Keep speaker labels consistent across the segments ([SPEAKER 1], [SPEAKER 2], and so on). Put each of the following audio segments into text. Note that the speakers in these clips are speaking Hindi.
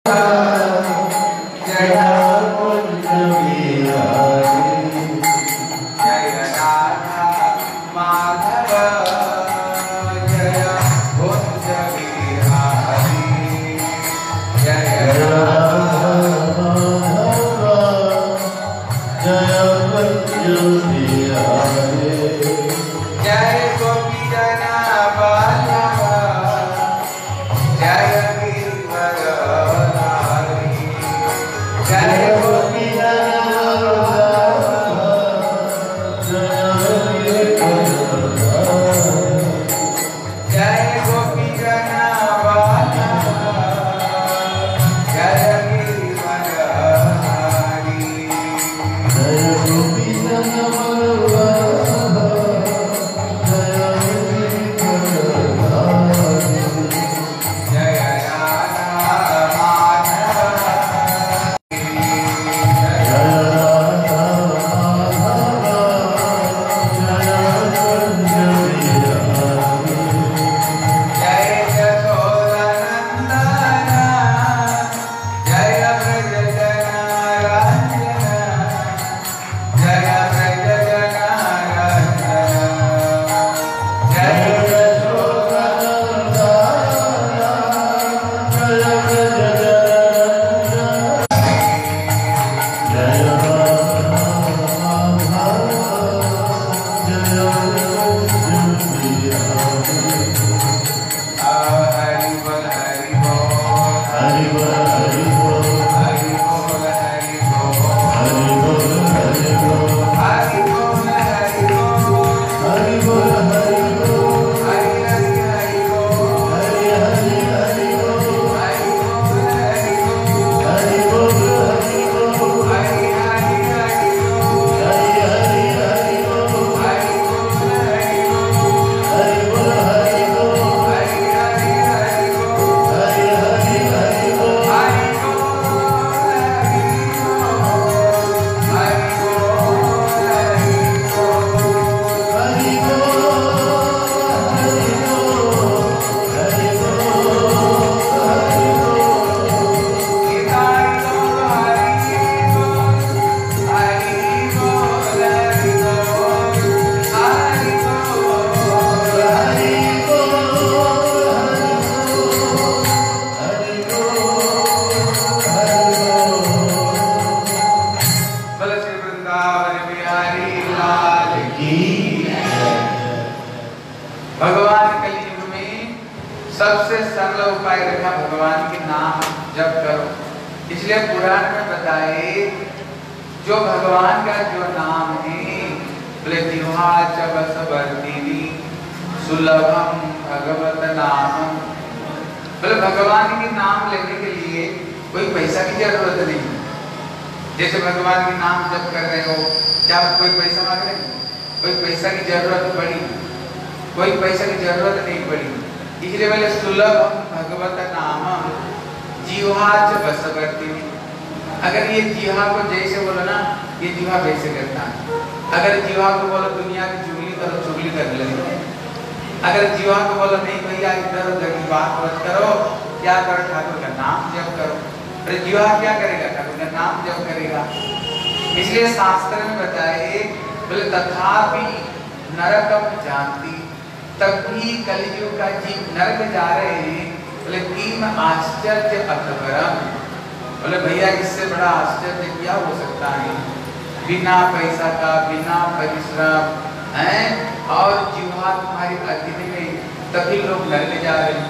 [SPEAKER 1] बिना पैसा का, बिना परिश्रम है, और जीवा तुम्हारी अधीन में, तभी लोग नरक जा रहे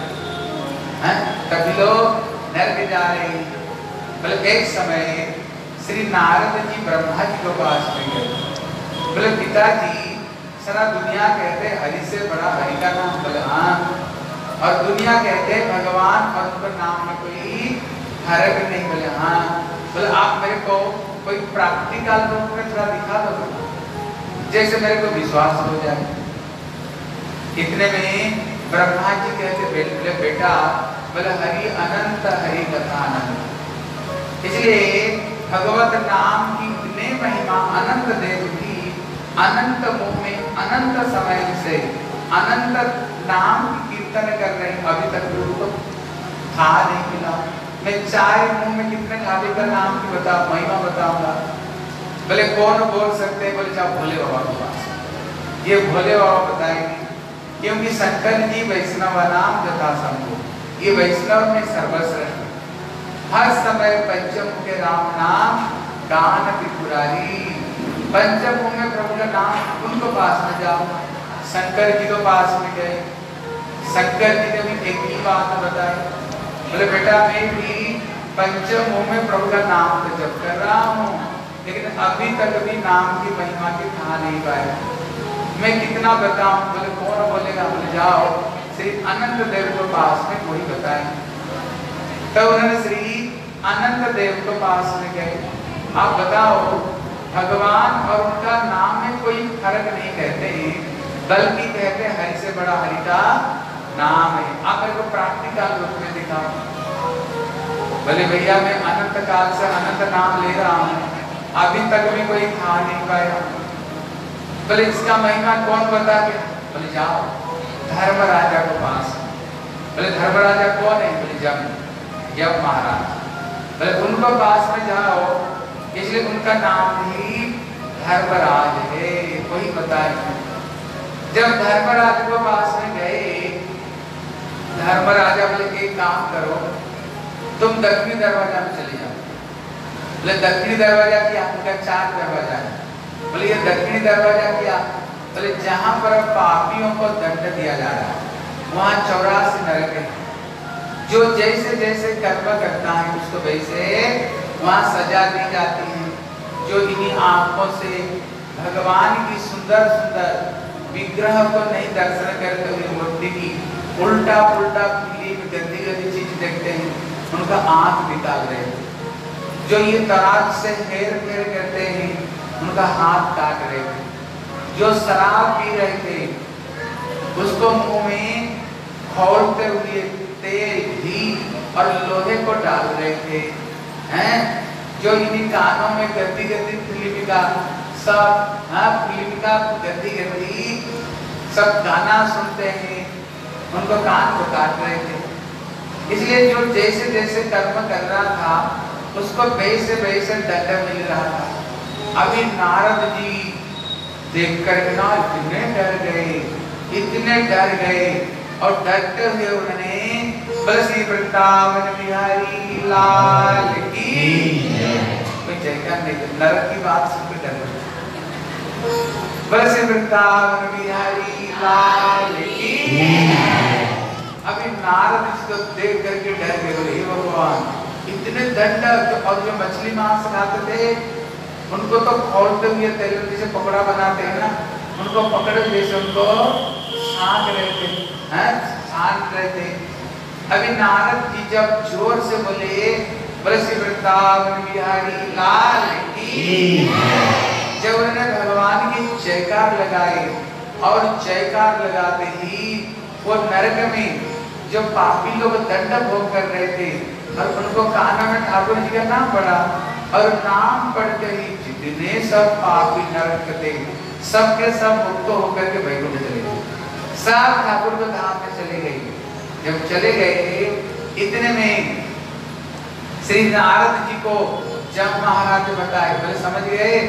[SPEAKER 1] हैं, तभी लोग नरक जा रहे हैं। बोले एक समय श्री नारद जी ब्रह्मा जी के पास में गए। बोले पिताजी सारा दुनिया कहते हरि से बड़ा हरि का नाम। बोले हाँ, और दुनिया कहते भगवान और उनके नाम में कोई फर्क नहीं। बोले हाँ। बोले आप मेरे को कोई प्रैक्टिकल रूप में थोड़ा दिखा दो जैसे मेरे को विश्वास हो जाए। इतने में ब्रह्मा जी कहते बोले बेटा, बोले हरि अनंत हरि कथा अनंत। इसलिए भगवत नाम की इतने महिमा अनंत देव की अनंत मुख में अनंत समय से अनंत नाम की कीर्तन कर रहे, अभी तक गुरु को था नहीं मिला। मैं चाय मुंह में कितने ढाबे का नाम की महिमा बताऊंगा। बोले कौन बोल सकते हैं? बोले जाओ भोले बाबा के पास, ये भोले बाबा बताएंगे। क्योंकि शंकर जी वैष्णव नाम जथा शंभु, ये वैष्णव में सर्वश्रेष्ठ, हर समय पंचमुखे राम नाम गान त्रिपुरारी। पंचमुख में प्रभु का नाम, उनको पास में जाओ। शंकर जी को पास में गए, शंकर जी ने भी एक ही बात बताई, बोले बेटा मैं भी पंचमुख में प्रभु का नाम तो जप कर रहा हूँ, लेकिन अभी तक भी नाम की महिमा की कहा नहीं पाया। मैं कितना बताऊं? बोले कौन बोलेगा? बोले जाओ श्री अनंत देव को पास में कोई बताए। तो उन्होंने श्री अनंत देव को पास में गए। आप बताओ, भगवान और उनका नाम में कोई फर्क नहीं कहते, बल्कि कहते हैं हरि से बड़ा हरि का नाम है। आप मेरे को प्रैक्टिकल रूप में दिखाओ। बोले भैया मैं अनंत काल से अनंत नाम ले रहा हूँ, अभी तक भी कोई खा नहीं पाया। बोले इसका महिमा कौन बता के? बोले जाओ धर्मराजा को पास। बोले धर्मराजा कौन है? बोले जम महाराज। बोले उनको पास में जाओ, इसलिए उनका नाम ही धर्मराज है, कोई बताए। जब धर्मराज को पास में गए, धर्मराजा बोले एक काम करो, तुम दक्षिणी दरवाजा में चले जाओ। बोले दक्षिणी दरवाजा क्या? उनका 4 दरवाजा है। बोले ये दक्षिणी दरवाजा क्या? बोले जहां पर पापियों को दंड दिया जा रहा है, वहां 84 नरक है। जो जैसे जैसे कर्म करता है उसको वैसे वहां सजा दी जाती है। जो इन्हीं आंखों से भगवान की सुंदर सुंदर विग्रह को नहीं दर्शन करते हुए मूर्ति की उल्टा पुल्टा पीली गंदी गंदी चीज देखते हैं, उनका आंख निकाल रहे हैं। जो ये तराज से हेर फेर करते हैं, उनका हाथ काट रहे थे। जो शराब पी रहे थे, उसको मुंह में खौलते हुए तेल घी और लोहे को डाल रहे थे, हैं? जो इन्हीं कानों में गंदी गंदी फिल्म का सब फिल्म का गंदी गंदी सब गाना सुनते हैं, उनको कान को काट रहे थे। इसलिए जो जैसे जैसे कर्म कर रहा था, उसको वैसे वैसे दंड मिल रहा था। अभी नारद जी देख कर इतने डर गए और डरते हुए उन्होंने बलसी वृंदावन बिहारी लाल की कोई जयकार नहीं, नरक की बात सुनकर डर गए। बलसी वृंदावन बिहारी लाल की। अभी नारद इसको देख करके डर गए, बोले भगवान इतने दंड। और जो मछली मांस खाते थे, उनको तो खोलते हुए तेल जैसे पकौड़ा बनाते हैं ना, उनको पकड़े जैसे उनको छान रहे थे, छान रहे थे। अभी नारद जी जब जोर से बोले श्री वृंदावन बिहारी लाल की, जब उन्होंने भगवान की जयकार लगाई और जयकार लगाते ही वो नरक में जो पापी लोग दंड भोग कर रहे थे, और उनको काना में ठाकुर जी का नाम पड़ा, और नाम पढ़ते ही जितने सब पापी नरक थे सबके सब मुक्त होकर के वैकुंठ चले गए, सब ठाकुर के धाम में चले गए। जब चले गए, इतने में श्री नारद जी को जब महाराज बताए, बोले समझ गए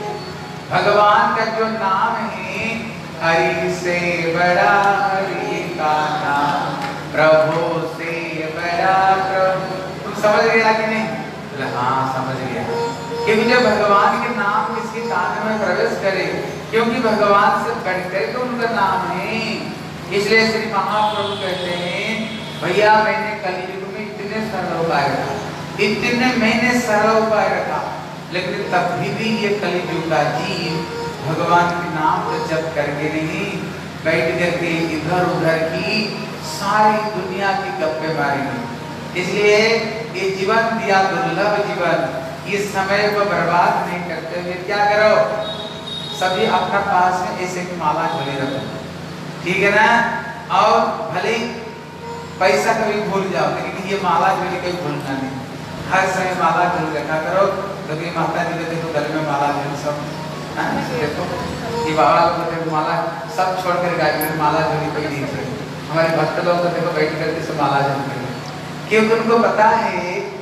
[SPEAKER 1] भगवान का जो नाम है, हरि से बड़ा हरि का नाम, प्रभु से बड़ा प्रभु। तुम समझ गया कि नहीं? बोले हाँ समझ गया। क्योंकि जब भगवान के नाम किसके कान में प्रवेश करे, क्योंकि भगवान से बढ़कर तो उनका नाम है। इसलिए श्री महाप्रभु कहते हैं, भैया मैंने कलयुग में इतने सरल उपाय रखा, इतने मैंने सरल उपाय रखा, लेकिन तब भी ये कलयुग का जीव भगवान के नाम को जप करके नहीं, बैठ करके इधर उधर की सारी दुनिया की गप्पे मारेंगे। इसलिए ये जीवन दिया दुर्लभ जीवन, इस समय को बर्बाद नहीं करते हुए क्या करो, सभी अपना पास में ऐसे की माला झोली रखो, ठीक है ना। और भले पैसा कभी भूल जाओ, लेकिन ये माला झोली कभी भूलना नहीं, हर समय माला झोली रखा करो। कभी माता जी को देखो गले में माला झोली, सब देखो ये बाबा को देखो माला सब छोड़ कर गाय में माला झोली कोई नहीं छोड़ी। हमारे भक्त लोग को देखो बैठ करके सब माला झोली, क्योंकि उनको पता है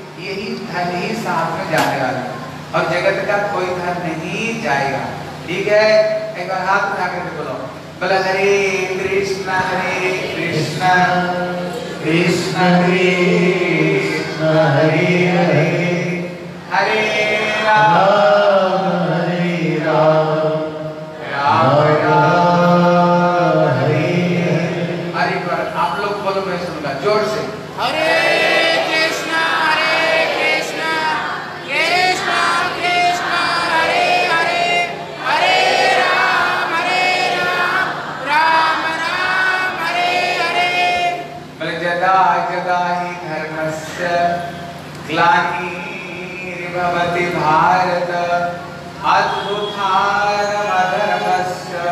[SPEAKER 1] धन ही साथ में जाने वाला और जगत का कोई धन नहीं जाएगा। ठीक है, एक बार हाथ उठा करके बोलो, बोला हरे कृष्णा कृष्ण कृष्ण हरे हरे, हरे राम हरे राम, राम राम हरे हरे। और एक बार आप लोग बोलो, मैं सुनूंगा जोर से, हरे कृष्णा कृष्ण कृष्ण हरे हरे, हरे राम राम राम हरे हरे। बोले जदा जदा ही धर्मस्य ग्लानिर्भवति भारत अद्भुतारमधर्मस्य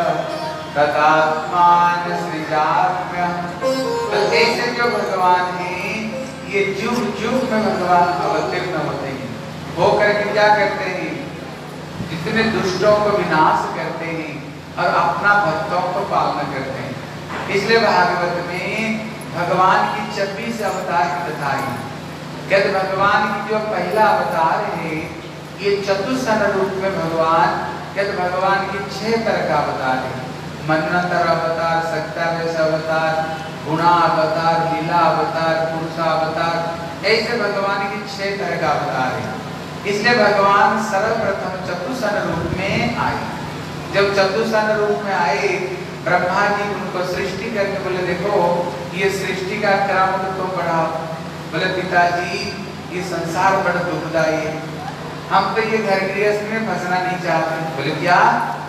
[SPEAKER 1] तदात्मान सृजाम्यहम्। तो ऐसे जो भगवान हैं ये जुग जुग में भगवान अवतीर्ण होते हैं, वो करके क्या करते हैं, जितने दुष्टों को विनाश करते हैं और अपना भक्तों को पालना करते हैं। इसलिए भागवत में भगवान की 26 अवतार की कथा है। कहते भगवान की जो पहला अवतार है ये चतुस्सन रूप में भगवान, कहते भगवान की 6 तरह का अवतार है। मन्वंतर अवतार, सक्तावेश अवतार, गुणा अवतार, लीला अवतार, पुरुषा अवतार, ऐसे भगवान की 6 तरह का अवतार है। इसलिए भगवान सर्वप्रथम चतुस्सन रूप में आए। जब चतुस्सन रूप में आए, ब्रह्मा जी उनको सृष्टि करके बोले देखो ये सृष्टि का क्रम तो तुम बढ़ाओ। बोले पिताजी ये संसार बड़ा दुखदाई है, हम तो ये घर गृहस्थ में फंसना नहीं चाहते। बोले क्या,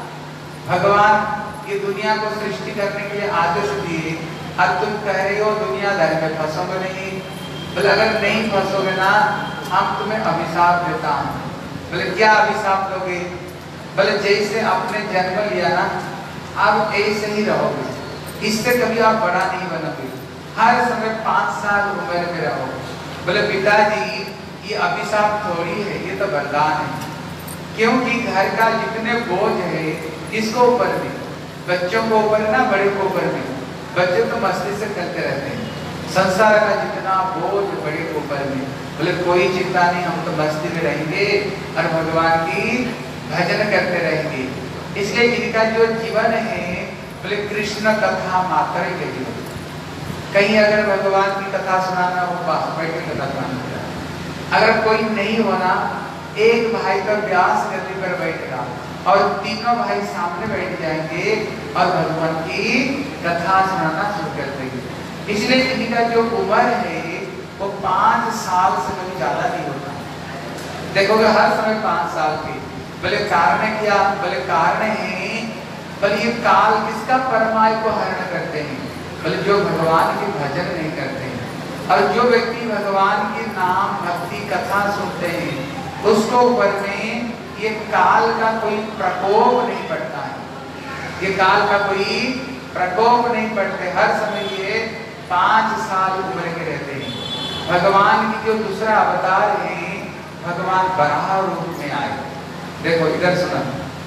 [SPEAKER 1] भगवान ये दुनिया को सृष्टि करने के लिए आदेश दिए और तुम कह रहे हो दुनियादारी में फंसोगे नहीं। बोले अगर नहीं फंसोगे ना हम तुम्हें अभिशाप देता हूँ। बोले क्या अभिशाप दोगे? बोले जैसे आपने जन्म लिया ना आप ऐसे ही रहोगे, इससे कभी आप बड़ा नहीं बनोगे, हर समय 5 साल उम्र में रहोगे। बोले पिताजी ये अभिशाप थोड़ी है, ये तो वरदान है, क्योंकि घर का जितने बोझ है किसको ऊपर भी, बच्चों को ऊपर ना बड़े को ऊपर भी, बच्चे तो मस्ती से करते रहते हैं, संसार का जितना बोझ बड़े को ऊपर भी। बोले कोई चिंता नहीं, हम तो मस्ती में रहेंगे और भगवान की भजन करते रहेंगे। इसलिए इनका जो जीवन है बोले कृष्ण कथा मात्र के जीवन। कहीं अगर भगवान की कथा सुनाना हो पास बैठ के कथा सुनाना, अगर कोई नहीं होना एक भाई तो व्यास गद्दी पर बैठेगा और तीनों भाई सामने बैठ जाएंगे और भगवान की कथा सुनाना शुरू कर देंगे। इसलिए इनका जो उम्र है वो 5 साल से कभी ज्यादा नहीं होता। देखोगे हर समय 5 साल के। बोले कारण क्या? बोले कारण है बोले ये काल किसका परमाय को हरण करते हैं? बोले जो भगवान की भजन नहीं करते हैं। और जो व्यक्ति भगवान के नाम भक्ति कथा सुनते हैं उसको ऊपर में ये काल का कोई प्रकोप नहीं पड़ता है, ये काल का कोई प्रकोप नहीं पड़ते। हर समय ये 5 साल उम्र के रहते हैं। भगवान की जो दूसरा अवतार है भगवान वराह रूप में आए। देखो इधर सुनो,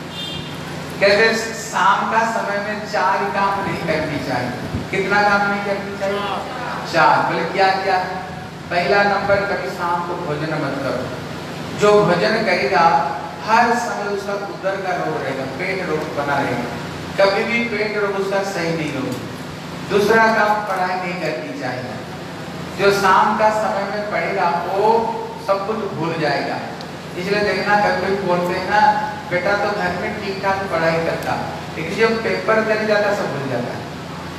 [SPEAKER 1] कहते शाम का समय में 4 काम नहीं करनी चाहिए। कितना काम नहीं करनी चाहिए? 4। बोले क्या क्या? पहला नंबर कभी शाम को भोजन मत करो। जो भोजन करेगा हर समय उसका उदर का रोग रहेगा, पेट रोग बना रहेगा, कभी भी पेट रोग उसका सही नहीं होगा। दूसरा काम पढ़ाई नहीं करनी चाहिए। जो शाम का समय में पढ़ेगा वो सब कुछ भूल जाएगा। इसलिए देखना कभी बोलते हैं ना बेटा तो घर में ठीक ठाक पढ़ाई करता, लेकिन जब पेपर देने जाता सब भूल जाता है।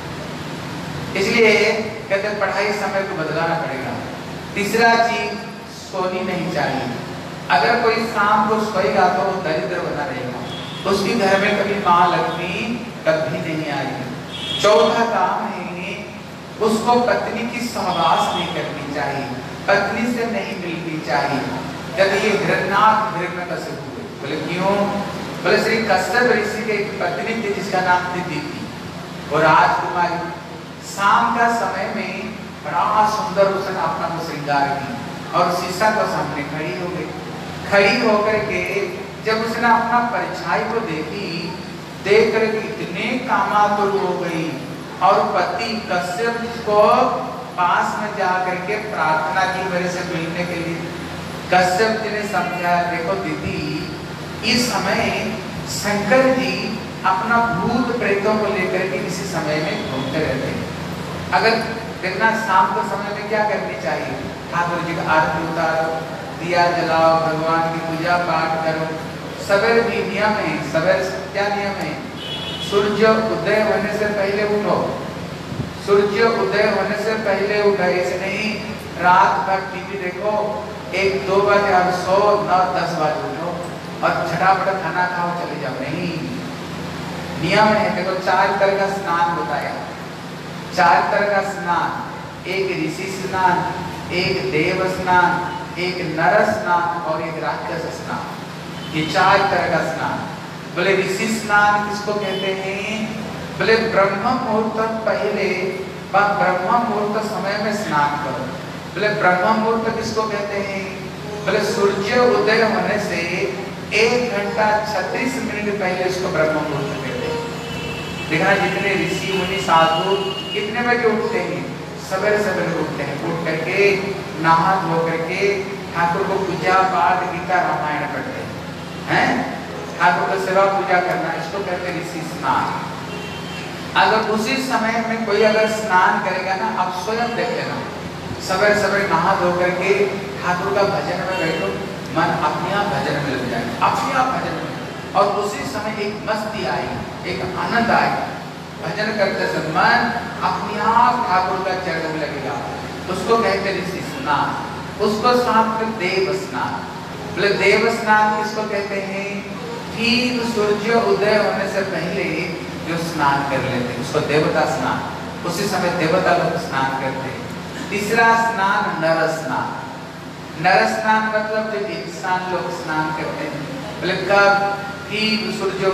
[SPEAKER 1] इसलिए कहते पढ़ाई समय को बदलाना पड़ेगा। तीसरा चीज सोनी नहीं चाहिए। अगर कोई शाम को सोएगा तो वो दरिद्र बना रहेगा, उसकी घर में कभी माँ लक्ष्मी कभी नहीं आएगी। चौथा काम है उसको पत्नी की सहवास नहीं करनी चाहिए, पत्नी से नहीं मिलनी चाहिए। जब ये हिरण्यनाथ हिरण्यकश्यप हुए, बोले क्यों? बोले श्री कश्यप ऋषि के एक पत्नी थी जिसका नाम थी दीति, और राजकुमारी शाम का समय में बड़ा सुंदर उसने अपना को श्रृंगार की और शीशा को सामने खड़ी हो गई। खड़ी होकर के जब उसने अपना परछाई को देखी, देख कर इतने कामातुर हो गई और पति कश्यप को पास में जा करके प्रार्थना की मेरे से मिलने के लिए। कश्यप जी ने समझाया, देखो दीदी, इस समय शंकर जी अपना भूत प्रेतों को लेकर के इसी समय में घूमते रहते हैं। अगर देखना, शाम के समय में क्या करनी चाहिए? ठाकुर जी का आरती उतारो, दिया जलाओ, भगवान की पूजा पाठ करो। सवेरे भी नियम है, सवेरे क्या नियम है? सूर्य उदय होने से पहले उठो, सूर्य उदय होने से पहले उठो। ऐसे नहीं रात भर टीवी देखो, 1-2 बजे आप सो, 9-10 बजे उठो और झटापट खाना खाओ चले जाओ, नहीं। नियम है, देखो 4 तरह का स्नान बताया, 4 तरह का स्नान, एक ऋषि स्नान, एक देव स्नान, एक नर स्नान और एक राक्षस स्नान। ये 4 तरह का स्नान। बोले ऋषि स्नान किसको कहते हैं? बोले ब्रह्म मुहूर्त पहले ब्रह्म मुहूर्त समय में स्नान करो। बोले ब्रह्म मुहूर्त किसको कहते हैं? बोले सूर्य उदय होने से 1 घंटा 36 मिनट पहले इसको ब्रह्म मुहूर्त कहते हैं। देखना, जितने ऋषि मुनि साधु कितने बजे उठते हैं? सवेरे सवेरे उठते हैं। उठ करके नहा धो करके ठाकुर को पूजा पाठ, गीता रामायण पढ़ते हैं, ठाकुर को सेवा पूजा करना, इसको कहते हैं ऋषि स्नान। अगर उसी समय में कोई अगर स्नान करेगा ना, आप स्वयं देख लेना, सवेरे सवेरे नहा धो करके ठाकुर का भजन में बैठो, मन अपने आप भजन में लग जाएगा, अपने आप भजन में। और उसी समय एक मस्ती आई, एक आनंद आएगा, भजन करते समय मन अपने आप ठाकुर का चरण में लगेगा। उसको कहते हैं ऋषि स्नान। उसको साथ में देव स्नान। बोले देव स्नान किसको कहते हैं? ठीक सूर्य उदय होने से पहले जो स्नान कर लेते हैं उसको देवता स्नान, उसी समय देवता लोग स्नान करते हैं। तीसरा स्नान नर स्नान। नर स्नान मतलब जो इंसान लोग स्नान करते हैं। बोले कब? ठीक सूर्य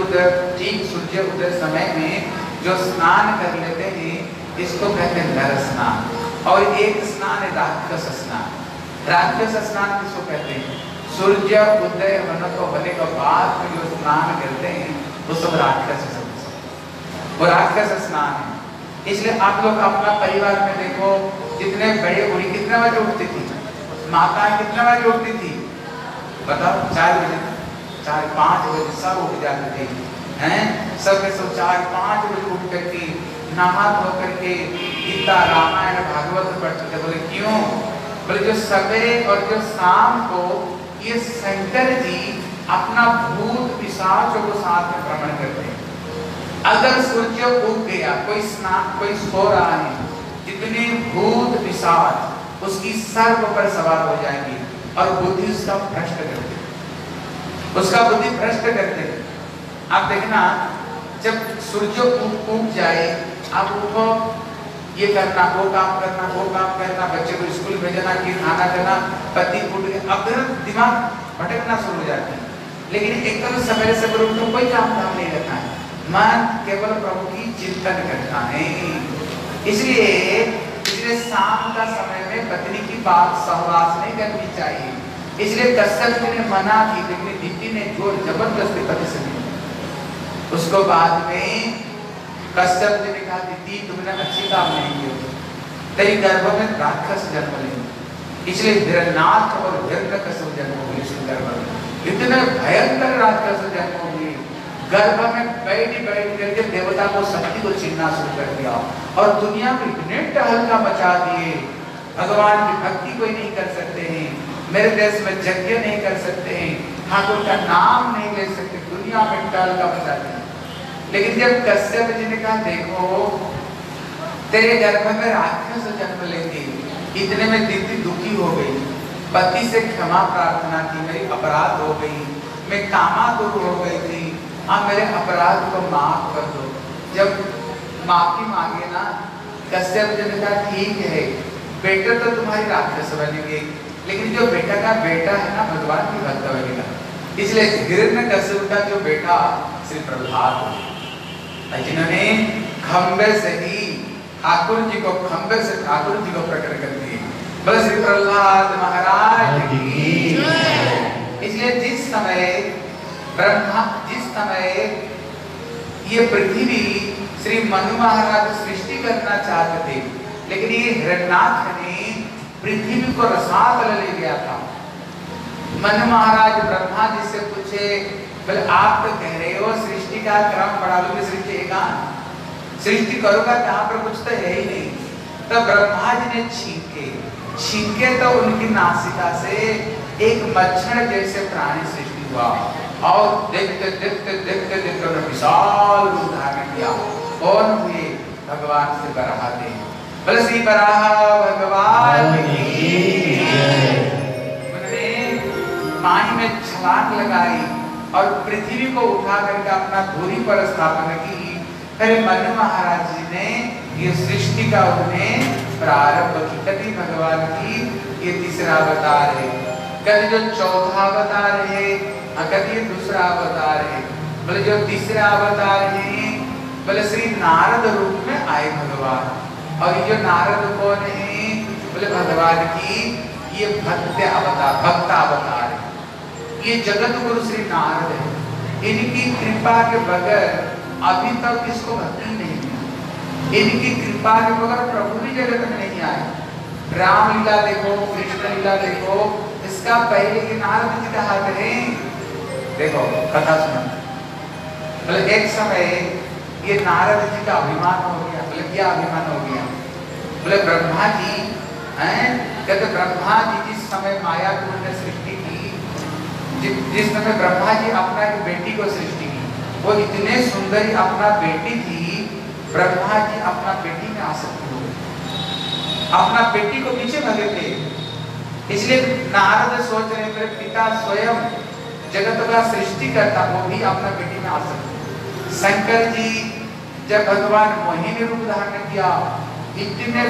[SPEAKER 1] उदय समय में जो स्नान कर लेते हैं इसको कहते हैं नर स्नान। और एक स्नान है राक्षस स्नान। राक्षस स्नान किसको कहते हैं? सूर्य उदय होने के बाद में जो स्नान करते हैं वो सब राक्षस, वो राक्षस स्नान है। इसलिए आप लोग अपना परिवार में देखो, जितने बड़े बूढ़ी कितने बजे उठती थी? माता कितने बजे उठती थी? बताओ, 4 बजे, 4-5 बजे सब उठ जाते थे, हैं? सब के सब 4-5 बजे उठ करके नहा धो करके गीता रामायण भागवत पढ़ते थे। बोले क्यों? बोले जो सवेरे और जो शाम को ये शंकर जी अपना भूत पिशाचों को साथ में भ्रमण करते हैं। अगर सूर्य उग गया, कोई सो रहा है, जितने भूत पिशाच उसकी सर पर सवार हो जाएंगी और बुद्धि उसका भ्रष्ट करते, उसका बुद्धि भ्रष्ट करते। आप देखना, जब सूर्य उग जाए, आप उठो, ये करना, वो काम करना, बच्चे को स्कूल भेजना, कि खाना करना, पति उठ गए, अब दिमाग भटकना शुरू हो जाता है। लेकिन एकदम सवेरे सवेरे उठो, कोई काम नहीं रखना है, मन केवल प्रभु की चिंतन करना है। इसलिए शाम का समय में पत्नी की बात सहवास नहीं करनी चाहिए। इसलिए कश्यप जी ने मना की, लेकिन दीदी ने जोर जबरदस्ती पति से मिली। उसको बाद में कश्यप जी ने कहा, दीदी तुमने अच्छी काम नहीं की, तेरी गर्भ में राक्षस जन्म लेंगे। इसलिए हिरण्यनाथ और हिरण्यकश्यप जन्म हुए इसके गर्भ में। इतने भयंकर राक्षस जन्म हुए, गर्भ में बैठ करके देवता को शक्ति को छीनना शुरू कर दिया और दुनिया में इतने टहलका मचा दिए, भगवान की भक्ति कोई नहीं कर सकते हैं, मेरे देश में यज्ञ नहीं कर सकते हैं, ठाकुर का नाम नहीं ले सकते, दुनिया में टहलका मचा दिया। लेकिन जब कश्यप जी ने कहा, देखो तेरे गर्भ में राक्षस जन्म लेंगे, इतने में दीदी दुखी हो गई, पति से क्षमा प्रार्थना की, मेरी अपराध हो गई, मैं कामातुर हो गई थी, आप मेरे अपराध को माफ कर दो। जब माफी मांगे ना, कश्यप जी ने कहा, ठीक है बेटा तो तुम्हारी राक्षस बनेंगे, लेकिन जो बेटा का बेटा है ना भगवान की भक्त बनेगा। इसलिए हिरण्यकश्यप का जो बेटा श्री प्रहलाद, जिन्होंने खंबे से ही ठाकुर जी को प्रकट कर दिए। बोले श्री प्रहलाद महाराज की। इसलिए जिस समय ये पृथ्वी श्री मनु महाराज सृष्टि करना चाहते थे, लेकिन ये हिरण्यनाथ ने पृथ्वी को रसातल ले गया था। मन महाराज ब्रह्मा जी से पूछे, बोले आप तो कह रहे हो सृष्टि का क्रम बढ़ा लोगे, सृष्टि एका सृष्टि करोगा जहाँ पर कुछ तो है ही नहीं। तब ब्रह्मा जी ने छींके तो उनकी नासिका से एक मच्छर जैसे प्राणी सृष्टि हुआ और देखते देखते देखते देखते विशाल रूप धारण किया। कौन हुए? भगवान से बराहते। बोले श्री बराह भगवान की जय। उन्होंने पानी में छलांग लगाई और पृथ्वी को उठा करके अपना धूरी पर स्थापना की। फिर मनु महाराज जी ने ये सृष्टि का उन्हें प्रारंभ की। कभी भगवान की ये तीसरा अवतार है, कभी जो चौथा अवतार है, कभी ये दूसरा अवतार है। बोले जो तीसरा अवतार है, बोले श्री नारद रूप में आए भगवान। और ये जो नारद कौन है? बोले भगवान की ये भक्त अवतार है। ये जगत गुरु श्री नारद है। इनकी कृपा के बगैर अभी तक किसको भक्ति नहीं मिली। इनकी कृपा के बगैर प्रभु भी जगत में नहीं आए। राम लीला देखो, कृष्ण लीला देखो, इसका पहले ये नारद जी का हाथ है। देखो कथा सुनो। बोले एक समय ये नारद जी का अभिमान हो गया। बोले क्या अभिमान हो गया? बोले ब्रह्मा जी हैं, कहते ब्रह्मा जी जिस समय माया को उन्होंने सृष्टि की, जिस समय ब्रह्मा जी अपना एक बेटी को सृष्टि की, वो इतने सुंदरी अपना बेटी थी, ब्रह्मा जी अपना बेटी में आसक्त हो गए, अपना बेटी को पीछे भगे थे। इसलिए नारद सोच रहे मेरे पिता स्वयं जगत का सृष्टि करता, वो भी अपना बेटी में आसक्त। शंकर जी जब भगवान मोहिनी रूप धारण किया, इतने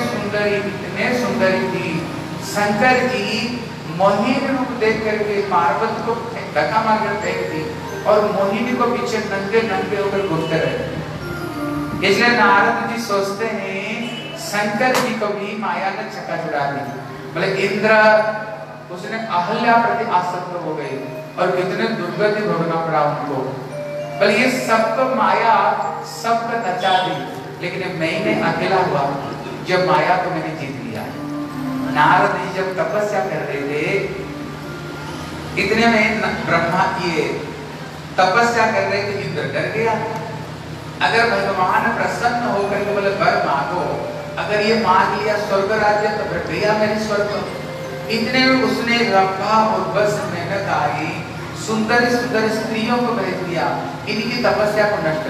[SPEAKER 1] सुंदरी थी। शंकर जी मोहिनी रूप देख करके पार्वती को धक्का मार कर फेंक दी और मोहिनी को पीछे नंगे नंगे होकर घूमते रहे। इसलिए नारद जी सोचते हैं शंकर जी को भी माया ने छक्का छुड़ा दी। बोले इंद्र उसने अहल्या प्रति आसक्त हो गए और कितने दुर्गति भोगना पड़ा उनको। बोले ये सबको माया सबको नचा दी, लेकिन मैंने अकेला हुआ जब माया को मैंने जीत लिया। नारद जी जब तपस्या कर रहे थे, इतने में ब्रह्मा ये तपस्या कर रहे थे, इंद्र डर गया। अगर भगवान प्रसन्न होकर के बोले वर मांगो, अगर ये मांग लिया स्वर्ग राज्य तो फिर भैया मेरी स्वर्ग। इतने में उसने रंभा और बस मेनक आई, सुंदर सुंदर स्त्रियों को भेज दिया इनकी तपस्या को नष्ट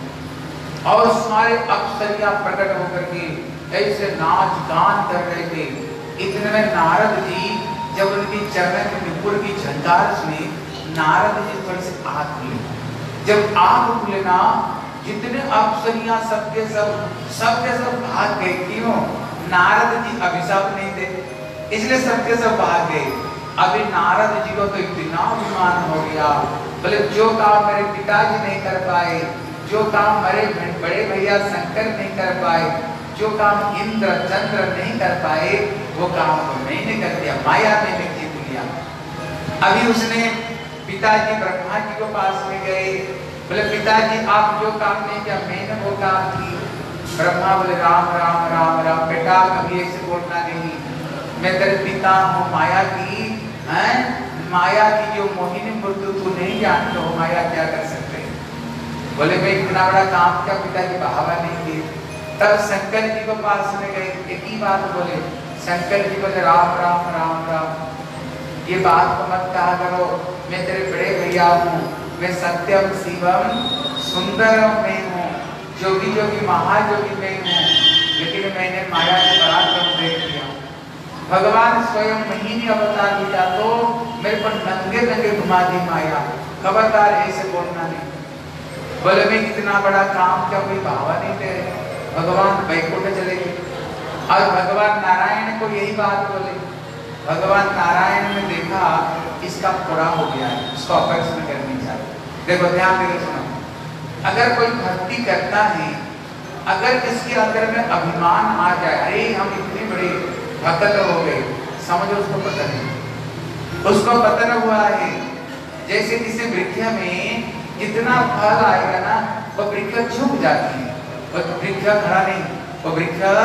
[SPEAKER 1] करो। और सारे अप्सरियां प्रकट होकर के ऐसे नाच गान कर रहे थे। इतने में नारद जी जब उनकी चरण में नुपुर की झंकार सुनी, नारद जी थोड़ी सी आंख खुली। जब आंख खुले ना, जितने अप्सरियां सबके सब भाग गए। क्यों? नारद जी अभिशाप नहीं थे, इसलिए सबके सब भाग गए। अभी नारद जी को तो इतना अभिमान हो गया। बोले जो काम मेरे पिताजी नहीं कर पाए, जो काम मेरे बड़े भैया शंकर नहीं कर पाए, जो काम इंद्र चंद्र नहीं कर पाए, वो काम तो मैंने कर दिया, माया मैंने जीत लिया। अभी उसने पिताजी ब्रह्मा जी को पास में गए। बोले पिताजी आप जो काम नहीं किया मैंने वो काम की। ब्रह्मा बोले राम राम राम राम, बेटा कभी ऐसे बोलना नहीं, मैं तेरे पिता हूँ। माया की हैं, माया की जो मोहिनी मृत्यु तू नहीं जानते हो, माया क्या कर सकते। बोले मैं इतना बड़ा काम क्या पिताजी बढ़ावा नहीं दिए। तब शंकर जी को पास में गए, एक ही बात बोले। शंकर जी बोले राम राम राम राम, ये बात को मत कहा करो, मैं तेरे बड़े भैया हूँ, मैं सत्यम शिवम सुंदरम में हूँ, जोगी जोगी महाजोगी में हूँ, लेकिन मैंने माया के पराक्रम देख लिया। भगवान स्वयं मोहिनी अवतार लिया तो मेरे पर नंगे नंगे घुमा दी माया। खबरदार ऐसे बोलना नहीं। बोले मैं कितना बड़ा काम क्या कोई भावा नहीं दे। भगवान बैकुंठ चले गए और भगवान नारायण को यही बात बोले। भगवान नारायण ने देखा इसका पूरा हो गया है, इसको ऑपरेशन करनी चाहिए। देखो ध्यान देकर सुनो, अगर कोई भक्ति करता है, अगर इसके अंदर में अभिमान आ जाए, अरे हम इतने बड़े भक्त हो गए, समझो उसको पतन है, उसको पतन हुआ है। जैसे किसी वृक्ष में जितना फल आएगा ना, वो वृक्ष झुक जाती है, वो वृक्ष खड़ा नहीं, वो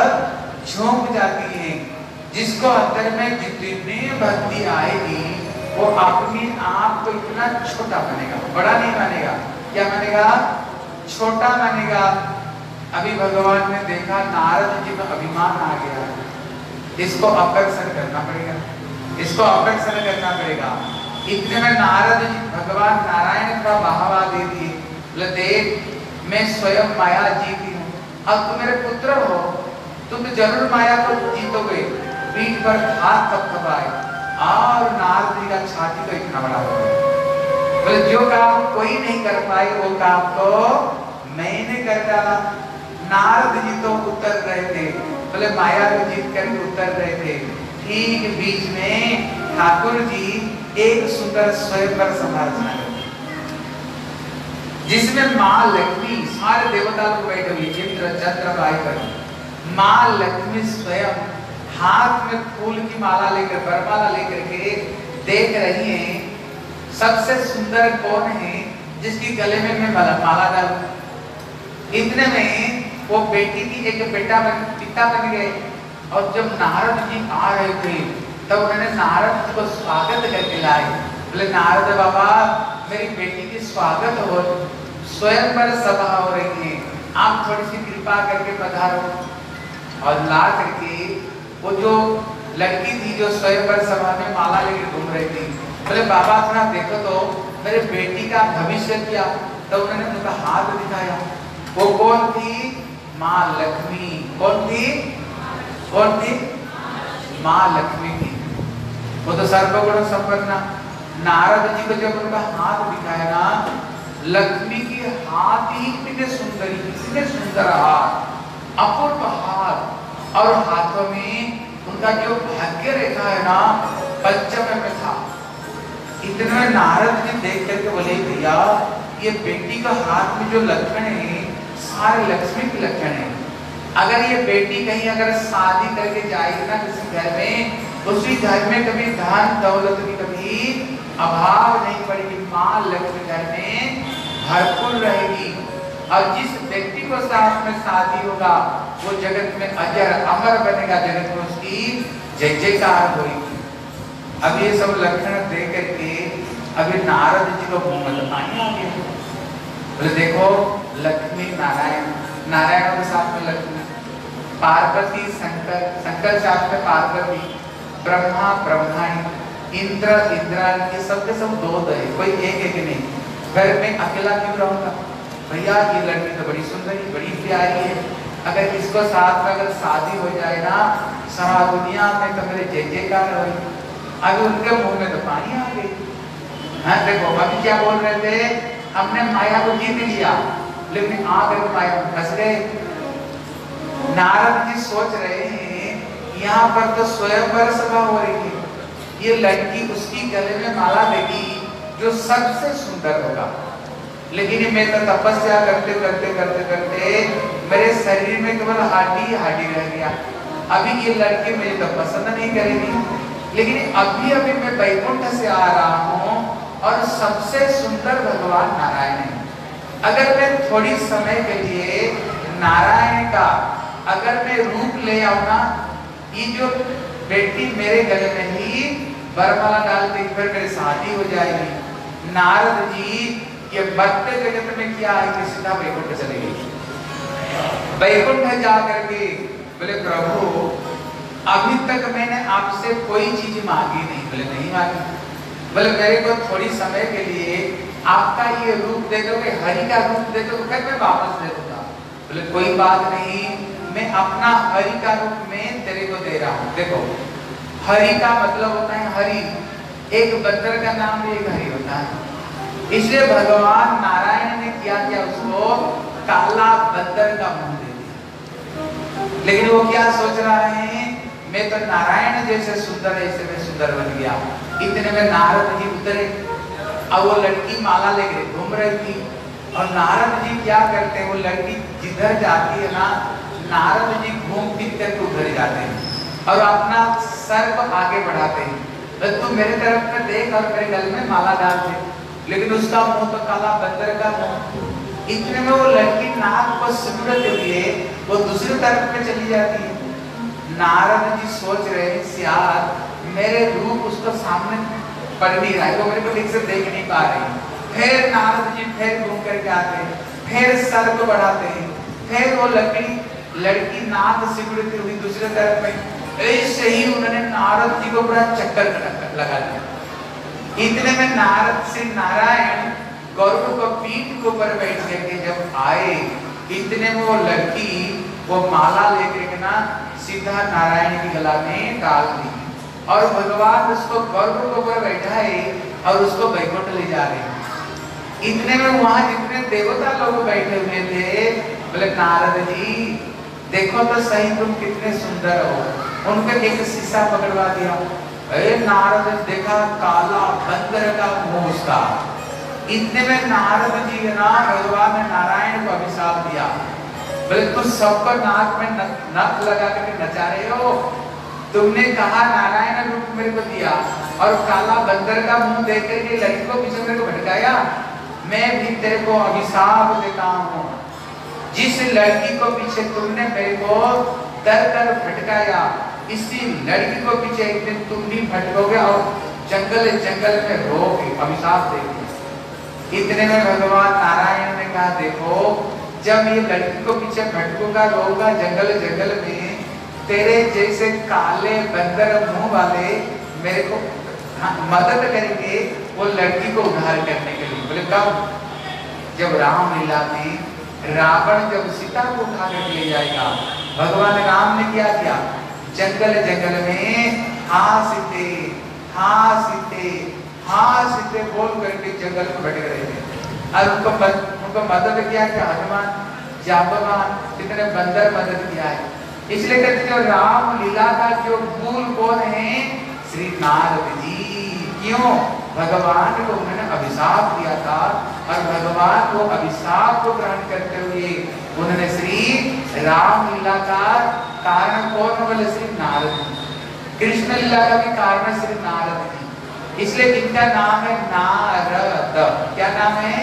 [SPEAKER 1] वृक्ष झुक जाती है। जिसको अंदर में जितनी भक्ति आएगी वो अपने आप को इतना छोटा मानेगा, बड़ा नहीं मानेगा। क्या मानेगा? छोटा मानेगा। अभी भगवान ने देखा नारद जी में अभिमान आ गया, इसको अपरक्षण करना पड़ेगा, इसको अपरक्षण करना पड़ेगा। इतने में नारद जी भगवान नारायण का बढ़ावा दे दिए, बोले देख मैं स्वयं माया जीती हूँ, अब तुम मेरे पुत्र हो, तुम तो जरूर माया को जीतोगे। पीठ पर हाथ थपथपाए और नारद जी का छाती तो इतना बड़ा हो गया। बोले जो काम कोई नहीं कर पाए वो काम तो मैंने कर डाला। नारद जी तो उतर रहे थे, बोले माया को जीत करके उतर रहे थे। ठीक बीच में ठाकुर जी एक सुंदर स्वयंवर सभा रचना करते, जिसमें माँ लक्ष्मी सारे देवता लोग बैठे हुए, इंद्र चंद्र वायु, माँ लक्ष्मी स्वयं हाथ में फूल की माला लेकर, वरमाला लेकर के देख रही हैं सबसे सुंदर कौन है जिसकी गले में मैं माला डालूं। इतने में वो बेटी की एक पिता बन गए। और जब नारद जी आ रहे थे तब उन्होंने नारद जी को स्वागत करके लाए। बोले नारद बाबा मेरी बेटी की स्वागत हो, स्वयंवर सभा हो रही है, आप थोड़ी सी कृपा करके पधारो। और ला करके वो जो लड़की थी जो स्वयंवर सभा में माला लेकर घूम रही थी, बोले बाबा थोड़ा देखो तो मेरे बेटी का भविष्य क्या। तो उन्होंने उनका हाथ दिखाया। वो कौन थी? माँ लक्ष्मी। कौन थी? कौन थी? माँ लक्ष्मी थी। वो तो सर्वगुण संपन्ना। नारद जी को जब उनका हाथ दिखाया ना, लक्ष्मी की हाथ ही इतने सुंदरी, इतने सुंदर हाथ, अपूर्व हाथ, और हाथों में उनका जो भाग्य रेखा है ना पंचम में था। इतने में नारद जी देख करके बोले भैया ये बेटी का हाथ में जो लक्षण है सारे लक्ष्मी के लक्षण है। अगर ये बेटी कहीं अगर शादी करके जाएगी ना किसी घर में, उसी घर में कभी धन दौलत की कभी अभाव नहीं पड़ेगी, माँ लक्ष्मी घर में भरपूर रहेगी। और जिस व्यक्ति को साथ में शादी होगा वो जगत में अजर अमर बनेगा, जगत में उसकी जय जयकार होगी। अब ये सब लक्षण देख करके अभी नारद जी को मुंह में पानी आ गया। बोले देखो लक्ष्मी नारायण, नारायण के साथ में लक्ष्मी, पार्वती शंकर, शंकर साथ में पार्वती, ब्रह्मा ब्रह्माणी, इंद्र इंद्राणी, ये सब के सब दो है, कोई एक एक नहीं। घर में अकेला क्यों रहूंगा भैया, ये लड़की तो बड़ी सुंदरी बड़ी प्यारी है, अगर इसको साथ में अगर शादी हो जाए ना सारा दुनिया में तो मेरे जय जयकार होगी। अभी उनके मुंह में तो पानी आ गई। हाँ देखो अभी क्या बोल रहे थे, हमने माया को जीत लिया, लेकिन आकर माया में फंस गए। नारद जी सोच रहे हैं यहाँ पर तो स्वयंवर सभा हो रही है, ये लड़की उसकी गले में माला देगी जो सबसे सुंदर होगा, लेकिन मैं तो तपस्या करते करते करते करते मेरे शरीर में केवल हड्डी हड्डी रह गया। अभी ये लड़की मुझे तो पसंद नहीं करेगी, लेकिन अभी अभी मैं वैकुंठ से आ रहा हूँ और सबसे सुंदर भगवान नारायण है। अगर मैं थोड़ी समय के लिए नारायण का अगर मैं रूप ले आऊँ ना, ये जो बेटी मेरे गले में ही वरमाला डाल के फिर मेरी शादी हो जाएगी। नारद जी ये बढ़ते जगत में क्या है कि सीधा वैकुंठ चले गए। वैकुंठ जा करके बोले प्रभु अभी तक मैंने आपसे कोई चीज मांगी नहीं। बोले नहीं मांगी। बोले मेरे को थोड़ी समय के लिए आपका ये रूप दे दोगे, हरि का रूप दे दोगे, फिर मैं वापस दे दूंगा। बोले कोई बात नहीं, मैं अपना हरि का रूप में तेरे को दे रहा हूँ। देखो हरि का मतलब होता है हरि, एक बंदर का नाम भी एक हरि होता है। इसलिए भगवान नारायण ने क्या किया, उसको काला बंदर का मुंह दे दिया। लेकिन वो क्या सोच रहा है, मैं तो नारायण जैसे सुंदर है, इससे मैं सुंदर बन गया। इतने में नारद जी उतरे, अब वो लड़की माला लेके घूम रही थी और नारद जी क्या करते हैं, वो लड़की जिधर जाती है ना, नारद जी घूम फिर कर उधर जाते हैं और अपना सर को आगे बढ़ाते हैं। तू मेरे तरफ में देख और मेरे गले में माला डाल दे, लेकिन उसका मुंह तो काला बंदर का मुंह। इतने में वो लड़की नाक को सिमरते हुए वो दूसरी तरफ में चली जाती है। नारद जी सोच रहे शायद मेरे रूप उसको सामने पढ़ नहीं रहा है, वो मेरे को ठीक से देख नहीं पा रही। फिर नारद जी फिर घूम करके आते, फिर सर को बढ़ाते हैं, फिर वो लड़की नाक सिकुड़ती हुई दूसरे तरफ में, ऐसे ही उन्होंने नारद जी को पूरा चक्कर लगा दिया। इतने में नारद श्री नारायण गौरव को पीठ के ऊपर बैठ करके जब आए, इतने में वो लड़की वो माला लेकर के ना सीधा नारायण की गला में डाल दी और भगवान उसको गौरव के ऊपर बैठाए और उसको बैकुंठ ले जा रहे हैं। इतने में वहां जितने देवता लोग बैठे हुए थे, बोले नारद जी देखो तो सही तुम कितने सुंदर हो। उनका एक शीशा पकड़वा दिया, अरे नारद देखा काला बंदर का मुंह उसका। इतने में नारद जी ना भगवान नारायण को अभिशाप दिया, बोले तुम सबको नाक में नक लगा करके नचा रहे हो, तुमने कहा नारायण रूप मेरे को दिया और काला बंदर का मुंह देख करके लड़की को पीछे मेरे को भटकाया, मैं भी तेरे को अभिशाप देता हूँ। जिस लड़की को पीछे तुमने मेरे को दर दर भटकाया, इसी लड़की को पीछे एक दिन तुम भी भटकोगे और जंगल जंगल में रोगे, अभिशाप देंगे। इतने में भगवान नारायण ने कहा देखो जब ये लड़की को पीछे भटकूंगा रोगा जंगल जंगल में, तेरे जैसे काले बंदर मुंह वाले मेरे को मदद करेंगे वो लड़की को उद्धार करने के लिए। बोले कब? जब रामलीला में रावण जब सीता को उठा कर ले जाएगा, भगवान राम ने क्या किया, जंगल जंगल में हाँ सीते हाँ सीते हाँ सीते बोल करके जंगल में भटक रहे थे और उनको मदद किया कि हनुमान जाबवान कितने बंदर मदद किया है। इसलिए कहते हैं राम लीला का जो मूल कौन है, श्री नारद जी। क्यों? भगवान को उन्होंने अभिशाप दिया था और भगवान वो अभिशाप को ग्रहण करते हुए उन्होंने श्री राम लीला का कारण कौन बोले, श्री नारद जी। कृष्ण लीला का भी कारण श्री नारद जी। इसलिए इनका नाम है नारद। क्या नाम है?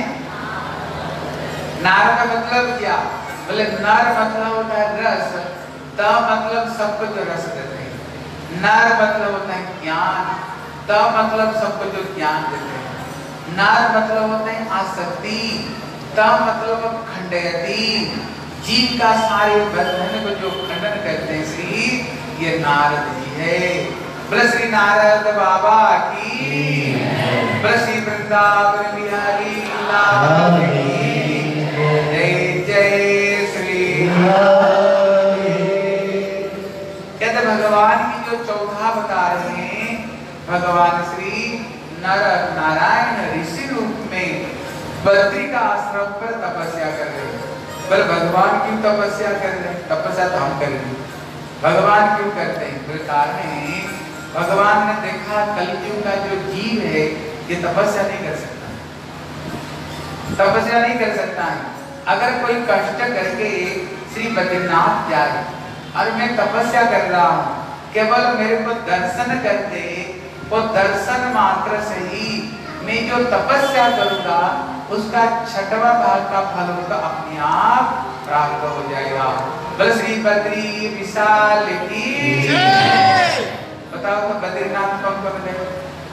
[SPEAKER 1] नार का मतलब क्या? बोले नर मतलब होता है रस, त मतलब सबको जो रस देते हैं। नर मतलब होता है ज्ञान, त मतलब सबको जो ज्ञान देते हैं। नर मतलब होता है आसक्ति, त मतलब खंडयति, जीव का सारे बंधन को जो खंडन करते हैं श्री ये नारद जी है। बोले श्री नारद बाबा की, बोले श्री वृंदावन बिहारी लाल की जय जय श्री। कहते भगवान की जो चौथा बता रहे हैं, भगवान श्री नर नारायण ऋषि रूप में बद्री का आश्रम पर तपस्या कर रहे हैं। पर भगवान क्यों तपस्या कर रहे हैं? तपस्या तो हम करेंगे, भगवान क्यों करते हैं? तो कारण है भगवान ने देखा कलयुग का जो जीव है ये तपस्या नहीं कर सकता, तपस्या नहीं कर सकता है। अगर कोई कष्ट करके श्री बद्रीनाथ जाए और मैं तपस्या कर रहा हूँ, केवल मेरे को दर्शन करते वो दर्शन मात्र से ही मैं जो तपस्या करूंगा उसका 6वां भाग का फल उसका अपने आप प्राप्त हो जाएगा। बोले श्री बद्री विशाल की जय। बताओ तो बद्रीनाथ कौन कौन है?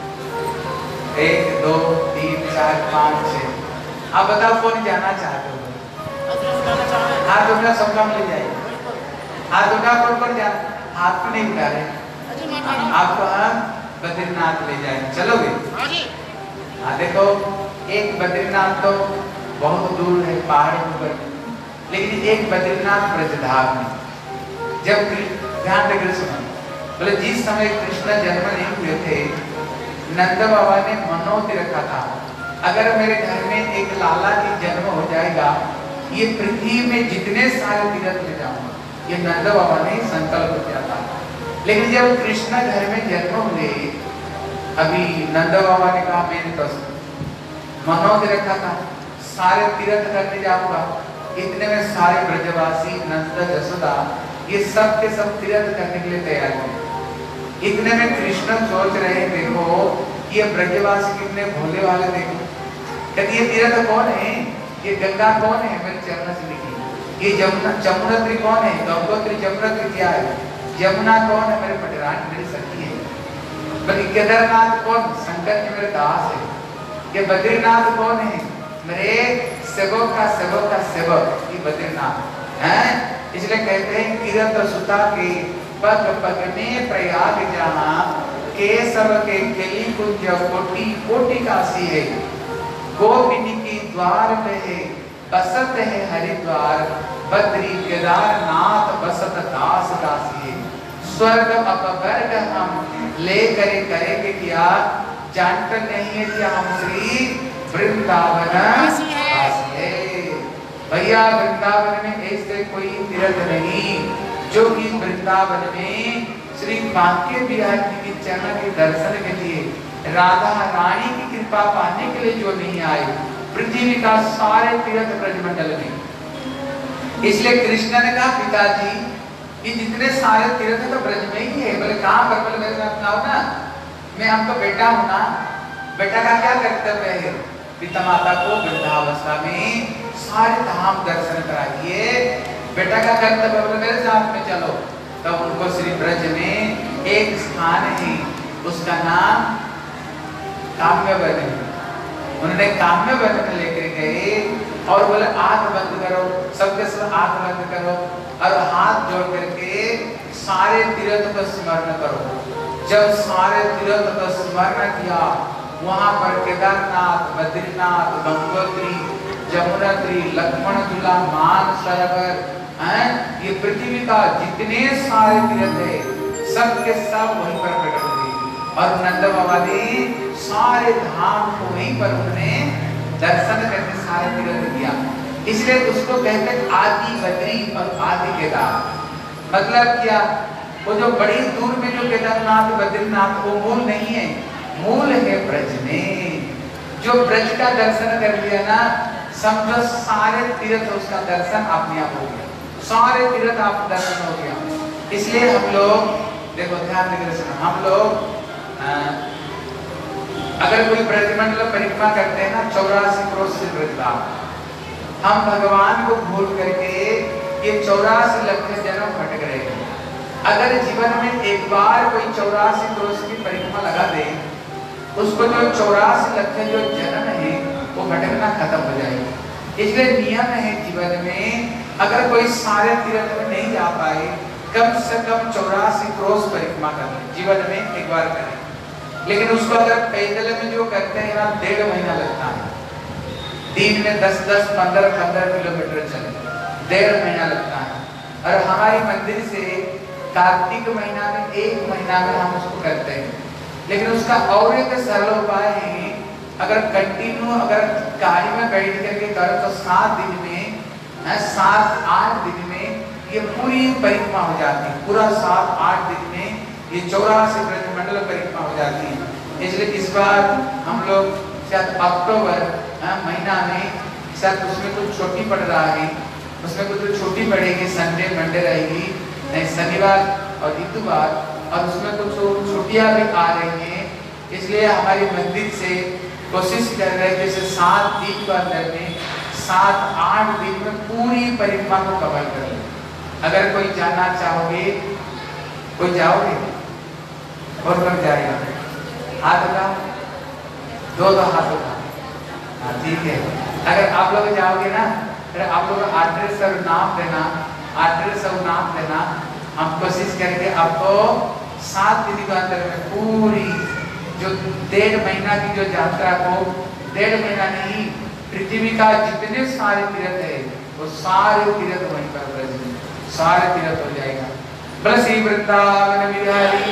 [SPEAKER 1] 1 2 3 4 5 6। आप बताओ कौन जाना चाहते हो? हाथ उठा, सबका मिल जाएगा। हाथ उठा, कौन जाना? हाथ को नहीं उठा रहे, आपको हम बद्रीनाथ ले जाएंगे, चलोगे? हाँ देखो, एक बद्रीनाथ तो बहुत दूर है पहाड़ पर, लेकिन एक बद्रीनाथ ब्रजधाम में। जब ध्यान देकर सुनो, बोले जिस समय कृष्ण जन्म नहीं हुए थे, नंद बाबा ने मनोती रखा था, अगर मेरे घर में एक लाला की जन्म हो जाएगा, ये पृथ्वी में जितने सारे तीर्थ ले जाऊंगा। ये नंद बाबा ने संकल्प किया था। लेकिन जब कृष्ण घर में जन्म हुए, अभी नंद बाबा ने कहा मैंने तो मनोती रखा था, सारे तीर्थ करने जाऊंगा। इतने में सारे ब्रजवासी नंद जसोदा ये सब के सब तीर्थ करने के लिए तैयार हुए। इतने में कृष्ण सोच रहे, देखो ये ब्रजवासी कितने भोले वाले, देखो कहते ये तीर्थ कौन है? ये गंगा कौन है? मेरे चरण से लिखी। ये जमुनात्री कौन है? गंगोत्री जमुनात्री क्या है? यमुना कौन है? मेरे पटरानी, मेरी सखी है। बोले केदारनाथ कौन? शंकर के मेरे दास है। ये बद्रीनाथ कौन है? मेरे सेवक का सेवक का सेवक, ये बद्रीनाथ है। इसलिए कहते हैं तीरथ सुता के पग पग में प्रयाग जहाँ, केसव के केली कुंज कोटि कोटि काशी है। गोपिनी की द्वार में है बसत है हरिद्वार, बद्री केदारनाथ बसत दास दासी है। स्वर्ग अपवर्ग हम ले करे करेंगे क्या, जानते नहीं है कि हम श्री वृंदावन वासी है। भैया वृंदावन में ऐसे कोई तीर्थ नहीं जो कि वृंदावन में श्री बांके बिहारी के चरण के दर्शन के लिए, राधा रानी की कृपा पाने के लिए जो नहीं आए। पृथ्वी का सारे तीर्थ ब्रजमंडल में। इसलिए कृष्ण ने कहा पिताजी ये जितने सारे तीर्थ तो ब्रज में ही है। बोले कहाँ पर? बोले मेरे साथ आओ ना, मैं आपका बेटा हूँ ना। बेटा का क्या कर्तव्य है? पिता माता को वृद्धावस्था में सारे धाम दर्शन कराइए। बेटा का कर्तव्य बोले मेरे साथ में चलो। तब उनको श्री ब्रज में एक स्थान है, उसका नाम काम्यवन है। उन्होंने काम्यवन में लेकर गए और बोले आंख बंद करो, सबके सब आंख बंद करो और हाथ जोड़ करके सारे तीर्थ का स्मरण करो। जब सारे तीर्थ का स्मरण किया, वहां पर केदारनाथ, बद्रीनाथ, गंगोत्री, जमुनोत्री, लक्ष्मण झूला, मान सरोवर हैं, ये पृथ्वी का जितने सारे तीर्थ है सबके सब वहीं पर प्रकट हुए। और नंद बाबा ने सारे धाम को वहीं पर उन्होंने दर्शन करके सारे तीर्थ किया। इसलिए उसको कहते हैं आदि बद्री और आदि केदार। मतलब क्या? वो जो बड़ी दूर में जो केदारनाथ बद्रीनाथ वो मूल नहीं है, मूल है ब्रज में। जो ब्रज का दर्शन कर लिया ना, समझो सारे तीर्थ उसका दर्शन अपने आप हो गया, सारे तीर्थ आप दर्शन हो गया। इसलिए हम लोग देखो ध्यान देकर, हम लोग अगर कोई ब्रजमंडल परिक्रमा करते हैं ना 84 करोड़ से ब्रजदा, हम भगवान को भूल करके ये 84 लाख जन्म भटक रहे हैं। अगर जीवन में एक बार कोई 84 करोड़ की परिक्रमा लगा दे, उसको जो 84 लाख जो जन्म है वो भटकना खत्म हो जाएगा। इसलिए नियम है जीवन में, अगर कोई सारे तीर्थ में नहीं जा पाए, कम से कम 84 करोड़ परिक्रमा करें, जीवन में एक बार करें। लेकिन उसको अगर पैदल में जो करते हैं ना 1.5 महीना लगता है। दिन में 10-10, 15-15 किलोमीटर चले, 1.5 महीना लगता है। और हमारी मंदिर से कार्तिक महीना में 1 महीना में हम उसको करते हैं। लेकिन उसका और एक सरल उपाय है, अगर कंटिन्यू अगर गाड़ी में बैठ करके करो तो 7 दिन में, 7-8 दिन में ये पूरी परिक्रमा हो जाती है। पूरा 7-8 दिन में ये 84 ब्रजमंडल परिक्रमा हो जाती है। इसलिए इस बार हम लोग शायद अक्टूबर महीना में शायद उसमें कुछ छुट्टी पड़ रहा है, उसमें कुछ छुट्टी पड़ेगी, संडे मंडे रहेगी, नहीं शनिवार और इतवार, और उसमें कुछ छुट्टियां भी आ रही हैं। इसलिए हमारी मंदिर से कोशिश कर रहे हैं जैसे 7 दिन के अंदर में 7-8 दिन में पूरी परिक्रमा को कवर कर लें। अगर कोई जाना चाहोगे, कोई जाओगे और कर जाएगा, हाथ उठा, 2 हाथ उठा, हाँ ठीक है। अगर आप लोग जाओगे ना, फिर आप लोग एड्रेस और नाम देना, एड्रेस और नाम देना। हम कोशिश करेंगे आपको 7 दिन के अंदर में पूरी जो 1.5 महीना की जो यात्रा को, 1.5 महीना नहीं, पृथ्वी का जितने सारे तीर्थ है वो सारे तीर्थ वहीं पर ब्रज में सारे तीर्थ हो जाएगा। बस श्री वृंदावन बिहारी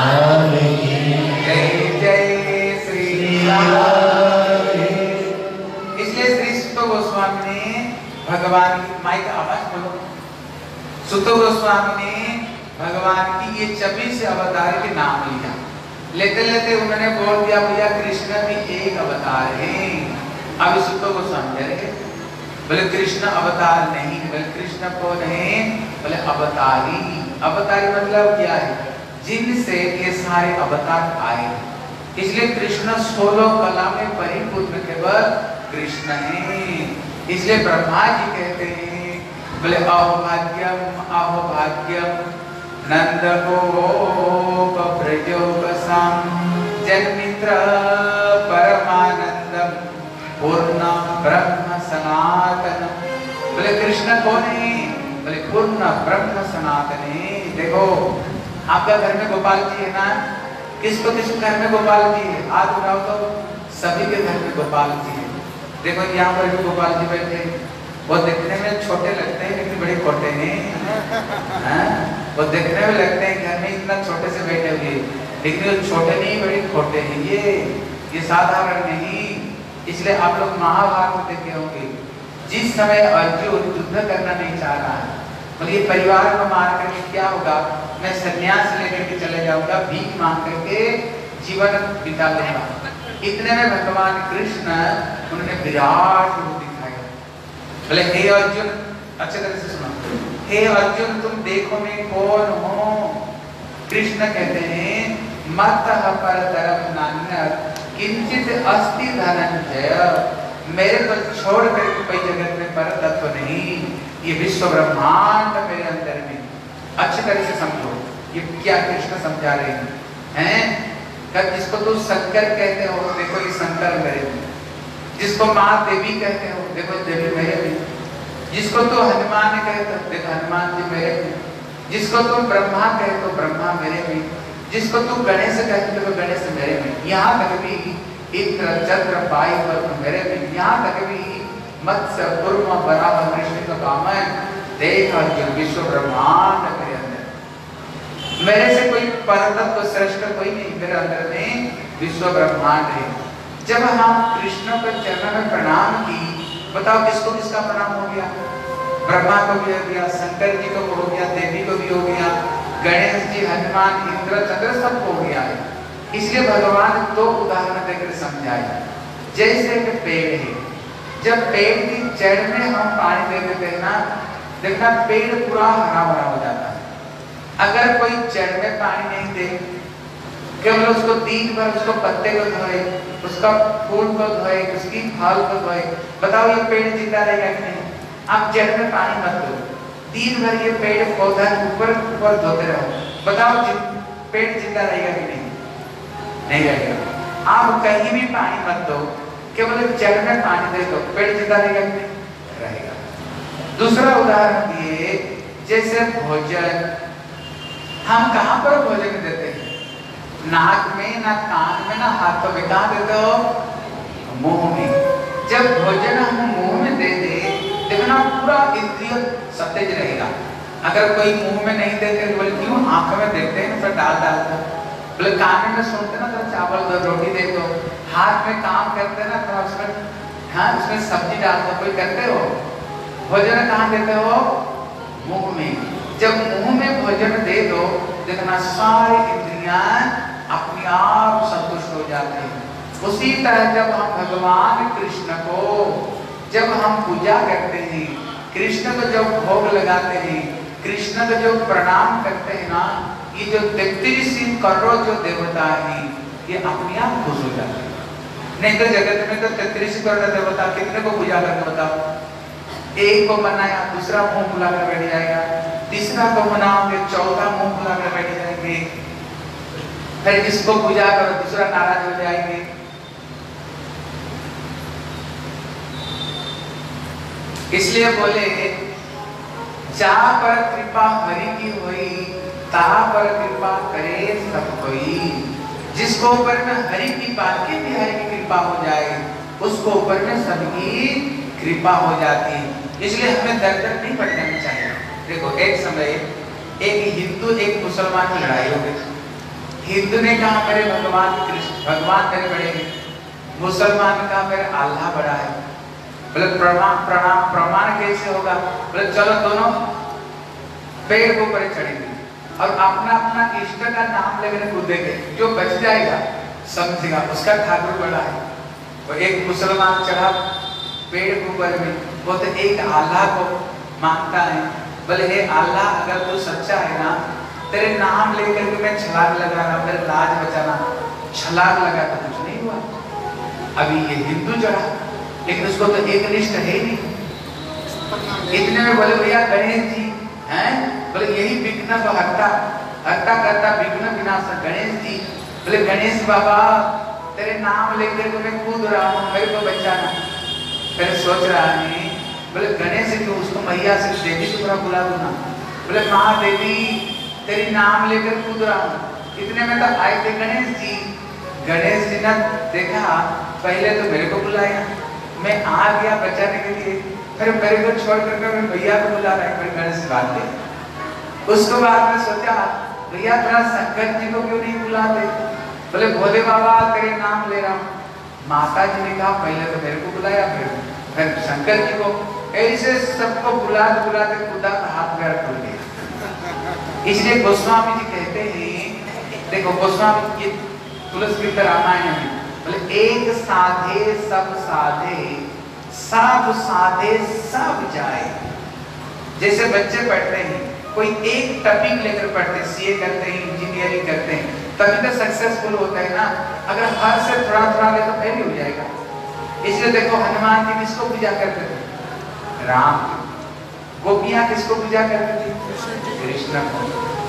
[SPEAKER 1] जय जय श्री राम। इसलिए श्री सुत गोस्वामी ने भगवान की माइक आवाज बोलो, सुत गोस्वामी ने भगवान की ये 26 अवतार के नाम लिया। लेते लेते उन्होंने बोल दिया भैया कृष्ण भी एक अवतार है। अब सुत गोस्वामी कह रहे बोले कृष्ण अवतार नहीं, बोले कृष्ण कौन है? बोले अवतारी। अवतारी मतलब क्या है? जिनसे ये सारे अवतार आए। इसलिए कृष्ण 16 कला में परिपूर्ण केवल कृष्ण है। इसलिए ब्रह्मा जी कहते हैं बोले अहोभाग्यम अहोभाग्यम नंद गोप ब्रजोपसम जन्मित्र परमानंदम पूर्ण ब्रह्म सनातन। बोले कृष्ण कौन है? बोले पूर्ण ब्रह्म सनातन है। देखो आपका घर में गोपाल जी है ना, किसको किस घर में गोपाल जी है? हाथ उठाओ तो सभी के घर में गोपाल जी है। देखो यहाँ पर भी गोपाल जी बैठे, वो देखने में छोटे लगते हैं लेकिन बड़े खोटे हैं। वो देखने में लगते हैं घर में इतना छोटे से बैठे हुए, लेकिन वो छोटे नहीं बड़े खोटे हैं। ये साधारण नहीं। इसलिए आप लोग महाभारत देखे होंगे, जिस समय अर्जुन युद्ध करना नहीं चाह रहा है, बोले ये परिवार को मार करके क्या होगा, मैं सन्यास लेकर के चले जाऊंगा, भीख मांग करके जीवन बिता लूंगा। इतने में भगवान कृष्ण उन्होंने विराट रूप दिखाया। बोले हे अर्जुन, अच्छे तरह से सुनो, हे अर्जुन तुम देखो मैं कौन हूँ। कृष्ण कहते हैं मत्तः परतरं नान्यत् किंचित अस्ति धनंजय। मेरे को छोड़ कर कोई जगत में पर तत्व नहीं, ये विश्व ब्रह्मांड मेरे अंदर में। अच्छी तरह से समझो ये क्या कृष्ण समझा रहे हैं। जिसको तू शंकर कहते हो, देखो ये शंकर मेरे में। जिसको माँ देवी कहते हो, देखो देवी मेरे में। जिसको तू हनुमान कहते हो, देखो हनुमान जी मेरे में। जिसको तुम ब्रह्मा कहते हो, ब्रह्मा मेरे में। जिसको तू गणेश कहते हो, गणेश मेरे में। यहाँ तक भी इंद्र चंद्र वायु मेरे में। यहाँ तक भी मत्स्य कूर्म वराह कृष्ण का कामन देख अर्जुन विश्व ब्रह्मांड मेरे अंदर। मेरे से कोई परतत्व श्रेष्ठ कोई नहीं, मेरे अंदर में विश्व ब्रह्मांड है। जब हम कृष्ण के चरणों में प्रणाम की, बताओ किसको किसका प्रणाम हो गया? ब्रह्मा को भी हो गया, शंकर जी को हो गया, देवी को भी हो गया, गणेश जी, हनुमान, इंद्र चंद्र सबको हो गया है। इसलिए भगवान दो उदाहरण देकर समझाए। जैसे एक पेड़ है, जब पेड़ की जड़ में हम पानी दे देते हैं ना, देखना पेड़ पूरा हरा भरा हो जाता है। अगर कोई जड़ में पानी नहीं दे, केवल उसको दिन भर उसको पत्ते को धोए, उसका फूल को धोए, उसकी फल को धोए, बताओ ये पेड़ जिंदा रहेगा कि नहीं? आप जड़ में पानी मत दो, दिन भर ये पेड़ पौधा ऊपर ऊपर धोते रहो, बताओ पेड़ जिंदा रहेगा कि नहीं? नहीं रहेगा। आप कहीं भी पानी मत दो, केवल जड़ में पानी दे दो, पेड़ जिंदा रहेगा कि नहीं? रहेगा। दूसरा उदाहरण दिए, जैसे भोजन, हम कहाँ पर भोजन देते हैं? नाक में, ना कान में, ना हाथों में। कहाँ देते हो? मुंह में। जब भोजन हम मुंह में दे दे, देखना पूरा इंद्रिय सतेज रहेगा। अगर कोई मुंह में नहीं देते तो बोले क्यों? आंखों में देखते हैं ना, डाल डालता, बोले कान में सुनते ना तो चावल दो, रोटी दे दो, हाथ में काम करते ना तो उसमें हाँ उसमें सब्जी डाल दो, कोई करते हो? भोजन कहाँ देते हो? मुंह में। जब मुंह में भोजन दे दो, देखना सारी इंद्रियां अपने आप संतुष्ट हो जाते हैं। उसी तरह जब हम भगवान कृष्ण को जब हम पूजा करते हैं, कृष्ण को जब भोग लगाते हैं, कृष्ण को जो प्रणाम करते हैं ना, ये जो 33 करोड़ जो देवता है, ये अपने आप खुश हो जाते हैं। नहीं तो जगत में तो 33 करोड़ देवता कितने को पूजा करके बताओ? एक को मनाया, दूसरा मुंह फुला कर बैठ जाएगा, तीसरा को मनाओगे, चौथा मुंह फुला कर बैठ जाएंगे, फिर इसको पूजा करो, दूसरा नाराज हो जाएंगे। इसलिए बोले जा पर कृपा हरि की होई, ता पर कृपा करे सब कोई। जिसको ऊपर में हरि की बात की भी हरि की कृपा हो जाए, उसको ऊपर में सबकी कृपा हो जाती है। इसलिए हमें दर दर नहीं भटकना चाहिए। देखो एक समय एक हिंदू एक मुसलमान की लड़ाई हो गई। हिंदू ने कहा मेरे भगवान कृष्ण भगवान मेरे बड़े हैं, मुसलमान ने कहा मेरे अल्लाह बड़ा है। बोले प्रमाण कैसे होगा? बोले चलो दोनों पेड़ के ऊपर चढ़ेंगे और अपना अपना इष्ट का नाम लेकर कूदेंगे, जो बच जाएगा समझेगा उसका ठाकुर बड़ा है। वो एक मुसलमान चढ़ा पेड़ के ऊपर में, वो तो एक अल्लाह को मानता है। बोले हे अल्लाह, अगर तू सच्चा है ना, तेरे नाम लेकर के मैं छलांग लगा रहा, मेरे लाज बचाना, छलांग लगा तो कुछ नहीं हुआ। अभी ये हिंदू चढ़ा, लेकिन उसको तो एक निष्ठ है ही नहीं। इतने में बोले भैया गणेश जी हैं, बोले यही विघ्न को हरता करता विघ्न विनाशक गणेश जी, बोले गणेश बाबा तेरे नाम लेकर तो मैं कूद रहा हूँ, मेरे को बचाना। फिर सोच रहा है, बोले गणेश जी उसको मैया से देवी को थोड़ा बुला दो ना। बोले महादेवी तेरी नाम लेकर कूद रहा हूँ। इतने में तो आए थे गणेश जी। गणेश जी ने देखा, पहले तो मेरे को बुलाया, मैं आ गया बचाने के लिए, फिर मेरे को छोड़ करके मैं भैया को बुला रहा है। फिर गणेश बात ले। उसको बाद में सोचा भैया थोड़ा शंकर जी को क्यों नहीं बुलाते। बोले भोले बाबा तेरे नाम ले रहा हूँ। माता जी ने कहा पहले तो मेरे को बुलाया, फिर शंकर जी को। ऐसे सबको बुलाते बुलाते खुदा का हाथ पैर टूट गया। इसलिए गोस्वामी जी कहते हैं, देखो गोस्वामी ये तुलसी के रामायण में बोले एक साधे सब साधे, सब साधे सब जाए। जैसे बच्चे पढ़ते हैं, कोई एक टॉपिक लेकर पढ़ते, सीए करते हैं, इंजीनियरिंग करते हैं, तभी तो सक्सेसफुल होता है ना। अगर हर से थोड़ा थोड़ा ले तो फेल हो जाएगा। इसलिए देखो हनुमान जी किसको पूजा करते थे? राम। गोपियां किसको पूजा करते थे? कृष्ण को।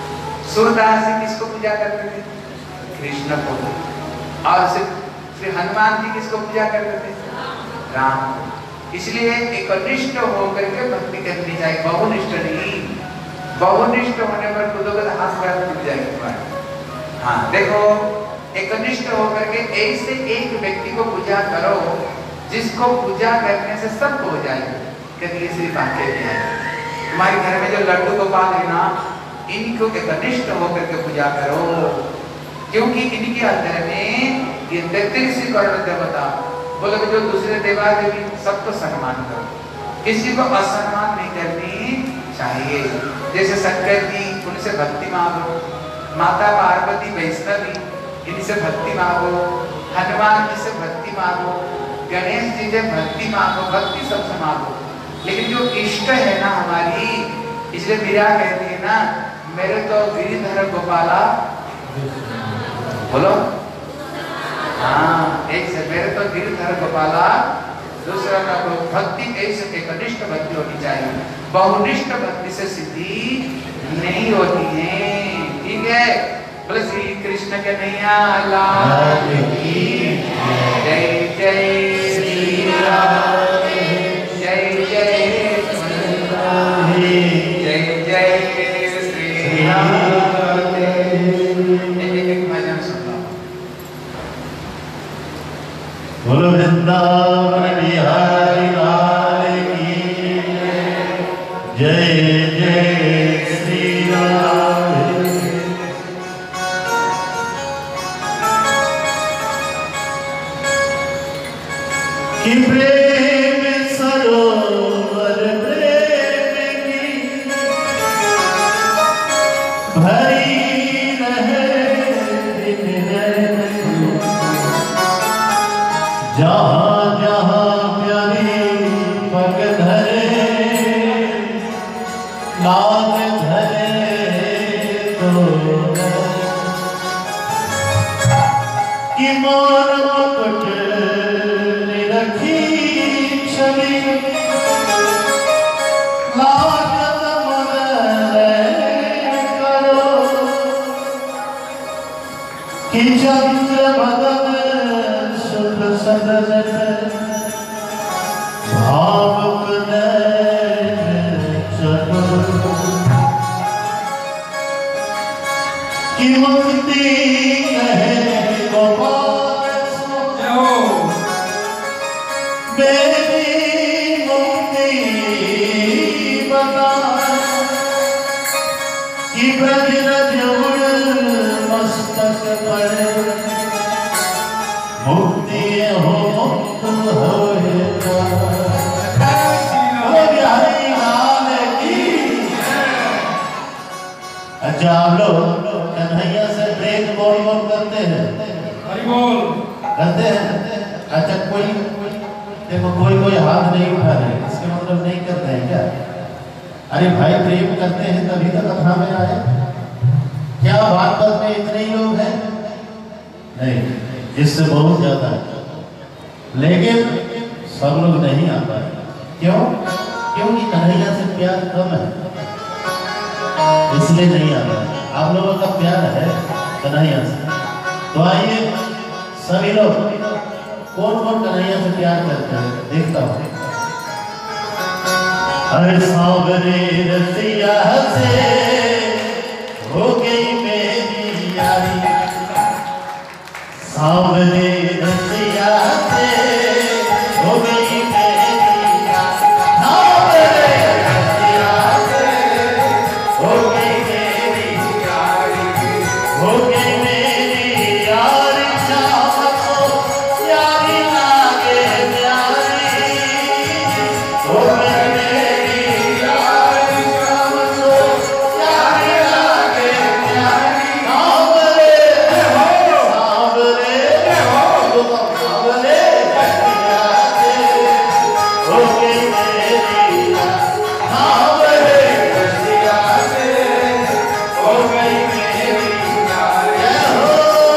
[SPEAKER 1] सूरदास जी किसको पूजा करते थे? कृष्ण को। और श्री हनुमान जी किसको पूजा करते थे? राम को। इसलिए एकनिष्ठ होकर के भक्ति करनी चाहिए, बहुनिष्ठ नहीं। बहुनिष्ठ होने पर खुद को हाथ पैर टूट जाएंगे तुम्हारे। हाँ देखो, एकनिष्ठ होकर के ऐसे एक व्यक्ति को पूजा करो जिसको पूजा करने से सब हो जाएगा। कहते श्री बांके भी है, तुम्हारे घर में जो लड्डू गोपाल है ना, इनको एकनिष्ठ होकर के पूजा करो, क्योंकि इनके अंदर में ये 33 करोड़ देवता। बोले जो दूसरे देवा देवी सबको सम्मान करो, किसी को असम्मान नहीं करनी चाहिए। जैसे शंकर जी उनसे भक्ति मांगो, माता पार्वती वैष्णवी इनसे भक्ति मांगो, हनुमान जी से भक्ति मांगो, गणेश जी से भक्ति मांगो, भक्ति सबसे मांगो। लेकिन जो इष्ट है ना हमारी, इसलिए मीरा कहती है ना, मेरे तो गिरिधर गोपाला बोलो। हाँ एक से मेरे तो गिरिधर गोपाला, दूसरा का भक्ति ऐसे एकनिष्ठ भक्ति होनी चाहिए। बहुनिष्ठ भक्ति से सिद्धि नहीं होती है। ठीक है, बोले श्री कृष्ण के नैया लाल की जय। जय श्री राम, जय जय जय जय श्री राम। एक भजन सुनो।
[SPEAKER 2] बोलो वृंदावन बिहारी लाल की जय। जय श्री राम। कि प्रेम सरोवर प्रेम की भरी रहे दिन रात, जहाँ जहाँ प्यारी पग धरे नाम धरे तो कि मोर मुकुट रखी छवि लागत मुनरे करो कि चंद्र बदन सुख सदन भावुक नयन चलो कि मुक्ति कहे गोपाल बेबी मुक्ति बता कि ब्रज रजोड़ मस्तक पर मुक्ति हो मुक्त होएगा। बिहारी लाल की। अच्छा आप लोग कन्हैया से प्रेम बोल बोल करते हैं? हरि बोल करते हैं। अच्छा कोई देखो कोई हाथ नहीं उठा रहे, इसके मतलब नहीं करते हैं क्या? अरे भाई प्रेम करते हैं तभी तो कथा में आए। क्या भागवत में इतने ही लोग हैं? नहीं, इससे बहुत ज्यादा है। लेकिन सब लोग नहीं आ पाए। क्यों? क्योंकि कन्हैया से प्यार कम है, इसलिए नहीं आ पाए। आप लोगों का प्यार है कन्हैया से, तो आइए सभी लोग कौन कौन कन्हैया से प्यार करते हैं देखता हूँ। अरे सांवरे रसिया से हो गई मेरी यारी, सांवरे रसिया से हो गई मेरी यारी, सांवरे रसिया से हो गई मेरी यारी, हो गई मेरी यारी, शाम को यारी लागे प्यारी, हो गई मेरी यारी, शाम को यारी लागे प्यारी, सांवरे सांवरे सांवरे रसिया से हो गई मेरी यारी, सांवरे रसिया से हो गई मेरी यारी। जय हो।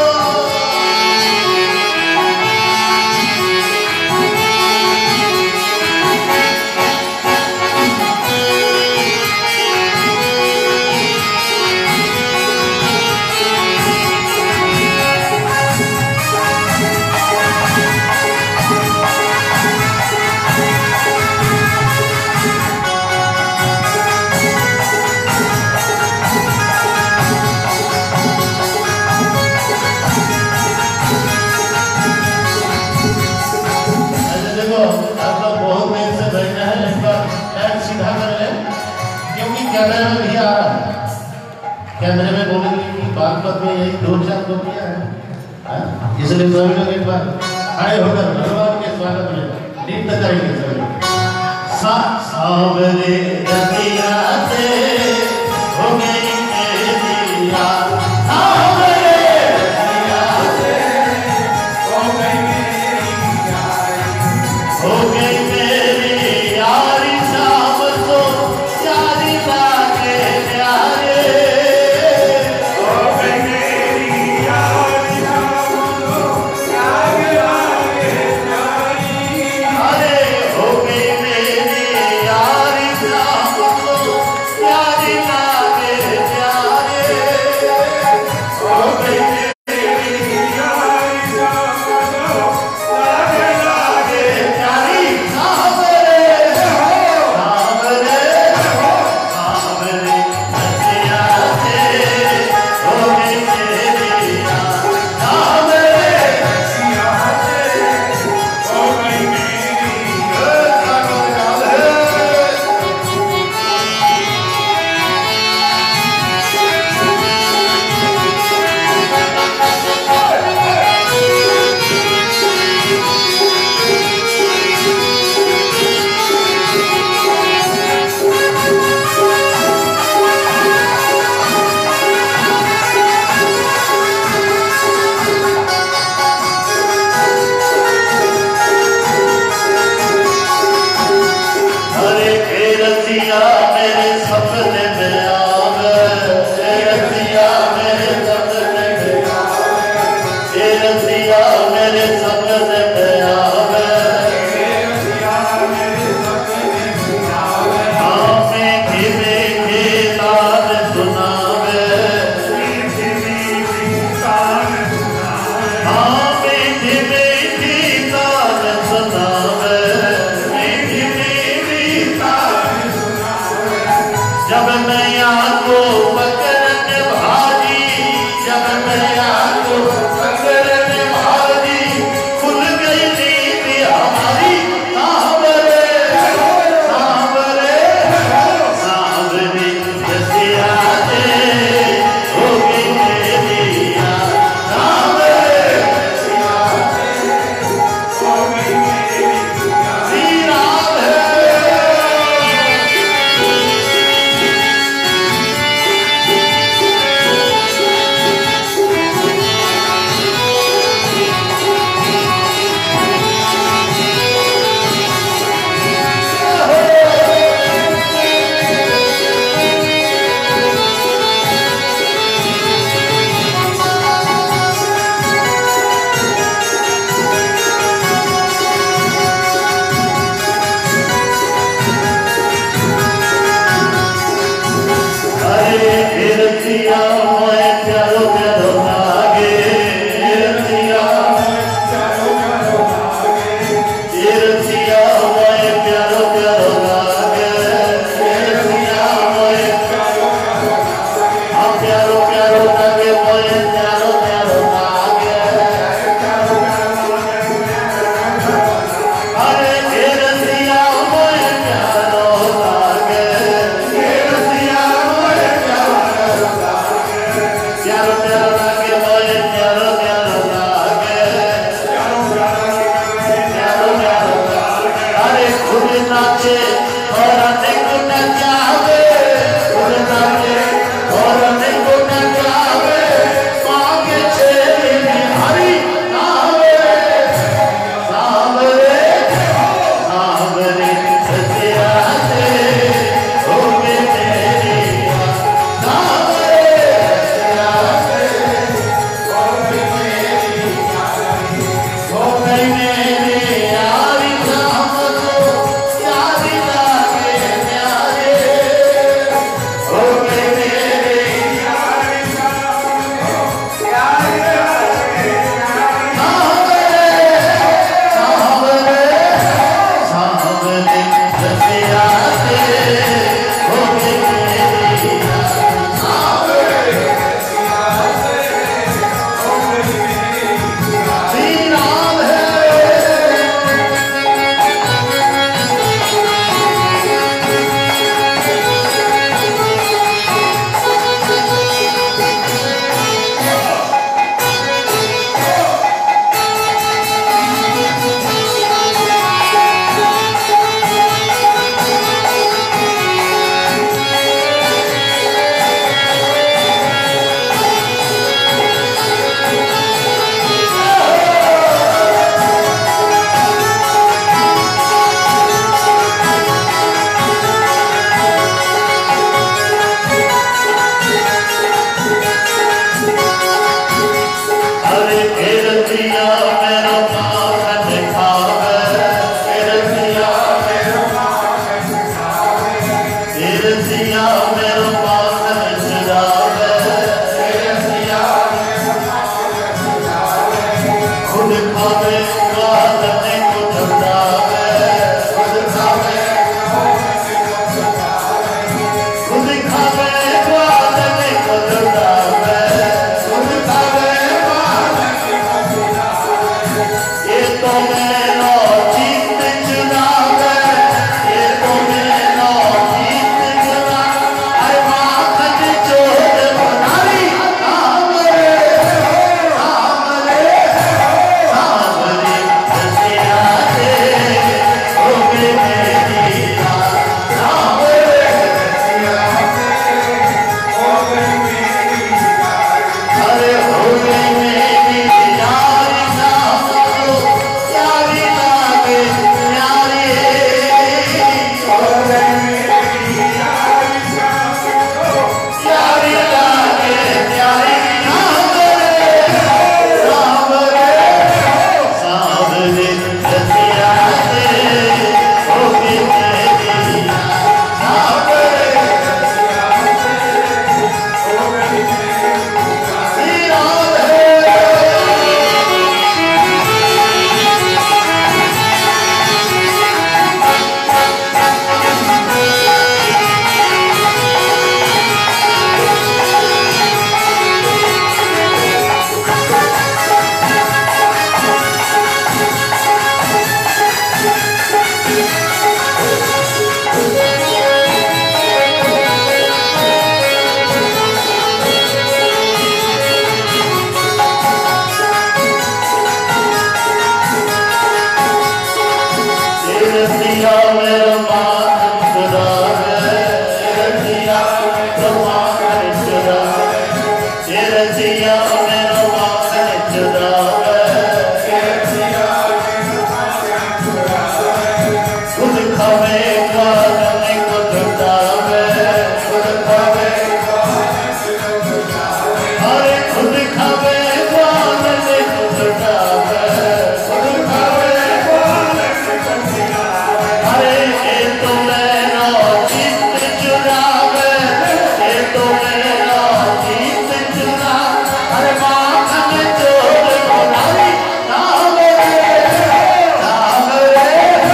[SPEAKER 2] अच्छा देखो, आप लोग बहुत देर से बैठे हैं, एक बार लाइन सीधा कर लें, क्योंकि कैमरे में भी आ रहा है। कैमरे में बोलेंगे कि बागपत में यही 2-4 गोपियां हैं, हाँ? इसलिए सभी लोग एक बार खड़े होकर भगवान के स्वागत में नृत्य करेंगे सभी लोग। सांवरे रसिया से हो गई मेरी यारी, सांवरे रसिया से हो गई मेरी यारी, हो गई मेरी यारी, शाम को यारी लागे प्यारे, हो गई मेरी यारी, शाम को यारी लागे प्यारे, रसिया मेरा मान चुरावे, रसिया मेरा मान चुरावे, ये रसिया मेरा मान चुरावे, खुद खावे कानून को जुटावे, खुद खावे अरे खुद खावे कानून को जुटावे, खुद खावे अरे ये तो मेरा चित्त चुरावे, ये तो मेरा चित्त चुरावे, अरे माखन चोर बुराई सावरे सावरे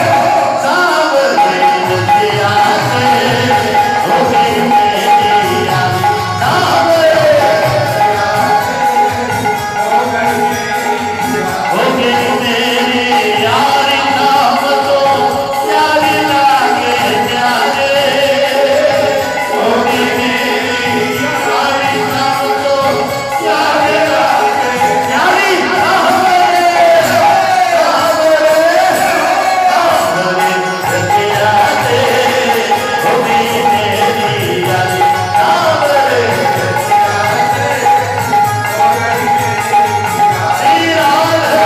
[SPEAKER 2] सावरे रसिया से हो गई मेरी यारी, सावरे हो गई मेरी यारी, नाम तो प्यारी लागे प्यारे, हो गई मेरी यारी, नाम तो प्यारी लागे प्यारी, सावरे सावरे सावरे रसिया से हो गई मेरी यारी, सावरे श्री राधे।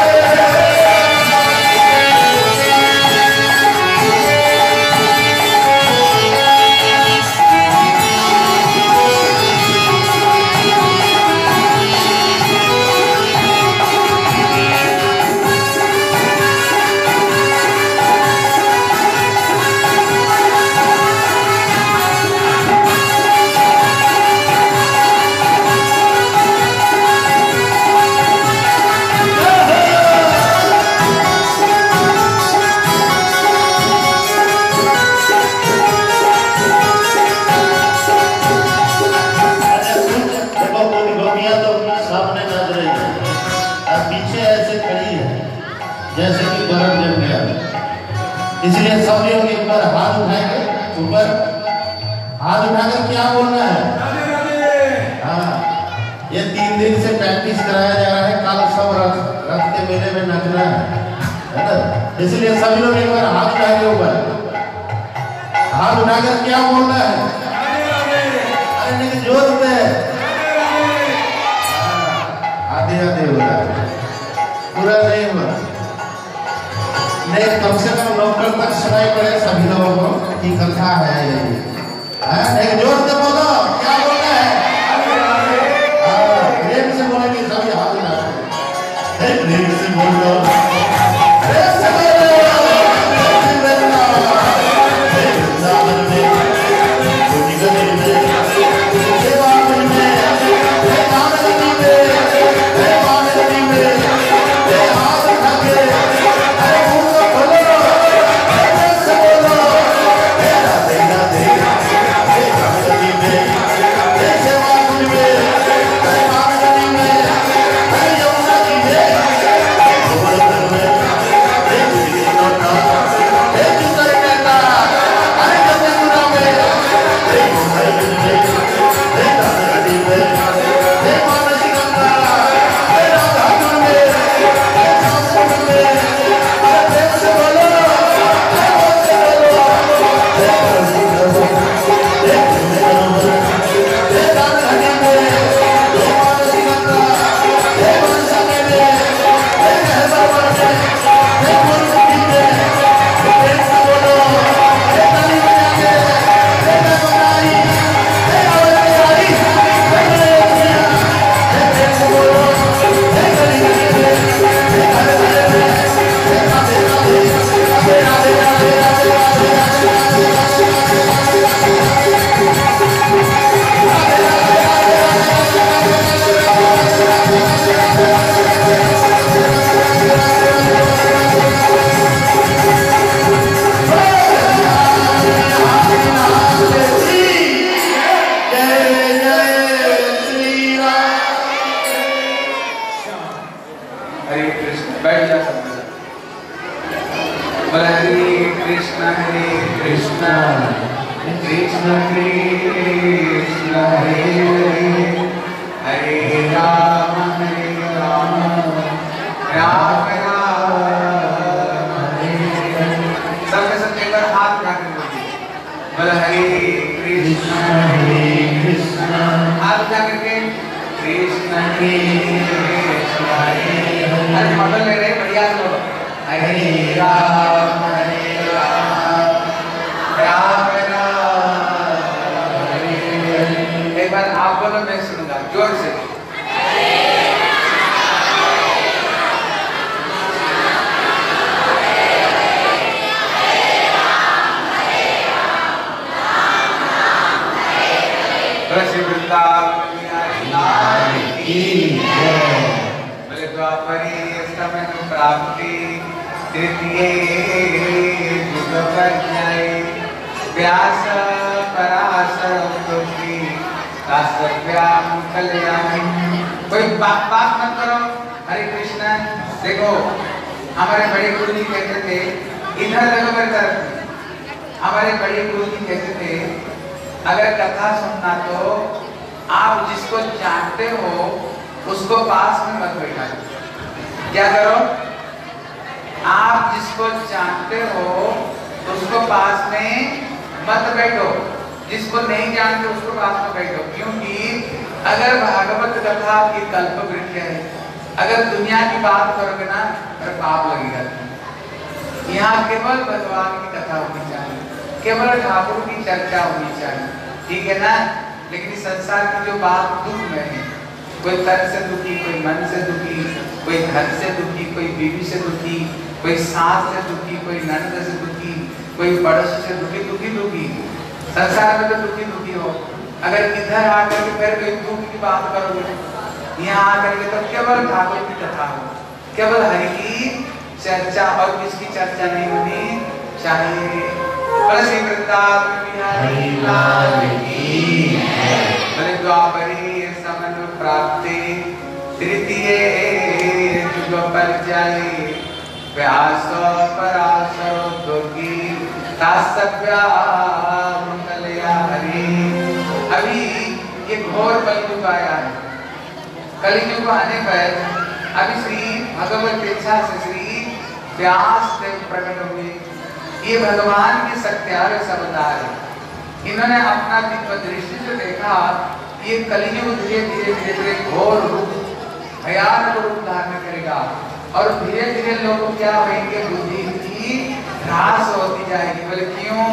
[SPEAKER 2] देखो कोई गोपियां तो सामने नाच रही है और पीछे ऐसे खड़ी है जैसे कि बर्फ जम गया, इसलिए सब लोग एक बार हाथ उठाएंगे ऊपर, हाथ उठाकर क्या बोलना है? हाँ, ये 3 दिन से प्रैक्टिस कराया जा रहा है, कल सब रथ के मेले में नाचना है ना, इसलिए सभी लोग एक बार हाथ उठाएंगे ऊपर, हाथ उठाकर क्या बोलना है? अरे लेकिन जोर से आधे आधे हो रहा है, पूरा नहीं हो रहा, नहीं कम से कम लोकल तक सुनाई पड़े सभी लोगों को कि कथा है ये, नहीं जोर से बोलो क्या बोलना है? प्रेम से बोलेंगे सभी हाथ उठाएंगे, प्रेम से बोलो, प्रेम से बोलो,
[SPEAKER 1] कृष्ण कृष्ण हरे हरे राम राम राम हरे हरे। सबके सब कृष्ण आप क्या करके कृष्ण कृष्ण अरे मॉडल ले रहे बढ़िया तो हरे राम राम हरे एक बार आप बोलो मैं सुनूंगा जोर से बोले द्वापरी समय प्राप्ति तृतीय युग पर जाए व्यास पराशर की कोई बात मत करो। हरे कृष्ण देखो हमारे बड़े गुरु जी कहते थे इधर देखो मेरे तरफ हमारे बड़े गुरु जी कहते थे अगर कथा सुनना तो आप जिसको जानते हो उसको पास में मत बैठा क्या करो आप जिसको जानते हो उसको पास में मत बैठो जिसको नहीं जानते उसको पास में बैठो क्योंकि अगर भागवत कथा की कल्प वृक्ष है अगर दुनिया की बात करोगे ना तो पाप लगेगा। यहाँ केवल भगवान की कथा होनी चाहिए केवल ठाकुर की चर्चा होनी चाहिए ठीक है ना। लेकिन इस संसार की जो बात दुख में है कोई तन से दुखी कोई मन से दुखी कोई धन से दुखी कोई बीवी से दुखी कोई सास से दुखी कोई नंद से दुखी कोई पड़ोसी से दुखी दुखी दुखी संसार में तो दुखी दुखी हो अगर इधर आकर के फिर कोई दुख की बात करोगे यहाँ आकर के तो केवल ठाकुर की कथा हो केवल हरि की चर्चा और किसकी चर्चा नहीं होनी चाहिए। श्री वृंदावन बिहारी लाल की बोले द्वापरी समय प्राप्ति तृतीय युग पर जाए व्यास पराशर की हरि। अभी ये घोर कलयुग आया है कलयुग आने पर अभी श्री भगवत इच्छा से श्री व्यास देव प्रकट हुए ये भगवान के सत्यार अवतार है इन्होंने अपना दिव्य दृष्टि से देखा ये कलयुग धीरे धीरे धीरे धीरे घोर रूप भयानक रूप धारण करेगा और धीरे धीरे लोग क्या होंगे बुद्धि की ह्रास होती जाएगी। बोले क्यों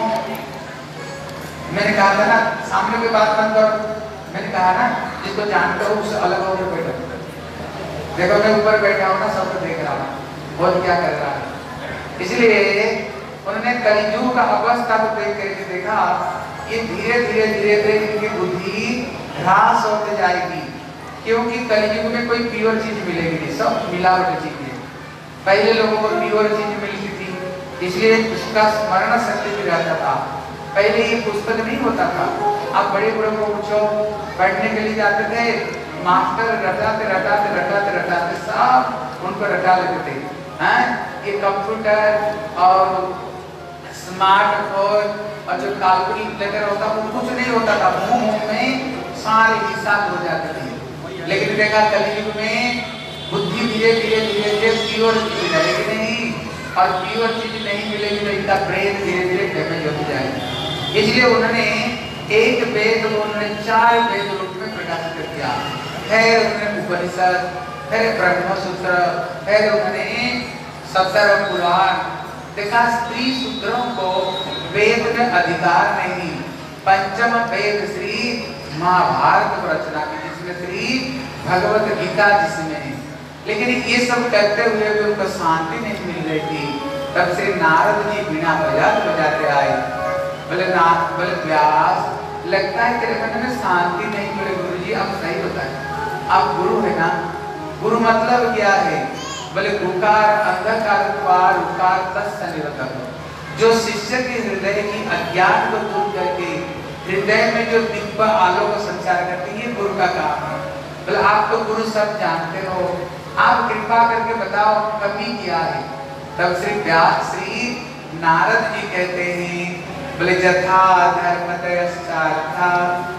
[SPEAKER 1] मैंने कहा था ना सामने की बात मत करो मैंने कहा ना जिसको जानते हो उससे अलग होकर बैठो देखो मैं ऊपर बैठा हूँ ना सबको देख रहा हूँ बहुत क्या कर रहा है इसलिए उन्होंने कलयुग का अवस्था को देख करके देखा ये धीरे धीरे धीरे धीरे इनकी बुद्धि ह्रास होते जाएगी क्योंकि कलयुग में कोई प्योर चीज मिलेगी नहीं सब मिलावट चीज है। पहले लोगों को प्योर चीज मिलती थी इसलिए उसका स्मरण शक्ति भी रहता था। पहले ये पुस्तक नहीं होता था आप बड़े बड़े को पूछो पढ़ने के लिए जाते थे मास्टर रटाते रटाते रटाते रटाते सब उनको रटा लेते थे हैं। ये कंप्यूटर और स्मार्टफोन और जो कैलकुलेटर होता वो कुछ नहीं होता था मुंह में सारे हिसाब हो जाते थे। लेकिन देखा कलयुग में बुद्धि धीरे धीरे धीरे धीरे प्योर चीज मिलेगी नहीं और प्योर चीज नहीं मिलेगी तो इनका ब्रेन धीरे धीरे डैमेज होती जाएगी। इसलिए उन्होंने एक वेद को उन्होंने 4 वेद रूप में प्रकाशित किया है। उन्होंने उपनिषद फिर ब्रह्मसूत्र फिर उन्होंने 17 पुराण देखा। स्त्री शूद्रों को वेद में अधिकार नहीं। पंचम वेद श्री महाभारत को रचना की जिसमें श्री भगवत गीता जिसमें है। लेकिन ये सब करते हुए भी उनको शांति नहीं मिल रही थी। तब श्री नारद जी बिना बजाते आए। बोले व्यास लगता है तेरे मन में शांति नहीं। बोले गुरुजी आप सही बताएं आप गुरु है ना। गुरु मतलब क्या है? बोले गुकार अंधकार द्वार उकार तस्य निरतक। जो शिष्य के हृदय की अज्ञान को दूर करके हृदय में जो दिव्य आलोक संचार करते हैं ये गुरु का काम है। बोले आप तो गुरु सब जानते हो आप कृपा करके बताओ कमी क्या है। तब श्री नारद जी कहते हैं बोले जथा धर्मतयश्चार्था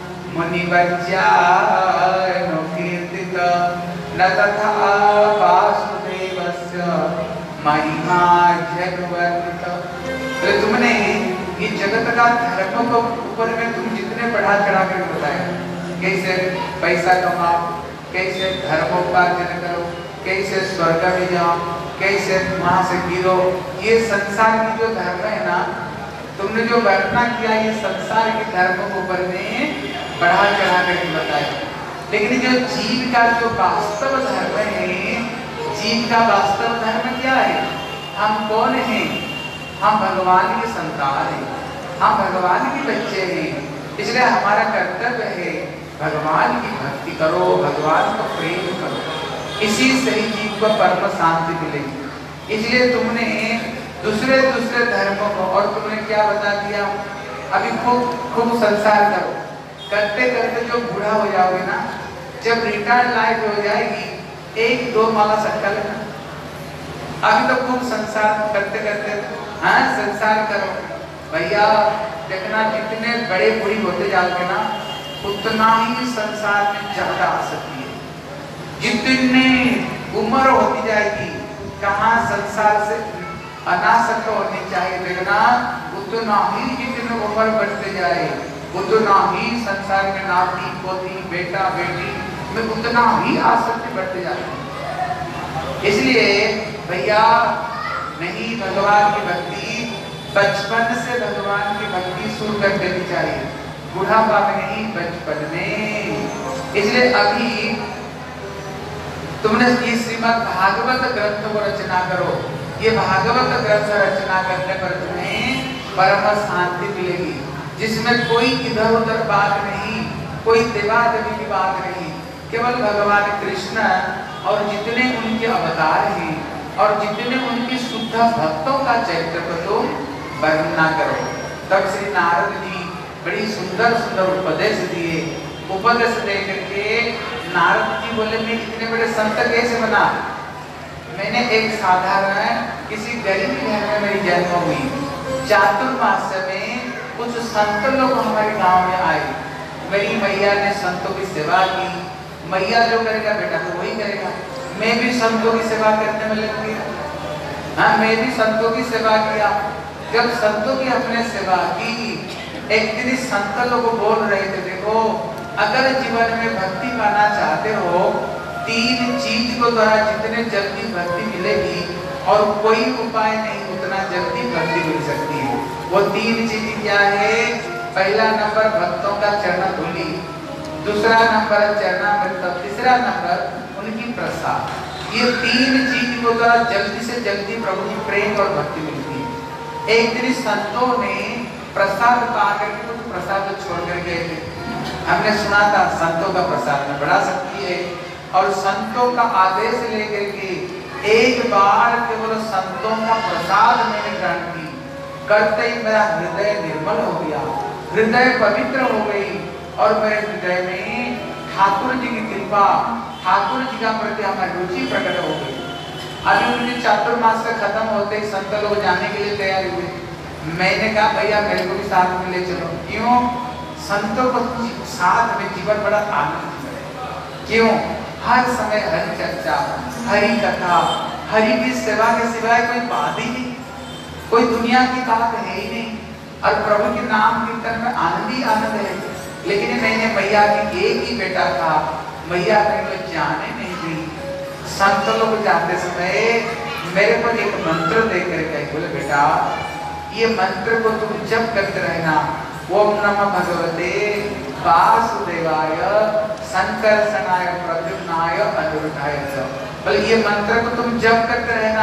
[SPEAKER 1] मुनिवज्यायनो कीर्तित न तथा वासुदेवस्य महिमा जगवर्णित। तुमने ये जगत का धर्म को ऊपर में तुम जितने बढ़ा चढ़ा कर बताए, कैसे पैसा कमाओ, कैसे धर्मोपार्जन करो, कैसे स्वर्ग में जाओ, कैसे वहां से गिरो, ये संसार की जो धर्म है ना, तुमने जो वर्णना किया ये संसार के धर्म को ऊपर में बढ़ा चढ़ा करके बताया। लेकिन जो जीव का जो वास्तव धर्म है, जीव का वास्तव धर्म क्या है? हम कौन हैं? हम भगवान के संतान हैं, हम भगवान के बच्चे हैं। इसलिए हमारा कर्तव्य है भगवान की भक्ति करो, भगवान को प्रेम करो, इसी से ही जीव को परम शांति मिलेगी। इसलिए तुमने दूसरे दूसरे धर्मों को, और तुमने क्या बता दिया, अभी खूब संसार करो, करते करते जो बूढ़ा हो जाओगे ना, जब रिटायर्ड लाइफ हो जाएगी, 1-2 माला सट्टा लेना। अभी तो खूब संसार करते करते, हाँ संसार करो भैया, देखना जितने बड़े बूढ़ी होते जाओगे ना, उतना ही संसार में ज्यादा आसक्ति है। जितनी उम्र होती जाएगी, कहाँ संसार से अनासक्त होनी चाहिए, देखना उतना ही जितनी उम्र बढ़ते जाए, उतना ही संसार में नाती पोती बेटा बेटी में उतना ही आसक्ति बढ़ते जाए। इसलिए भैया नहीं, भगवान की भक्ति बचपन से भगवान की भक्ति शुरू कर देनी चाहिए, बुढ़ापा में नहीं, बचपन में। इसलिए अभी तुमने ये श्रीमद् भागवत ग्रंथ को रचना करो, ये भागवत ग्रंथ रचना करने पर तुम्हें परम शांति मिलेगी, जिसमें कोई इधर उधर बात नहीं, कोई देवादेवी की बात नहीं, केवल भगवान कृष्ण और जितने उनके अवतार हैं और जितने उनके शुद्ध भक्तों का चरित्र को तुम वर्णना करो। तब श्री नारद जी बड़ी सुंदर सुंदर उपदेश दिए। उपदेश दे करके नारद जी बोले, मैं इतने बड़े संत कैसे बना? मैंने एक साधारण किसी गरीब घर में मेरी जन्म हुई, चातुर्मास में कुछ संत लोग हमारे गांव में आए, मेरी मैया ने संतों की सेवा की। मैया जो करेगा बेटा तो वही करेगा, मैं भी संतों की सेवा करने में लग गया। हाँ, मैं भी संतों की सेवा किया। जब संतों की अपने सेवा की, एक दिन संत लोग बोल रहे थे, देखो अगर जीवन में भक्ति पाना चाहते हो, 3 चीज को द्वारा जितने जल्दी भक्ति मिलेगी और कोई उपाय नहीं उतना जल्दी भक्ति मिल सकती है। वो 3 चीज क्या है? पहला नंबर भक्तों का चरण धूलि, दूसरा नंबर चरणामृत, तीसरा नंबर उनकी प्रसाद। ये 3 चीज को द्वारा जल्दी से जल्दी प्रभु की प्रेम और भक्ति मिलती है। एक दिन संतों ने प्रसाद पा करके कुछ प्रसाद छोड़ कर गए थे। हमने सुना था संतों का प्रसाद में बड़ा शक्ति है, और संतों का आदेश लेकर के एक बार केवल संतों का प्रसाद मैंने ग्रहण की, करते ही मेरा हृदय निर्मल हो गया, हृदय पवित्र हो गई, और मेरे हृदय में ठाकुर जी की कृपा, ठाकुर जी का प्रति हमारी रुचि प्रकट हो गई। अभी मुझे चातुर्मास से खत्म होते ही संत लोग जाने के लिए तैयार हुए। मैंने कहा भैया मेरे को भी साथ में ले चलो। क्यों? संतों को साथ में जीवन बड़ा आनंद है। क्यों? हर समय हरि चर्चा, हरि कथा, हरि की सेवा के सिवाय कोई बात ही नहीं, कोई दुनिया की बात है ही नहीं, और प्रभु के नाम कीर्तन में आनंद ही आनंद है। लेकिन मैंने मैया की एक ही बेटा था, मैया कहीं तो जाने नहीं दी। संत लोग जाते समय मेरे पर एक मंत्र देकर गए, बोले बेटा ये मंत्र को तुम जप करते रहना, ओम नमः भगवते वासुदेवाय संकर्षणाय प्रद्युम्नाय अनिरुद्धाय। बोले ये मंत्र को तुम जप करते रहना।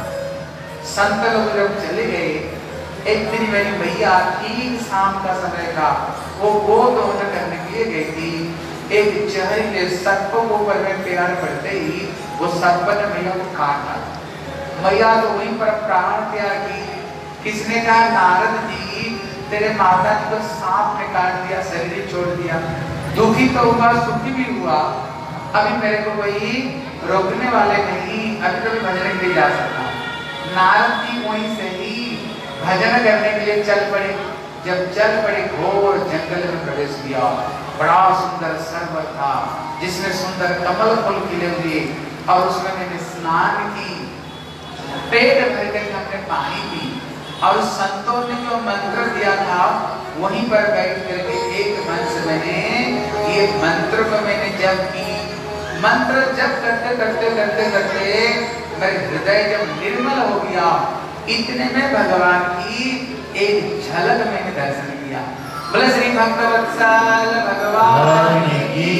[SPEAKER 1] संत लोग जब चले गए, एक दिन मेरी मैया ठीक शाम का समय था, वो गोदोहन करने के लिए गई थी। एक जहरीले सर्प को ऊपर में पैर पड़ते ही वो सर्प ने मैया को काटा। मैया तो वहीं पर प्राण त्याग की। किसने कहा? नारद जी तेरे माता जी को सांप ने काट दिया, शरीर छोड़ दिया। दुखी तो हुआ, सुखी भी हुआ। अभी मेरे को कोई रोकने वाले नहीं, अभी तो भजन के लिए जा सकता। नारद जी वहीं से ही भजन करने के लिए चल पड़े। जब चल पड़े, घोर जंगल में प्रवेश किया। बड़ा सुंदर सरोवर था जिसमें सुंदर कमल फूल खिले हुए, और उसमें मैंने स्नान की, पेट भर कर हमने पानी पी। और संतों ने जो मंत्र दिया था वहीं पर बैठ करके एक मन से मैंने ये मंत्र को मैंने जब की, मंत्र जब करते करते करते करते मेरे हृदय जब निर्मल हो गया, इतने में भगवान की एक झलक मैंने दर्शन किया। बोले श्री भक्तवत्सल भगवान की।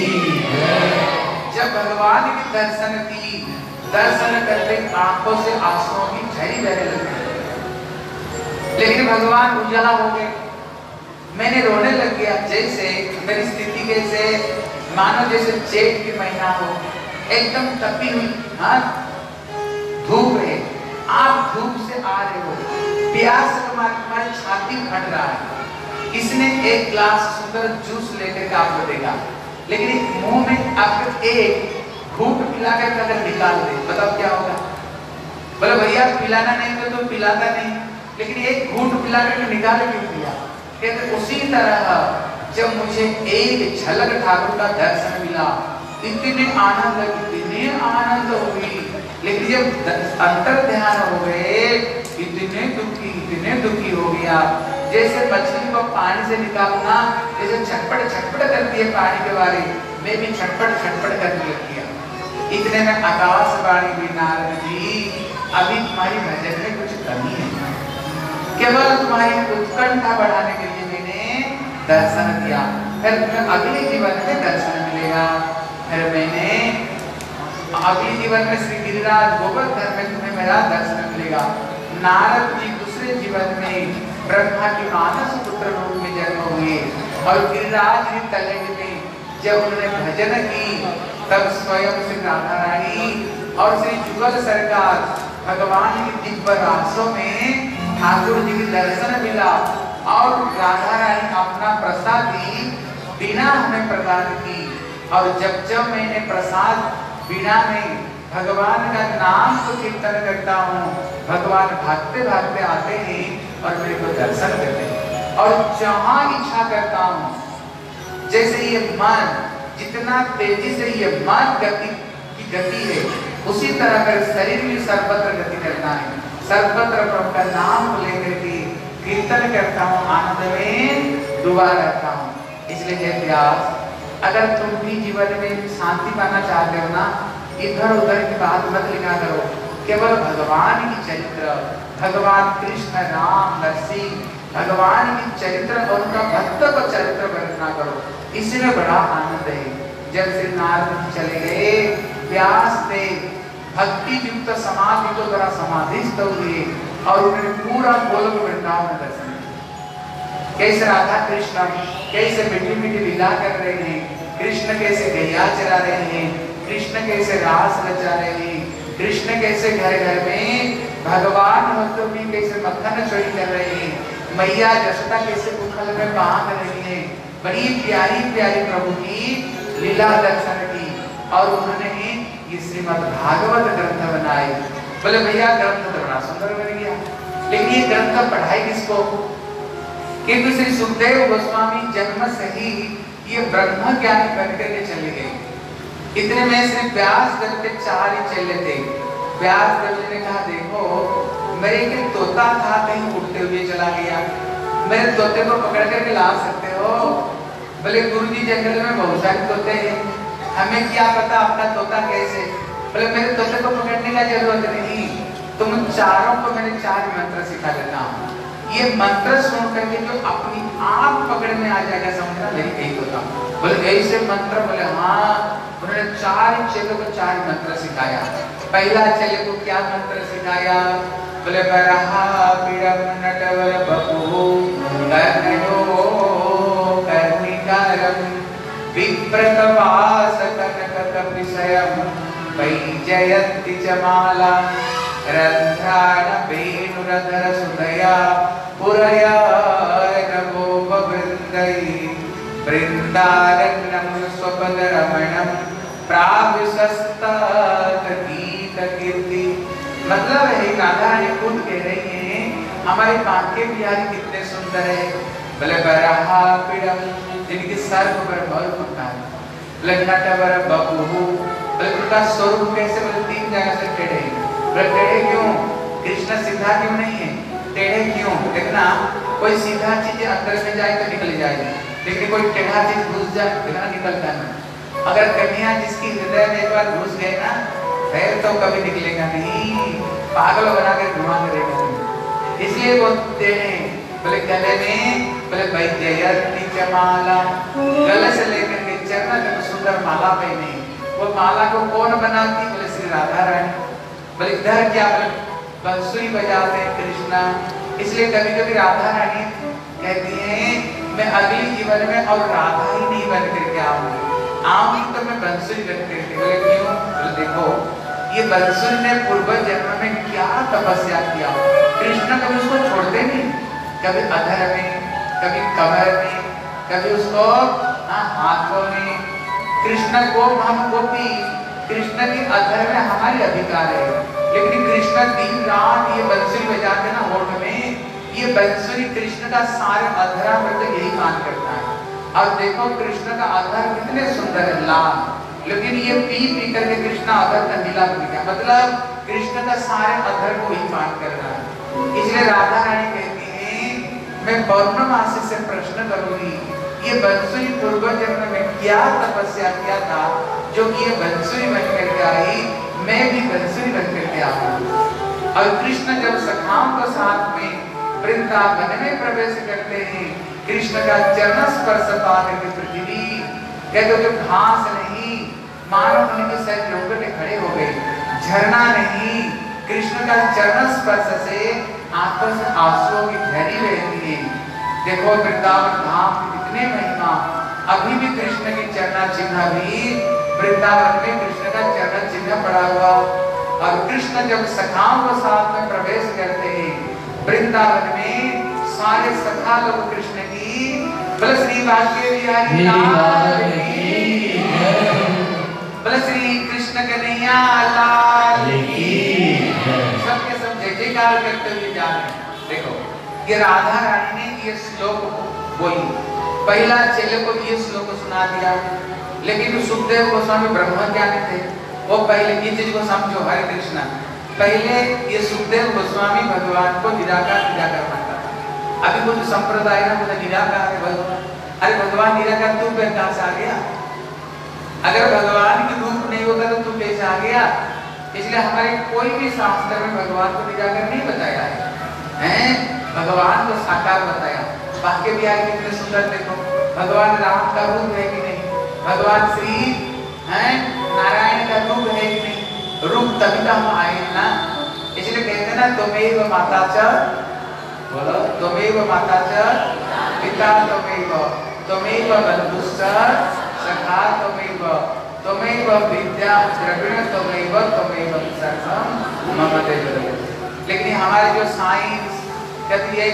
[SPEAKER 1] जब भगवान की दर्शन की, दर्शन करते आंखों से आंसुओं की झड़ी बहने लगी, लेकिन भगवान उजाला हो गए। मैंने रोने लग गया, जैसे मेरी स्थिति कैसे मानो जैसे जेठ की महीना हो, एकदम तपी हुई, हाँ धूप है, आप धूप से आ रहे हो, प्यास से तुम्हारी छाती फट रहा है, इसने एक ग्लास सुंदर जूस लेकर के आपको देगा, लेकिन मुंह में आपको एक घूंट पिला कर अगर निकाल दे, बताओ क्या होगा? बोले भैया पिलाना नहीं तो पिलाता नहीं, लेकिन एक घूंट पिला करके निकाल क्यों दिया? कहते उसी तरह जब मुझे एक झलक ठाकुर का दर्शन मिला, इतने आनंद हुई, लेकिन जब अंतर ध्यान हो गए, इतने दुखी हो गया, जैसे मछली को पानी से निकालना जैसे छटपट करती है पानी के बारे, मैं भी छटपट करने लग गया। इतने में आकाशवाणी भी, नारद जी अभी तुम्हारी भजन में कुछ कमी है, केवल तुम्हारी उत्कंठा बढ़ाने के लिए मैंने दर्शन दिया, फिर तुम्हें अगले जीवन में दर्शन मिलेगा। फिर मैंने अगले जीवन में श्री गिरिराज गोवर्धन में तुम्हें मेरा दर्शन मिलेगा। नारद जी दूसरे जीवन में ब्रह्मा के मानस पुत्र रूप में जन्म हुए, और गिरिराज की तलहटी में जब उन्होंने भजन की, तब स्वयं श्री राधा रानी और श्री जुगल सरकार भगवान की दिव्य रासों में ठाकुर जी की दर्शन मिला, और राधा रानी अपना प्रसाद दी बिना हमें प्रदान की। और जब मैंने प्रसाद बिना में भगवान का नाम को कीर्तन करता हूँ, भगवान भागते भागते आते हैं और मेरे को दर्शन करते हैं, और जहाँ इच्छा करता हूँ, जैसे ये मन जितना तेजी से ये मन गति है, उसी तरह मेरे शरीर भी सर्वत्र गति करता है, सर्वत्र प्रभु का नाम को लेकर के कीर्तन करता हूँ, आनंद में डूबा रहता हूँ। इसलिए हे व्यास, अगर तुम भी जीवन में शांति पाना चाहते हो ना, इधर उधर की बात मत लिखा करो, केवल भगवान की चरित्र, भगवान कृष्ण राम नरसिंह भगवान की चरित्र और उनका भक्त का चरित्र वर्णना करो, इसमें बड़ा आनंद है। जब श्री नारद चले गए, व्यास थे भक्ति युक्त समाधि को द्वारा समाधिस्थ हुए, और उन्होंने पूरा गोलोक वृंदावन दर्शन किया। कैसे राधा कृष्ण कैसे मीठी मीठी लीला कर रहे हैं, कृष्ण कैसे गैया चला रहे हैं, कृष्ण कैसे रास रचा रहे हैं, कृष्ण कैसे घर घर में भगवान भक्तों की कैसे मक्खन चोरी कर रहे हैं, मैया जसोदा कैसे उखल में बांध रही है। बड़ी प्यारी प्यारी प्रभु की लीला दर्शन की, और उन्होंने ये श्रीमद भागवत ग्रंथ बनाए। बोले भैया ग्रंथ तो बड़ा सुंदर बन गया, लेकिन ये ग्रंथ पढ़ाई किसको? किंतु श्री सुखदेव गोस्वामी जन्म से ही ये ब्रह्म ज्ञानी बन करके चले गए। इतने में श्री व्यास देव के 4 ही चेले थे। व्यास देव ने कहा, देखो मेरे एक तोता था, कहीं उड़ते हुए चला गया, मेरे तोते को पकड़ करके ला सकते हो? बोले गुरुजी जंगल में बहुत सारे तोते हैं, हमें क्या पता अपना तोता कैसे। बोले मेरे तोते को पकड़ने का जरूरत नहीं, तुम चारों को मैंने 4 मंत्र सिखा देता हूँ, ये मंत्र सुन करके जो अपनी आप पकड़ में आ जाएगा, समझना मेरी यही तोता। बोले ऐसे मंत्र? बोले हाँ। उन्होंने 4 चेलों को 4 मंत्र सिखाया। पहला चेले को क्या मंत्र सिखाया? बोले बरहा पीड़म नटवर बपु कर्णयो कर्णिकारम विप्रतवास कनक कपिशयम वैजयन्ति च माला रंध्राण वेणुरधर सुदया पुरया नभोपवृन्दै वृन्दारण्यं स्वपद रमणं प्राविशस्तात गीत कीर्ति। मतलब है राधा ने खुद कह रही है, हमारे कांके बिहारी कितने सुंदर है। बोले बरहा पीड़म, जिनकी सर्प पर बल होता है। बोले नटवर बपु, बोले उनका स्वरूप कैसे? बोले 3 जगह से टेढ़े। बोले टेढ़े क्यों? कृष्ण सीधा क्यों नहीं है? टेढ़े क्यों? देखना कोई सीधा चीज अंदर में जाए तो निकल जाएगी, लेकिन कोई टेढ़ा चीज घुस जाए देखना निकलता नहीं। अगर कन्या जिसकी हृदय में एक बार घुस गए ना फिर तो कभी निकलेगा नहीं, पागल बना कर घुमा करेगा। इसलिए बोलते हैं बोले गले में बोले वैद्ययति चमाला, गले से लेकर के चरण तक सुंदर माला पहने। वो माला को कौन बनाती? बोले श्री राधा रानी। बोले इधर क्या? बोले बंसुरी बजाते हैं कृष्णा। इसलिए कभी कभी राधा रानी कहती हैं मैं अगली जीवन में और राधा ही नहीं बन करके आऊंगी तो मैं बंसुरी बन करके। बोले क्यों? बोले देखो ये बंसुरी ने पूर्व जन्म में क्या तपस्या किया, कृष्ण कभी उसको छोड़ते नहीं, कभी अधर में, कभी कमर में, कभी उसको हाथों में। कृष्ण को हम गोपी, कृष्ण की अधर में हमारे अधिकार है, लेकिन कृष्ण दिन रात ये बंसुरी बजाते ना होठ में, ये बंसुरी कृष्ण का सारे अधरा में तो यही काम करता है। अब देखो कृष्ण का अधर कितने सुंदर है, लाल, लेकिन ये पी करके कृष्ण अधर का नीला बन गया, मतलब कृष्ण का सारे अधर को ही पान कर रहा है। इसलिए राधा रानी कहती है मैं पौर्णमासी से प्रश्न करूंगी ये बंसुरी पूर्व जन्म में क्या तपस्या किया था जो कि ये बंसुरी बन करके आई, मैं भी बंसुरी बन करके आऊंगी। और कृष्ण जब सखाओं के साथ में वृंदावन में प्रवेश करते हैं, कृष्ण का चरण स्पर्श पा करके पृथ्वी कहते जो घास नहीं मानो उनके सर लोगों खड़े हो गए, झरना नहीं, कृष्ण का चरण स्पर्श से आंखों से आंसुओं की झरी बहती है। देखो वृंदावन धाम की कितने महिमा, अभी भी कृष्ण की चरण चिन्ह भी वृंदावन में कृष्ण का चरण चिन्ह पड़ा हुआ। और कृष्ण जब सखाओं के साथ में प्रवेश करते हैं वृंदावन में, सारे सखा लोग कृष्ण की बोले श्री भाग्य बिहारी लाल की, बोले श्री कृष्ण कन्हैया लाल की, सबके सब जय जयकार करते हुए जा रहे हैं। देखो ये राधा रानी ने ये श्लोक बोली, पहला चेले को ये श्लोक सुना दिया, लेकिन सुखदेव गोस्वामी ब्रह्मज्ञानी थे, वो पहले ये चीज को समझो हरे कृष्णा, पहले ये सुखदेव गोस्वामी भगवान को निराकार मानता था। अभी कुछ संप्रदाय ना बोले निराकार है भगवान, अरे भगवान निराकार तू कहां से आ गया? अगर भगवान की रूप नहीं होता तो तू कैसे आ गया? इसलिए हमारे कोई भी शास्त्र में भगवान को निराकार नहीं बताया है, भगवान को साकार बताया। बाकी भी आए कितने सुंदर, देखो भगवान राम का रूप है कि नहीं, भगवान श्री नारायण का रूप है कि नहीं, रूप तभी तो हम आए ना। इसलिए कहते ना त्वमेव माता च, बोलो त्वमेव माता च पिता त्वमेव, त्वमेव बन्धुश्च सखा त्वमेव, त्वमेव विद्या द्रविण त्वमेव, त्वमेव सर्वं मम देव। लेकिन हमारे जो साइंस कहती है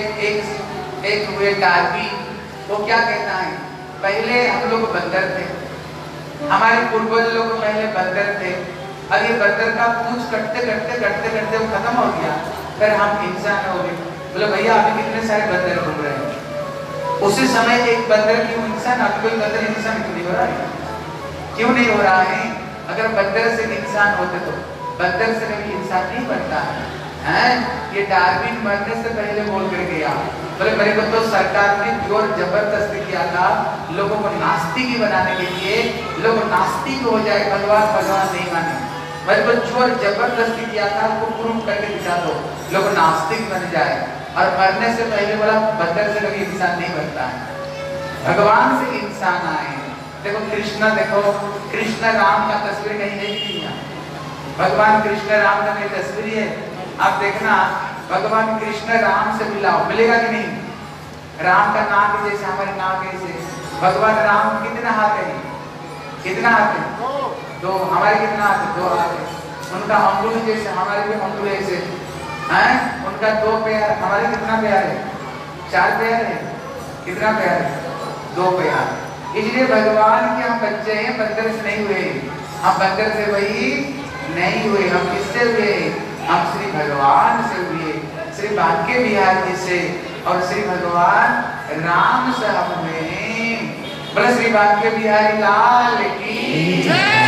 [SPEAKER 1] एक हुए डार्बी, वो क्या कहता है पहले हम लोग बंदर थे, हमारे पूर्वज लोग पहले बंदर थे, और ये बंदर का पूंछ कटते कटते कटते कटते वो खत्म हो गया, फिर हम इंसान हो गए। बोले भैया अभी कितने सारे बंदर घूम रहे हैं, उसी समय एक बंदर क्यों इंसान, अभी कोई बंदर इंसान क्यों नहीं हो रहा है? क्यों नहीं हो रहा है? अगर बंदर से इंसान होते तो बंदर से कभी इंसान नहीं बनता है। ये डार्विन मरने से पहले बोल कर गया, बोले मेरे को तो सरकार ने जोर जबरदस्ती किया था लोगों को नास्तिक बनाने के लिए, लोग नास्तिक हो जाए, भगवान भगवान नहीं माने, मेरे को जोर जबरदस्ती किया था, उनको प्रूफ करके दिखा दो लोग नास्तिक बन जाए। और मरने से पहले बोला बंदर से कभी इंसान नहीं बनता है, भगवान से इंसान आए। देखो कृष्ण, देखो कृष्ण राम का तस्वीर कहीं है कि नहीं? भगवान कृष्ण राम का कोई तस्वीर है? आप देखना भगवान कृष्ण राम से मिलाओ, मिलेगा कि नहीं? राम का नाम जैसे हमारे नाम कैसे, भगवान राम कितना हाथ है? कितना हाथ है? दो। हमारे कितना हाथ है? दो हाथ है। उनका अंगुल जैसे हमारे भी अंगुल ऐसे हैं, उनका दो पैर, हमारे कितना पैर है? चार पैर है। कितना पैर है? दो पैर। इसलिए भगवान के हम बच्चे हैं, बंदर से नहीं हुए, हम बंदर से वही नहीं हुए, हम किससे हुए? हम श्री भगवान से हुए, श्री भाग्य बिहारी जी से, और श्री भगवान राम से हम हुए हैं। बोले श्री भाग्य बिहारी लाल की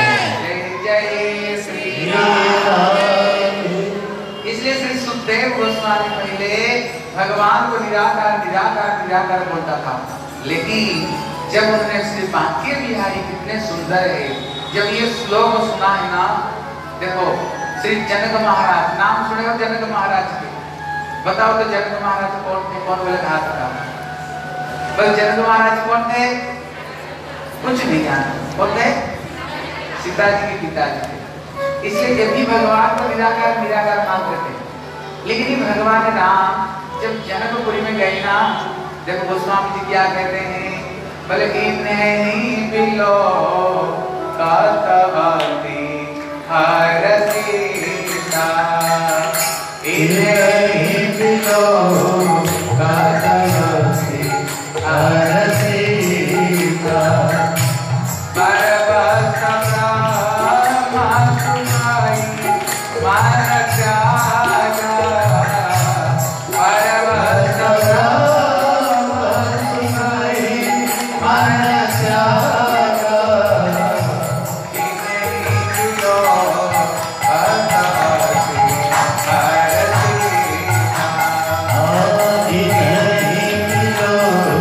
[SPEAKER 1] जय, जय श्री राम। इसलिए श्री सुखदेव गोस्वामी पहले भगवान को निराकार निराकार निराकार बोलता था। लेकिन जब उन्होंने श्री बांके बिहारी कितने सुंदर है, जब ये श्लोक सुना है ना, देखो श्री जनक महाराज, नाम सुने हो जनक महाराज के? बताओ तो जनक महाराज कौन थे? कौन बोले हाथ उठाओ? बस जनक महाराज कौन थे? कुछ नहीं जानते। कौन थे? सीता जी के पिताजी थे। इसलिए ये भी भगवान को निराकार निराकार मानते थे। लेकिन भगवान राम जब जनकपुरी में गए ना, देखो गोस्वामी जी क्या कहते हैं, बोले इन्हें बिलो कातवाती हर सीता, इन्हें बिलो कातवाती हर सीता, परबत ब्रह्मा सुनाई मन त्यागा, परबत ब्रह्मा सुनाई मन त्यागा, इन्हें बिलो कातवाती हर सीता,
[SPEAKER 2] इन्हें बिलो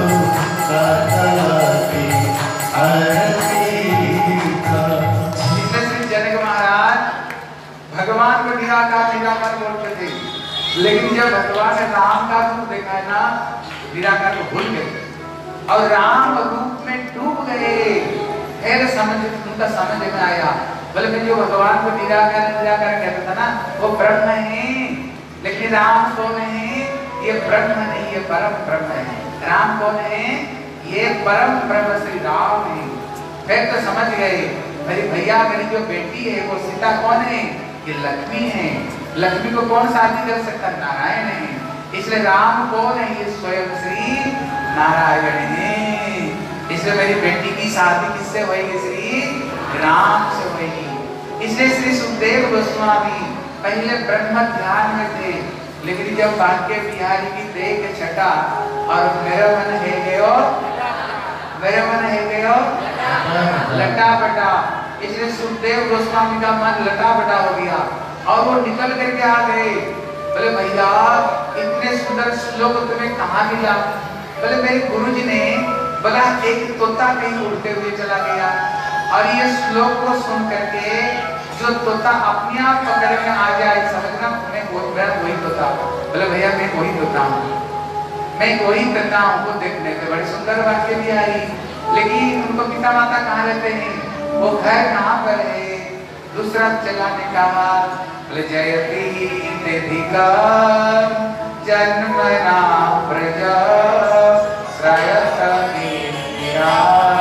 [SPEAKER 2] कातवाती हर सीता।
[SPEAKER 1] जनक महाराज भगवान को निराकार निराकार बोलते थे, लेकिन जब भगवान ने राम का रूप देखा है ना, निराकार को भूल गए और राम रूप में डूब गए। फिर उनका समझ में आया, बोले मैं जो भगवान को निराकार निराकार कहता था ना, वो ब्रह्म है, लेकिन राम कौन है? ये ब्रह्म नहीं, ये परम ब्रह्म है। राम कौन है? ये परम ब्रह्म श्री राम है। फिर तो समझ गए, मेरी भैया मेरी जो बेटी है वो सीता कौन है? ये लक्ष्मी है। लक्ष्मी को कौन शादी कर सकता? नारायण है। इसलिए राम कौन है? ये स्वयं श्री नारायण है। इसलिए मेरी बेटी की शादी किससे होगी? श्री राम से होगी। इसलिए श्री सुखदेव गोस्वामी पहले ब्रह्म ध्यान में थे, लेकिन जब बांके बिहारी की देख छटा और मेरा मन है गयो, मेरा मन है गयो लटा बटा, इसलिए सुखदेव गोस्वामी का मन लटा बटा हो गया और वो निकल करके आ गए। बोले भैया इतने सुंदर श्लोक तुम्हें कहाँ मिला? बोले मेरे गुरुजी ने बोला एक तोता कहीं उड़ते हुए चला गया और ये श्लोक को सुन करके जो तोता अपने आप पकड़ में आ जाए, समझना मैं वही तोता। बोले भैया मैं वही तोता हूँ, मैं वही तोता हूँ। वो देखने से बड़ी सुंदर वाक्य भी आई, लेकिन उनको पिता माता कहाँ रहते हैं? वो घर कहाँ पर है? दूसरा चला ने कहा, बोले जयति तेधिका जन्मना प्रजा श्रायत मीरा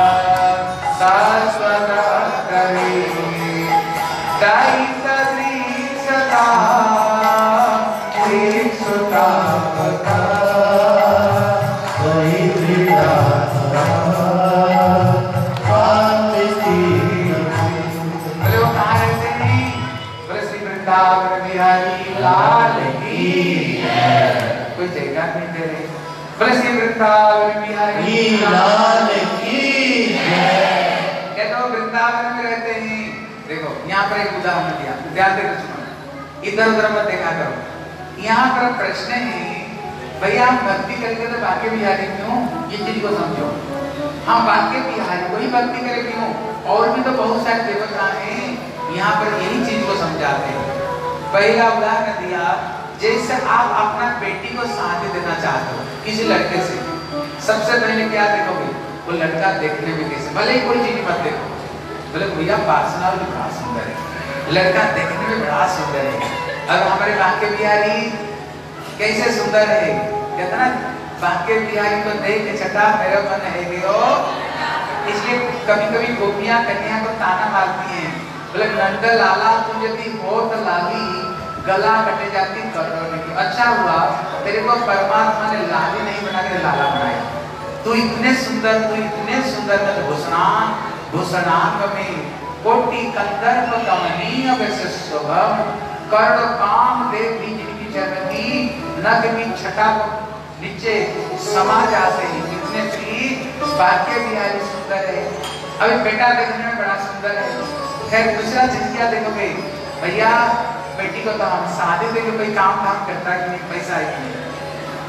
[SPEAKER 1] शाश्वता करी दायित्व दृक्षता दृक्षता पता
[SPEAKER 2] वही त्रिदाता
[SPEAKER 1] बोले वो कहाँ रहते हैं? बोले श्री वृंदावन बिहारी लाल की कोई जगह नहीं दे रहे। बोले श्री वृंदावन बिहारी
[SPEAKER 2] लाल की
[SPEAKER 1] कहते हो वृंदावन में रहते हैं। देखो यहाँ पर एक उदाहरण दिया, ध्यान देकर सुनो, इधर उधर मत देखा करो। यहाँ पर प्रश्न है, भैया हम भक्ति करते तो बांके बिहारी क्यों? ये चीज को समझो। हम बांके बिहारी को ही भक्ति करें क्यों? और भी तो बहुत सारे देवता हैं, यहाँ पर यही चीज को समझाते हैं। पहला उदाहरण दिया, जैसे आप अपना बेटी को शादी देना चाहते हो किसी लड़के से, सबसे पहले क्या देखोगे? वो लड़का देखने में कैसे, भले ही कोई चीज मत देखो, बोले भैया पार्सना भी बड़ा सुंदर है, लड़का देखने में बड़ा सुंदर है। अब हमारे बांके बिहारी कैसे सुंदर है? कहता ना बांके बिहारी को देख के छटा मेरा मन है गयो। इसलिए कभी कभी गोपियां कन्या को ताना मारती हैं, बोले नंद लाला तू यदि होत लाली गला कटे जाती करोड़ की। अच्छा हुआ तेरे को परमात्मा ने लाली नहीं बना के लाला बनाया। तू इतने सुंदर भूषणांग में कोटि कंदर्प कमनीय वैसे शुभम कर्ण काम देव भी जिनकी जननी नग की छटा को नीचे समा जाते हैं। इतने श्री बांके बिहारी सुंदर है। अभी बेटा देखने में बड़ा सुंदर है। खैर दूसरा चीज क्या देखोगे? भैया बेटी को तो हम शादी देके कोई काम करता है कि नहीं, पैसा है कि नहीं।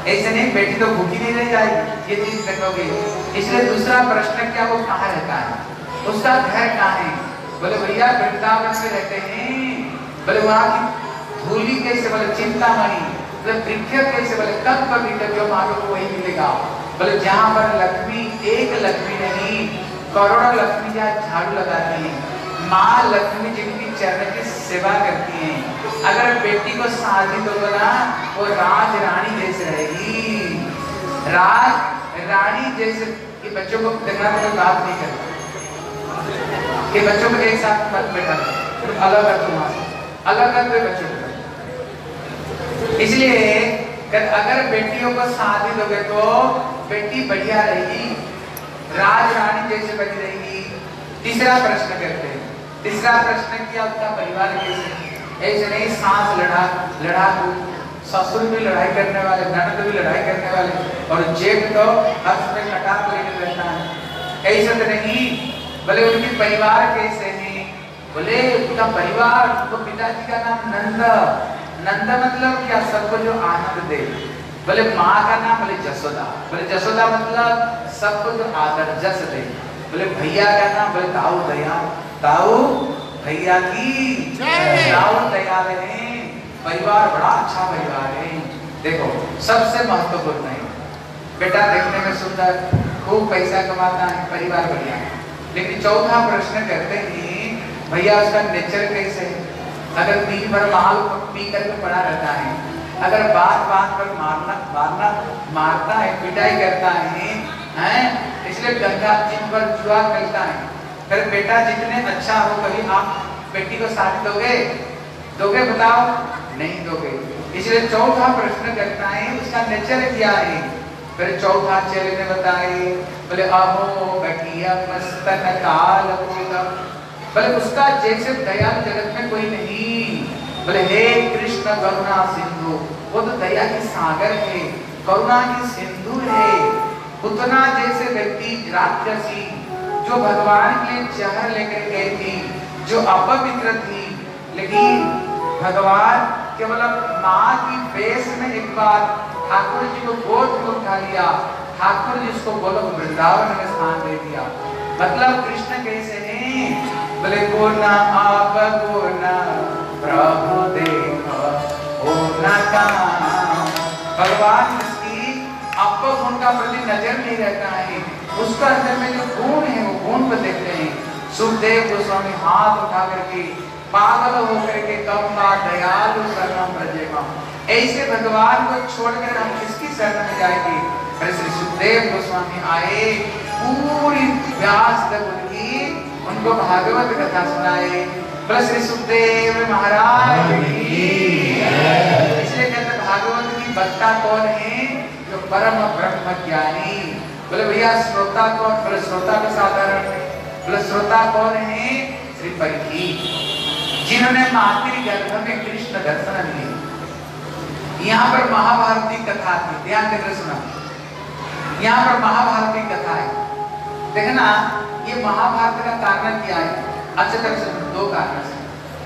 [SPEAKER 1] ऐसे नहीं, बेटी तो भूखी नहीं रह जाएगी, ये चीज रखोगे। इसलिए दूसरा प्रश्न क्या, वो कहाँ रहता है, उसका घर कहाँ है? बोले भैया वृंदावन में रहते हैं। बोले वहाँ की धूली कैसे? बोले चिंतामणि। बोले वृक्ष कैसे? बोले कल्प वृक्ष, जो मांगो वही मिलेगा। बोले जहाँ पर लक्ष्मी, एक लक्ष्मी नहीं करोड़ों लक्ष्मी जहाँ झाड़ू लगाती है, माँ लक्ष्मी जिनकी चरण की सेवा करती हैं, अगर बेटी को शादी तो ना वो राज रानी जैसे रहेगी, राज रानी जैसे। कि बच्चों को देखना कोई बात नहीं करता कि बच्चों को एक साथ मत बैठा, अलग कर तुम, अलग कर दे बच्चों को। इसलिए अगर बेटियों को शादी दोगे तो बेटी बढ़िया रहेगी, राज रानी जैसे बनी रहेगी। तीसरा प्रश्न करते हैं, तीसरा प्रश्न किया उसका परिवार कैसे? ऐसे नहीं, सास लड़ाकू, ससुर भी लड़ाई करने वाले, ननद भी लड़ाई करने वाले, और जेठ तो हर्ष में कटार लेकर रहता है, ऐसा तो नहीं। बोले उनके परिवार कैसे हैं? बोले उनका परिवार, तो पिताजी का नाम नंद, नंद मतलब क्या? सबको जो आनंद दे। बोले माँ का नाम, बोले जसोदा, बोले जसोदा मतलब सबको जो आदर जस दे। बोले भैया का नाम, बोले ताऊ दयाल, ताऊ भैया की ताऊ दयाल है। परिवार बड़ा अच्छा परिवार है। देखो सबसे महत्वपूर्ण है, बेटा देखने में सुंदर, खूब पैसा कमाता है, परिवार बढ़िया है। लेकिन चौथा प्रश्न करते हैं भैया उसका नेचर कैसे है? अगर दिन भर माल पी करके पड़ा रहता है, अगर बात बात पर मारता है, पिटाई करता है, इसलिए गंगा दिन भर जुआ खेलता है, फिर बेटा जितने अच्छा हो, कभी आप बेटी को शादी दोगे बताओ? नहीं दोगे। इसलिए चौथा प्रश्न करता है उसका नेचर क्या है। फिर चौथा चेले ने बताए, बोले अहो बकिया मस्तन काल पूतम, बोले उसका जैसे दयालु जगत में कोई नहीं। बोले हे कृष्ण करुणा सिंधु, वो तो दया की सागर है, करुणा की सिंधु है। उतना जैसे व्यक्ति राक्षसी जो भगवान के लिए जहर लेकर गई थी, जो अपवित्र थी, लेकिन भगवान केवल माँ की बेस में एक बार ठाकुर जी को गोद में उठा लिया, ठाकुर जी उसको गोलोक वृंदावन में स्थान दे दिया। मतलब कृष्ण कैसे हैं? बोले गुना आप गुना प्रभु देखो गुना का, भगवान जिसकी आपको गुण का प्रति नजर नहीं रहता है, उसका अंदर में जो गुण है वो गुण को देखते हैं। सुखदेव गोस्वामी हाथ उठा करके पागल होकर के कम्बा दयालु शरणम ब्रजेमा, ऐसे भगवान को छोड़कर हम किसकी शरण में जाएंगे? फिर श्री सुखदेव गोस्वामी आए, पूरी व्यास तक उनको भागवत कथा सुनाए। बोले श्री सुखदेव महाराज की। इसलिए कहते भागवत की वक्ता कौन है? जो परम ब्रह्म ज्ञानी। बोले भैया श्रोता कौन? बोले श्रोता को साधारण। बोले श्रोता कौन है? श्री परीक्षित, जिन्होंने मातृ गर्भ में कृष्ण दर्शन लिए। यहाँ पर महाभारत की कथा थी, ध्यान देकर सुना। यहाँ पर महाभारत की कथा है, देखना ये महाभारत का कारण क्या है? अच्छे तरह से दो कारण से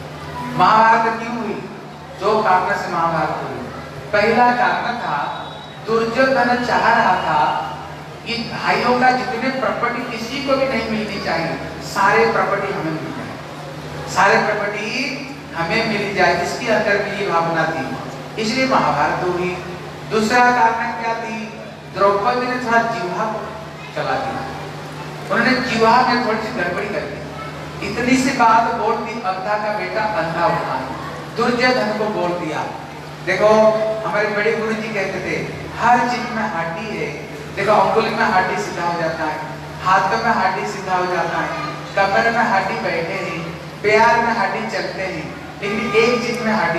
[SPEAKER 1] महाभारत क्यों हुई? दो कारण से महाभारत हुई। पहला कारण था दुर्योधन चाह रहा था कि भाइयों का जितने प्रॉपर्टी किसी को भी नहीं मिलनी चाहिए, सारे प्रॉपर्टी हमें मिल जाए, सारे प्रॉपर्टी हमें मिल जाए, इसके अंदर में ये भावना थी, इसलिए महाभारत हुई। दूसरा कारण क्या थी? द्रौपदी ने थोड़ा जीवा को चला दिया, उन्होंने जीवा में थोड़ी सी गड़बड़ी कर दी। इतनी सी बात बोल दी, अंधा का बेटा अंधा उठा, दुर्योधन को बोल दिया। देखो हमारे बड़े गुरु जी कहते थे हर चीज में हड्डी है। देखो अंगुली में हड्डी सीधा हो जाता है, हाथों में हड्डी सीधा हो जाता है, कमर में हड्डी बैठे हैं, पैर में हड्डी चलते हैं, लेकिन एक चीज में हड्डी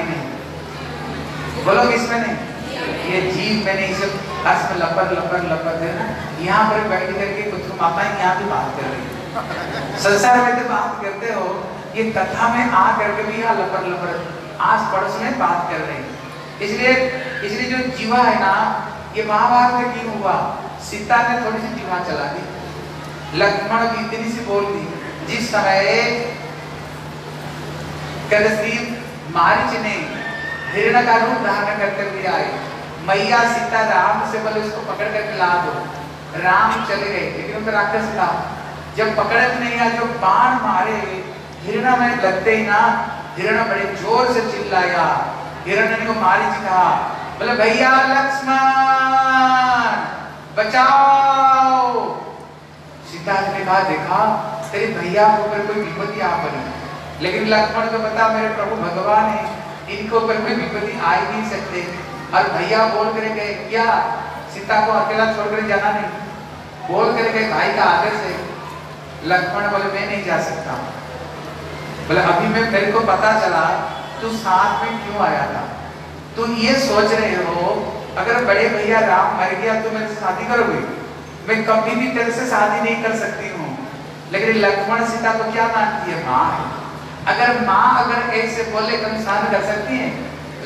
[SPEAKER 1] नहीं। बोलो किसमें नहीं? ये जीव में नहीं, सब बस में लपट लपट लपट है ना। यहाँ पर बैठ करके कुछ माता यहाँ भी बात कर रही है, संसार में तो बात करते हो, ये कथा में आ करके भी यहाँ लपट लपट आस पड़ोस में बात कर रहे हैं। इसलिए जो जीवा है ना, ये महाभारत में क्यों हुआ? सीता ने थोड़ी सी जीवा चला दी, लक्ष्मण की इतनी सी बोल दी। जिस समय कदसी मारीच ने हिरण का रूप धारण करते हुए आए, मैया सीता राम से बोले उसको पकड़ करके ला दो। राम चले गए, लेकिन उनका राक्षस था, जब पकड़ नहीं आया, जो बाण मारे हिरण में लगते ही ना, हिरण बड़े जोर से चिल्लाया। हिरण को मारी जी कहा, बोले भैया लक्ष्मण बचाओ। सीता ने कहा, देखा तेरे भैया के ऊपर कोई विपत्ति आ पड़ी, लेकिन लक्ष्मण को पता मेरे प्रभु भगवान है, इनको ऊपर कोई विपत्ति आ ही नहीं सकते। और भैया बोल कर गए, क्या सीता को अकेला छोड़कर जाना नहीं, बोल कर गए भाई का आदेश है। लक्ष्मण बोले मैं नहीं जा सकता। बोले अभी मैं, मेरे को पता चला तू साथ में क्यों आया था, तू ये सोच रहे हो अगर बड़े भैया राम मर गया तो मेरे से शादी करोगे, मैं कभी भी तेरे से शादी नहीं कर सकती हूँ। लेकिन लक्ष्मण सीता को क्या मानती है, माँ है, अगर माँ अगर ऐसे बोले तो शादी कर सकती है।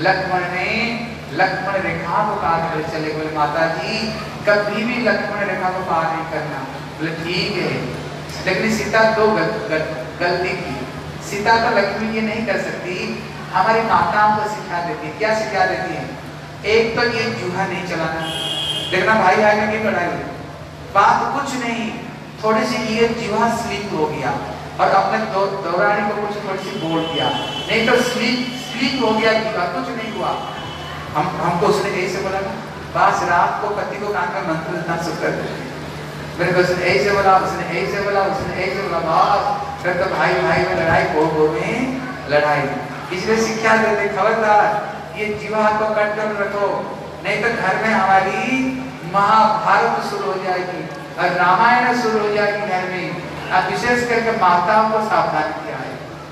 [SPEAKER 1] लक्ष्मण रेखा को पार कर चले, बोले माता जी कभी भी लक्ष्मण रेखा को पार नहीं करना। बोले ठीक है, लेकिन सीता दो गलती की। सीता तो लक्ष्मी ये नहीं कर सकती, हमारी माताओं को सिखा देती है। क्या सिखा देती है, एक तो ये जूहा नहीं चलाना, देखना भाई भाई में की लड़ाई हुई, बात कुछ नहीं, थोड़ी सी ये जूहा स्लिप हो गया और अपने दौरानी को कुछ थोड़ी सी बोल दिया, नहीं तो स्लिप हो गया जूहा, कुछ नहीं हुआ। हमको उसने ऐसे बोला ना, बस रात को पति को कान का मंत्र इतना सुकर मेरे को उसने ऐसे बोला, उसने ऐसे बोला, उसने ऐसे बोला, बस फिर तो भाई भाई में लड़ाई, गो में लड़ाई। इसलिए शिक्षा देते, खबरदार ये जीवा को कंट्रोल रखो, नहीं तो घर में हमारी महाभारत शुरू हो जाएगी और रामायण शुरू हो जाएगी घर में। अब विशेष करके माताओं को सावधान किया है,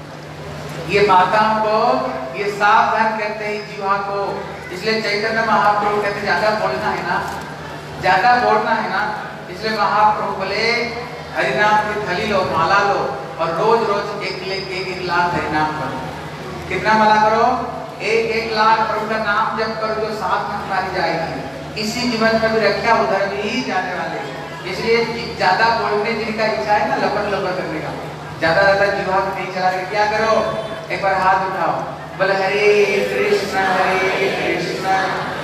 [SPEAKER 1] ये माताओं को ये सावधान करते हैं जीवा को। इसलिए चैतन्य महाप्रभु कहते ज्यादा बोलना है ना, ज्यादा बोलना है ना, इसलिए महाप्रभु बोले हरिनाम की थली लो, माला लो और रोज रोज एक लाख हरिनाम करो। कितना माला करो, एक लाख प्रभु का नाम जप करो, जो साथ में तुम्हारी जाएगी। इसी जीवन में भी रक्षा उधर भी जाने वाले। इसलिए ज्यादा बोलने जिनका इच्छा है ना लपट करने का, ज्यादा जीवा को नहीं चला, क्या करो, एक बार हाथ उठाओ, बोले हरे कृष्ण कृष्ण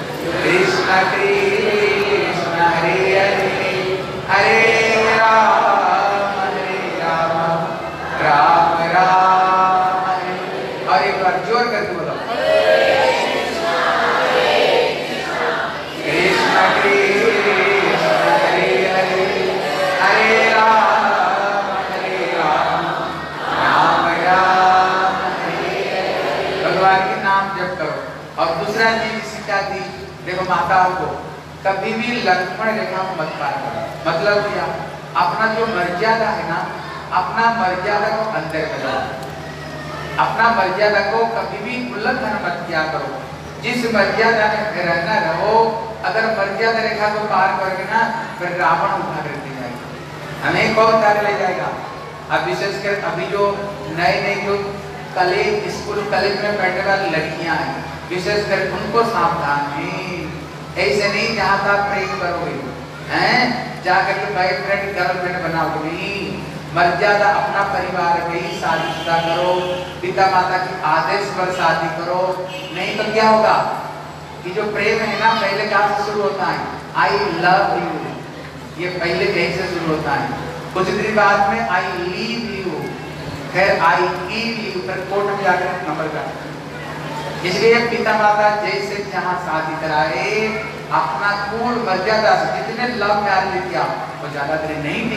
[SPEAKER 1] कृष्ण हरे हरे, हरे राम राम राम हरे। और एक बार जोर करके बोलो, कृष्ण कृष्ण हरे हरे, हरे राम राम राम हरे। भगवान के नाम जप करो। और दूसरा चीज शिक्षा दी, देखो माताओं को कभी भी लक्ष्मण रेखा को मत पार करो। मतलब क्या, अपना जो मर्यादा है ना, अपना मर्यादा को अंदर करो, अपना मर्यादा को कभी भी उल्लंघन मत किया करो। जिस मर्यादा में रहना रहो, अगर मर्यादा रेखा को पार करोगे ना, फिर रावण उठा कर ले जाएगा, हमें कौन उतार ले जाएगा। अब विशेषकर अभी जो नए जो स्कूल कॉलेज में पढ़ने वाली लड़कियां हैं, विशेषकर उनको सावधान है। ऐसे नहीं जहाँ तक प्रेम करोगे हैं, जाकर के बॉयफ्रेंड गर्लफ्रेंड बनाओगे नहीं। मर्यादा अपना परिवार में ही शादी शुदा करो, पिता माता के आदेश पर शादी करो। नहीं तो क्या होगा कि जो प्रेम है ना, पहले कहाँ से शुरू होता है, आई लव यू, ये पहले कहीं से शुरू होता है, कुछ दिन बाद में आई लीव यू, फिर आई गिव यू, फिर कोर्ट में जाकर नंबर का। इसलिए पिता माता जैसे जहाँ शादी कराए, अपना कुल मर्यादा से, जितने लव मैरिज किया वो ज्यादा देर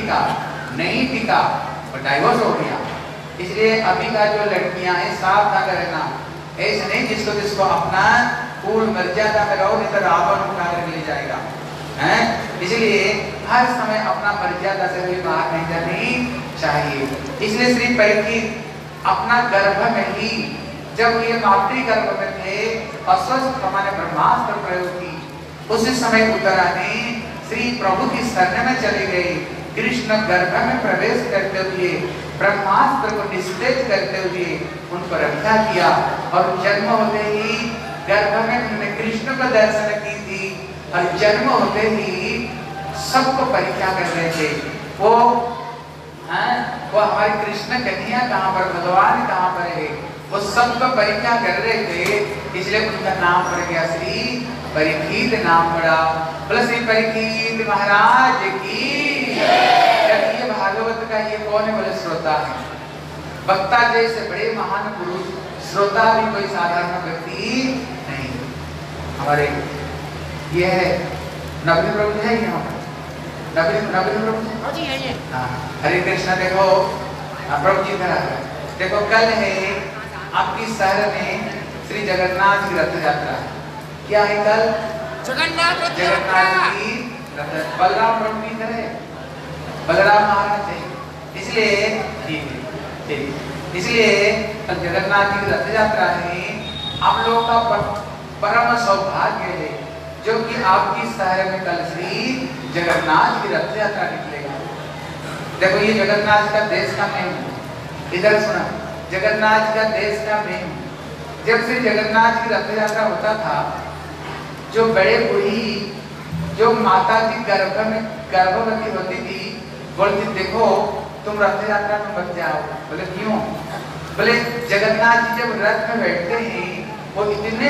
[SPEAKER 1] नहीं टिका और डाइवोर्स हो गया। इसलिए अभी का जो लड़कियां हैं सावधान रहना, ऐसे नहीं जिसको अपना कुल मर्यादा में रहो, नहीं तो रावण उठा कर ले जाएगा हैं। इसलिए हर समय अपना मर्यादा से भी बाहर नहीं जानी चाहिए। इसलिए श्री परीक्षित अपना गर्भ में ही, जब ये मातृ गर्भ में थे, अस्वस्थ हमारे ब्रह्मास्त्र प्रयोग की, उसी समय उत्तराने श्री प्रभु की शरण में चले गए। कृष्ण गर्भ में प्रवेश करते हुए, ब्रह्मास्त्र को निस्तेज करते हुए उनको रक्षा किया और जन्म होते ही गर्भ में उन्होंने कृष्ण का दर्शन की थी और जन्म होते ही सबको परीक्षा कर रहे थे। वो हमारे कृष्ण कन्हैया कहाँ पर, भगवान कहाँ पर है, वो सबका परीक्षा कर रहे थे, इसलिए उनका नाम पड़ गया श्री परीक्षित नाम पड़ा। बोले श्री परीक्षित महाराज की। ये भागवत का ये कौन है? बोले श्रोता है। वक्ता जैसे बड़े महान पुरुष, श्रोता भी कोई साधारण व्यक्ति नहीं। हमारे ये है नवीन प्रभु है यहाँ पर, नवीन प्रभु जी है ये। हाँ, हरे कृष्णा। देखो प्रभु जी करा है। देखो कल है आपकी शहर में श्री जगन्नाथ की रथ यात्रा। क्या है कल? जगन्नाथ की रथ। बलराम प्रभु की तरह बलराम महाराज है, इसलिए ठीक। इसलिए कल जगन्नाथ जी की रथ यात्रा है। आप लोगों का परम सौभाग्य है जो कि आपकी शहर में कल श्री जगन्नाथ की रथ यात्रा निकलेगा। देखो ये जगन्नाथ का देश का मेहमान, इधर सुना, जगन्नाथ का देश का मेहमान। जब श्री जगन्नाथ की रथ यात्रा होता था, जो बड़े बूढ़ी जो माता जी गर्भवती होती थी, बोलती देखो तुम रथ यात्रा में मत जाओ। बोले क्यों? बोले जगन्नाथ जी जब रथ में बैठते हैं वो इतने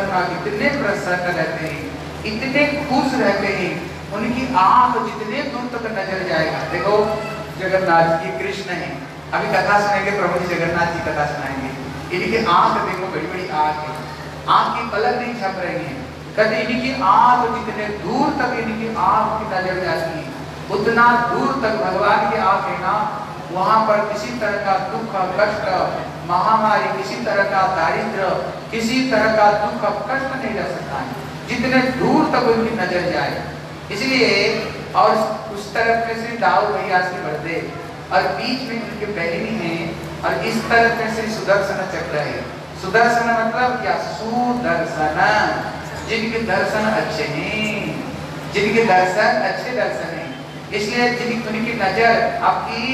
[SPEAKER 1] प्रसन्न रहते हैं, इतने खुश रहते हैं, उनकी आंख जितने दूर तक नजर जाएगा। देखो जगन्नाथ जी कृष्ण है, अभी कथा सुनेंगे, प्रभु जी जगन्नाथ जी कथा सुनाएंगे। इनकी आंख देखो, बड़ी बड़ी आंख है, आंख की पलक नहीं झप रही है। कहते इनकी आंख जितने दूर तक इनकी आंख की नजर जाती है, उतना दूर तक भगवान की आंख है ना, वहां पर किसी तरह का दुख कष्ट महामारी, किसी तरह का दारिद्र, किसी तरह का दुख कष्ट नहीं रह सकता है, जितने दूर तक उनकी नजर जाए। इसलिए और उस तरफ में श्री दाऊ भैया से बढ़ते और बीच में उनके बैलिनी है, और इस तरफ में श्री सुदर्शन चक्र है। सुदर्शन मतलब क्या? सुदर्शन, जिनके दर्शन अच्छे हैं, जिनके दर्शन अच्छे दर्शन हैं। इसलिए जिनकी नजर आपकी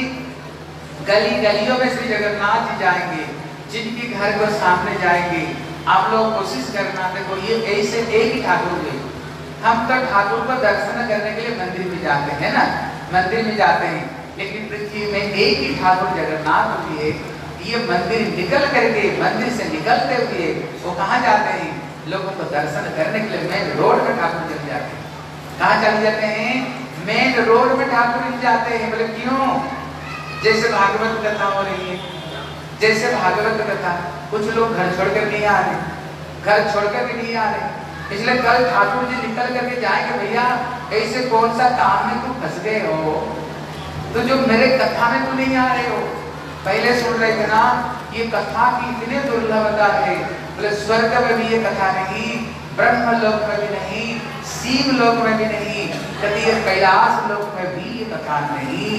[SPEAKER 1] गली गलियों में श्री जगन्नाथ जी जाएंगे, जिनके घर को सामने जाएंगे, आप लोग कोशिश करना। देखो ये ऐसे एक ही ठाकुर है, हम तो ठाकुर को दर्शन करने के लिए मंदिर में जाते हैं ना, मंदिर में जाते हैं, लेकिन पृथ्वी में एक ही ठाकुर जगन्नाथ जी है। ये मंदिर निकल करके, मंदिर से निकलते हुए वो कहाँ जाते हैं? लोगों को दर्शन करने के लिए मेन रोड में ठाकुर चले जाते हैं। कहाँ चले जाते हैं? मेन रोड में ठाकुर जाते हैं। बोले क्यों? जैसे भागवत कथा हो रही है, जैसे भागवत कथा, कुछ लोग घर छोड़कर नहीं आ रहे, घर छोड़कर भी नहीं आ रहे, इसलिए कल ठाकुर जी निकल करके जाएंगे, भैया ऐसे कौन सा काम में तुम फंस गए हो, तो जो मेरे कथा में तुम नहीं आ रहे हो। पहले सुन रहे थे ना, ये कथा की इतने दुर्लभता है। बोले स्वर्ग में भी ये कथा नहीं, ब्रह्म लोक में भी नहीं, शिव लोक में भी नहीं, कभी कैलाश लोक में भी ये कथा नहीं।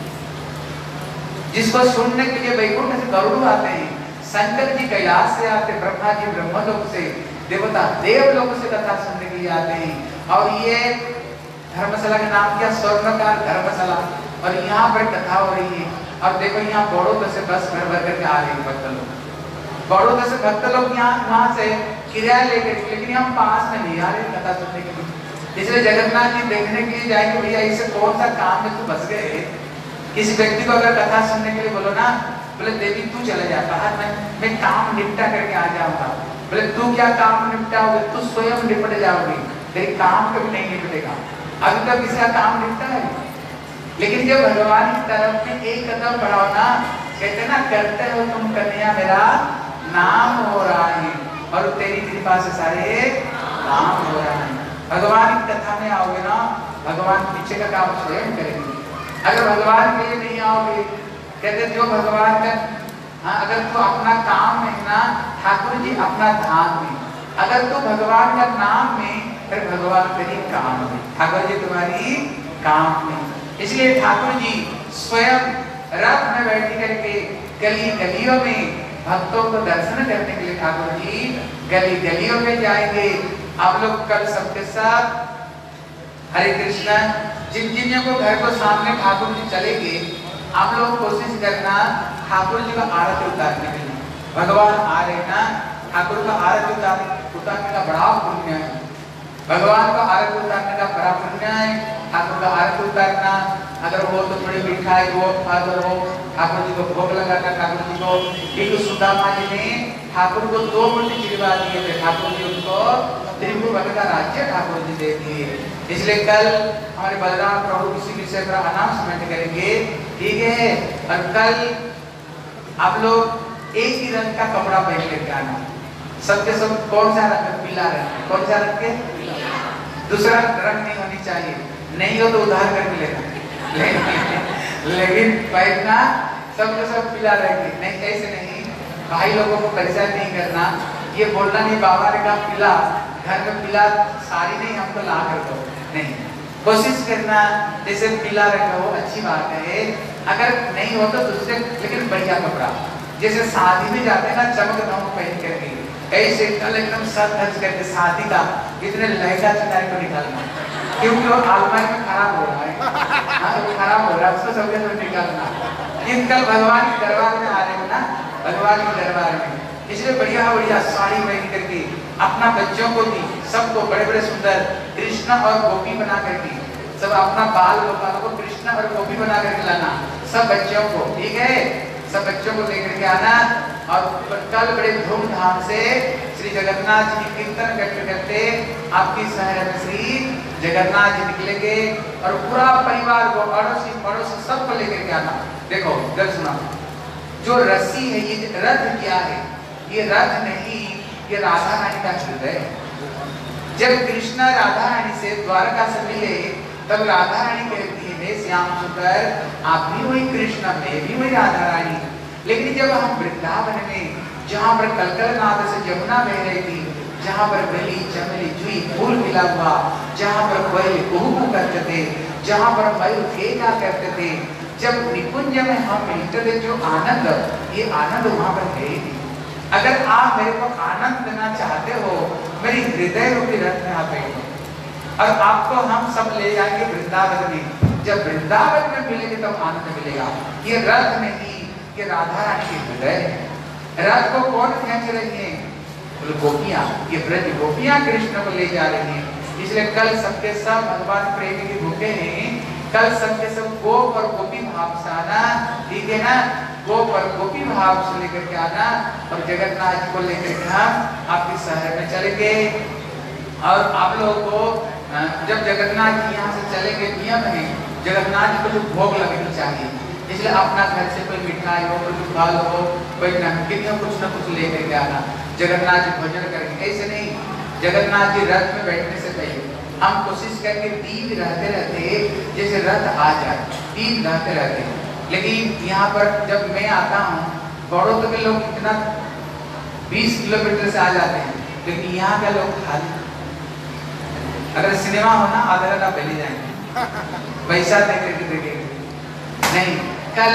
[SPEAKER 1] जिसको सुनने के लिए वैकुंठ से गरुड़ आते हैं, शंकर जी कैलाश से आते, ब्रह्मा जी ब्रह्मलोक से, देवता देवलोक से कथा सुनने के लिए आते हैं। और ये धर्मशाला का नाम क्या? स्वर्णकार धर्मशाला, और यहाँ पर कथा हो रही है। और देखो यहाँ बड़ौदा से बस भर भर करके आ रहे हैं भक्त लोग, बड़ौदा से भक्त लोग यहाँ वहाँ से किराया लेकर, लेकिन हम पास में नहीं आ रहे कथा सुनने के लिए। इसलिए जगन्नाथ जी देखने के लिए जाएंगे, भैया इसे कौन सा काम में तू फंस गए। किसी व्यक्ति को अगर कथा सुनने के लिए बोलो ना, बोले देवी तू चले जा बाहर, मैं काम निपटा करके आ जाऊंगा। बोले तू क्या काम निपटाओगे? तू स्वयं निपट जाओगे, तेरे काम कभी नहीं निपटेगा। अभी तक किसी का काम निपटा है, लेकिन जब भगवान की तरफ में एक कदम बढ़ाओ ना, कहते ना करते हो तुम कन्या मेरा नाम हो रहा है, और तेरी कृपा से सारे काम हो रहा है। भगवान की कथा में आओगे ना, भगवान पीछे का काम स्वयं करेंगे। अगर भगवान के लिए नहीं आओगे, कहते जो भगवान का, हाँ अगर तू अपना काम में ना, ठाकुर जी अपना धाम में, अगर तू भगवान का नाम में, फिर भगवान तेरी काम में, ठाकुर जी तुम्हारी काम में। इसलिए ठाकुर जी स्वयं रथ में बैठ करके गली गलियों में भक्तों को दर्शन करने के लिए ठाकुर जी गली गलियों में जाएंगे। आप लोग कल सबके साथ हरे कृष्णा, जिन जिन को घर को सामने ठाकुर जी चलेंगे, आप लोग कोशिश करना ठाकुर जी का आरती उतारने के लिए। भगवान आ रहे ना, ठाकुर का आरती उतारने का बड़ा पुण्य है, भगवान का आरती उतारने का बड़ा पुण्य है। ठाकुर का आरती उतारना, अगर हो तो थोड़ी मिठाई हो, फल हो, ठाकुर जी को भोग लगाना। ठाकुर जी को एक सुदामा जी ने ठाकुर को 2 मूर्ति चिरवा दिए थे। ठाकुर जी उनको त्रिभुवन का राज्य ठाकुर जी दे दिए। इसलिए कल हमारे बलराम प्रभु किसी विषय पर अनाउंसमेंट करेंगे, ठीक है। और कल आप लोग एक ही रंग का कपड़ा पहन करके आना। सबके सब कौन सा रंग? पीला रंग। कौन सा रंग के? दूसरा रंग नहीं होनी चाहिए, नहीं हो तो उधार करके लेना। लेकिन पहनना सबके सब पीला रहेंगे। नहीं, ऐसे नहीं, भाई लोगों को परेशान नहीं करना। ये बोलना नहीं बाबा ने कहा पीला, घर में पीला साड़ी नहीं हमको ला कर दो, नहीं। कोशिश करना जैसे पीला रंग हो, अच्छी बात है। अगर नहीं हो तो दूसरे, लेकिन बढ़िया कपड़ा, जैसे शादी में जाते हैं ना, चमक दमक पहन करके, ऐसे कल एकदम सर धज करके शादी का इतने लहंगा चटाई को निकालना, क्योंकि वो आलमारी में खराब हो रहा है। हाँ, वो खराब हो रहा है, उसको सबके सब निकालना। इन कल भगवान के दरबार में आ रहे हो ना, भगवान के दरबार में, इसलिए बढ़िया बढ़िया साड़ी पहन करके अपना बच्चों को भी, सबको बड़े बड़े सुंदर कृष्ण और गोपी बना करके, सब अपना बाल गोपाल को कृष्ण और गोपी बना करके लाना, सब बच्चों को, ठीक है। सब बच्चों को लेकर के आना। और कल बड़े धूमधाम से श्री जगन्नाथ जी की कीर्तन करते करते आपकी शहर में श्री जगन्नाथ जी निकलेंगे और पूरा परिवार को, अड़ोसी पड़ोसी सबको लेकर के आना। देखो इधर सुना, जो रस्सी है, ये रथ क्या है? ये रथ नहीं, ये राधा रानी का हृदय है। जब कृष्ण राधा रानी से द्वारका से मिले, तब राधा रानी कहती है, हे श्याम सुंदर, आप भी वही कृष्ण, मैं भी वही राधा रानी। लेकिन जब हम वृंदावन में, जहाँ पर कलकल नाद से यमुना बह रही थी, जहाँ पर बेली चमेली जुई फूल मिला हुआ, जहाँ पर कोयल कुहू करते थे, जहाँ पर मयूर केका करते थे, जब निकुंज में हम मिलते थे, जो आनंद, ये आनंद वहाँ पर है ही नहीं। अगर आप मेरे को आनंद देना चाहते हो, मेरी हृदय रूपी रथ में आप बैठो और आपको हम सब ले जाएंगे वृंदावन में। जब वृंदावन में मिलेंगे तब तो आनंद मिलेगा। ये रथ नहीं, ये राधा रानी के हृदय है। रथ को कौन खींच रही है? बोले गोपियां, ये ब्रज गोपियां कृष्ण को ले जा रही हैं। इसलिए कल सबके सब भगवान प्रेमी के भूखे हैं। कल सबके सब गोप और गोपी भाव से आना, ठीक है ना? गोप और गोपी भाव से लेकर के आना और जगन्नाथ जी को लेकर के हम आपके शहर में चलेंगे। और आप लोगों को जब जगन्नाथ जी यहाँ से चलेंगे, नियम है जगन्नाथ जी को जो भोग लगनी चाहिए, इसलिए अपना घर से कोई मिठाई हो, कोई फल हो, कोई नमकीन हो, कुछ न कुछ लेकर के आना। जगन्नाथ जी भोजन करेंगे, ऐसे नहीं। जगन्नाथ जी रथ में बैठने से पहले हम कोशिश करके दीप रहते रहते, जैसे रथ आ जाए, दीप रहते रहते। लेकिन यहाँ पर जब मैं आता हूँ, बड़ों के लोग कितना 20 किलोमीटर से आ जाते हैं, लेकिन यहाँ के लोग खाली, अगर सिनेमा हो ना आधा घंटा पहले जाएंगे, पैसा दे करके देखेंगे। नहीं, कल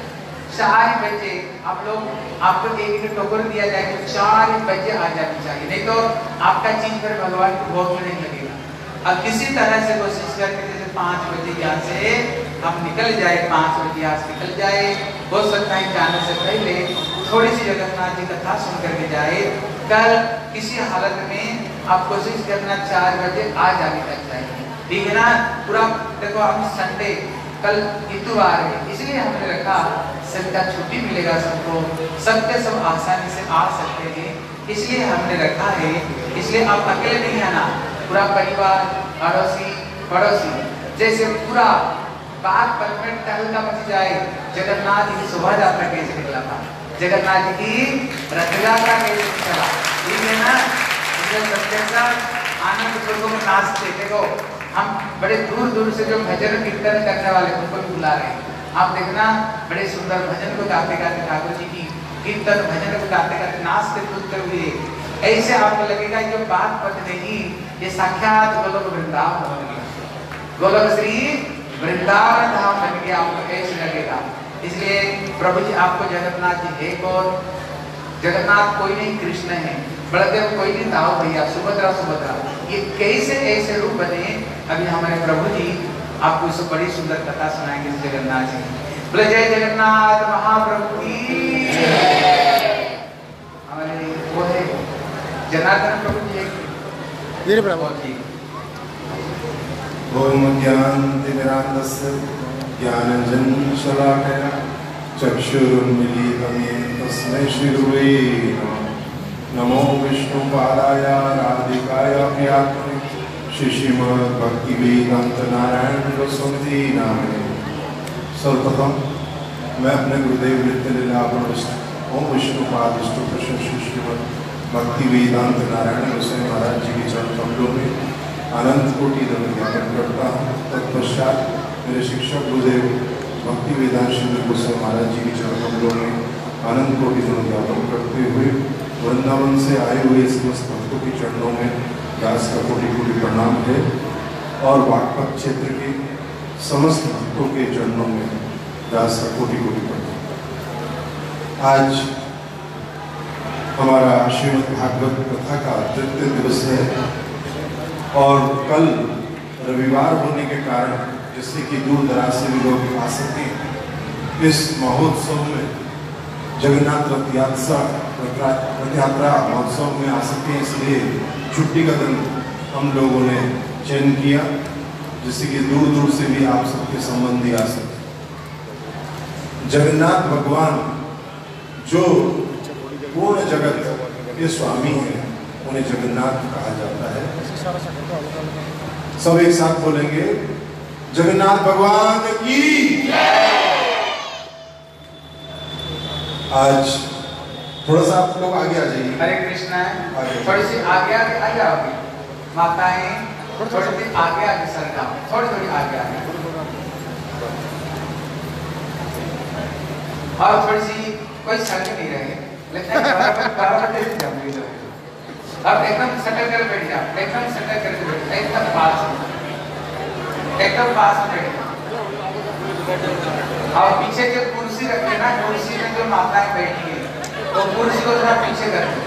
[SPEAKER 1] 4 बजे आप लोग, आपको एक टोकन दिया जाए तो 4 बजे आ जानी चाहिए, नहीं तो आपका चीज पर भगवान को भोग में नहीं लगेगा। अब किसी तरह से कोशिश करके जैसे 5 बजे यहाँ से हम निकल जाए, 5 बजे यहाँ से निकल जाए, हो सकता है जाने से पहले थोड़ी सी जगन्नाथ जी कथा सुन करके जाए। कल किसी हालत में आप कोशिश करना 4 बजे आ जाने का चाहिए, ठीक है ना? पूरा देखो, हम संडे, कल इतवार है, इसलिए हमने रखा सबका छुट्टी मिलेगा सबको, सबके सब आसानी से आ सकते हैं, इसलिए हमने रखा है। इसलिए आप अकेले नहीं आना, पूरा परिवार, अड़ोसी पड़ोसी, जैसे पूरा बागपत में टहलका मच जाए। जगन्नाथ जी की शोभा यात्रा कैसे निकला था, जगन्नाथ जी की रथ यात्रा कैसे निकला, ठीक है ना? सबके साथ आनंद पूर्वक नाचते। देखो, हम बड़े दूर दूर से जो भजन कीर्तन करने वाले उनको भी बुला रहे हैं। आप देखना, बड़े सुंदर भजन को गाते गाते ठाकुर जी की कीर्तन भजन को गाते गाते नाचते कूदते हुए, ऐसे आपको लगेगा जो बागपत नहीं, ये साक्षात गोलोक वृंदावन बन गया, गोलोक श्री वृंदावन धाम बन गया, आपको ऐसे लगेगा। इसलिए प्रभु जी आपको जगन्नाथ जी है कौन? जगन्नाथ कोई नहीं, कृष्ण है। बलदेव कोई नहीं, दाऊ भैया, सुभद्रा सुभद्रा, ये कैसे ऐसे रूप बने। अभी हमारे प्रभु जी आपको इस बड़ी सुंदर कथा सुनाएंगे जगन्नाथ जी। बोले जय जगन्नाथ महाप्रभु की। हमारे वो है जनार्दन प्रभु जी,
[SPEAKER 3] वीर प्रभु जी।
[SPEAKER 4] ओम ज्ञान तिमिरांधस्य
[SPEAKER 3] ज्ञानञ्जनं शलाकया चक्षुरुन्मीलितं येन तस्मै श्रीगुरवे नमः। नमो विष्णुपादाय राधिकाय प्रियात्मने श्रीमद्भक्तिवेदांत स्वामी नामे। सर्वप्रथम मैं अपने गुरुदेव नित्य लीलापन ओम विष्णुपाद विष्णु कृष्ण श्रीमद भक्तिवेदांत नारायण गोसाई महाराज जी के चरण कमलों में अनंत कोटि दंड ज्ञापन करता हूँ। तत्पश्चात मेरे शिक्षक गुरुदेव भक्तिवेदांत श्री गोसाई महाराज जी के चरण कमलों में अनंत कोटि दंड ज्ञापन करते हुए वृंदावन से आए हुए समस्त भक्तों के चरणों में दास का कोटि कोटि प्रणाम है और बागपत क्षेत्र के समस्त भक्तों के चरणों में दास का कोटि कोटि प्रणाम। आज हमारा श्रीमद् भागवत कथा का तृतीय दिवस है और कल रविवार होने के कारण जिससे कि दूर दराज से भी लोग आ सके इस महोत्सव में जगन्नाथ रथ यात्रा महोत्सव में आ सके, इसलिए छुट्टी का दिन हम लोगों ने चयन किया जिससे कि दूर दूर से भी आप सबके संबंधी आ सके। जगन्नाथ भगवान जो पूर्ण जगत के स्वामी हैं उन्हें जगन्नाथ कहा जाता है। सब एक साथ बोलेंगे जगन्नाथ भगवान की। आज थोड़ा सा आप लोग आगे आ जाइए।
[SPEAKER 1] हरे कृष्णा। थोड़ी सी आगे आ जाओगे माताएं, थोड़ी सी आगे सरकार, थोड़ी आगे और थोड़ी सी कोई सड़क नहीं रहे लेकिन बराबर अब एकदम सटल कर बैठ जाओ, एकदम सटल कर बैठ, एकदम पास में बैठ। और पीछे जो कुर्सी रखे ना, कुर्सी में जो माताएं बैठी है तो कुर्सी को थोड़ा पीछे कर दो।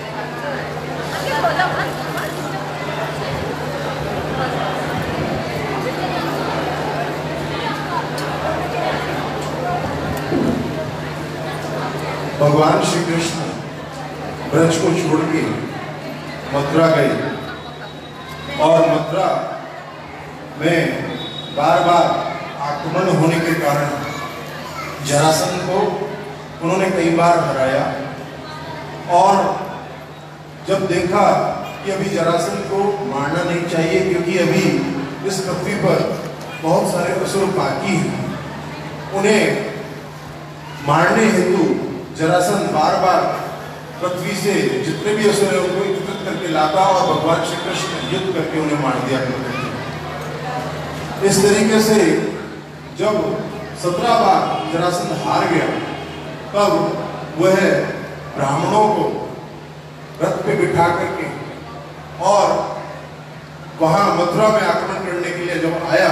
[SPEAKER 3] भगवान श्री कृष्ण ब्रज को छोड़ के मथुरा गए और मथुरा में बार बार आक्रमण होने के कारण जरासंध को उन्होंने कई बार हराया और जब देखा कि अभी जरासंध को मारना नहीं चाहिए क्योंकि अभी इस पृथ्वी पर बहुत सारे असुर बाकी हैं, उन्हें मारने हेतु जरासंध बार बार पृथ्वी से जितने भी असुर हैं उनको एकत्रित करके लाता और भगवान श्री कृष्ण युद्ध करके उन्हें मार दिया करते थे। इस तरीके से जब 17 बार जरासंध हार गया तब वह ब्राह्मणों को रथ पे बिठा करके और वहां मथुरा में आक्रमण करने के लिए जब आया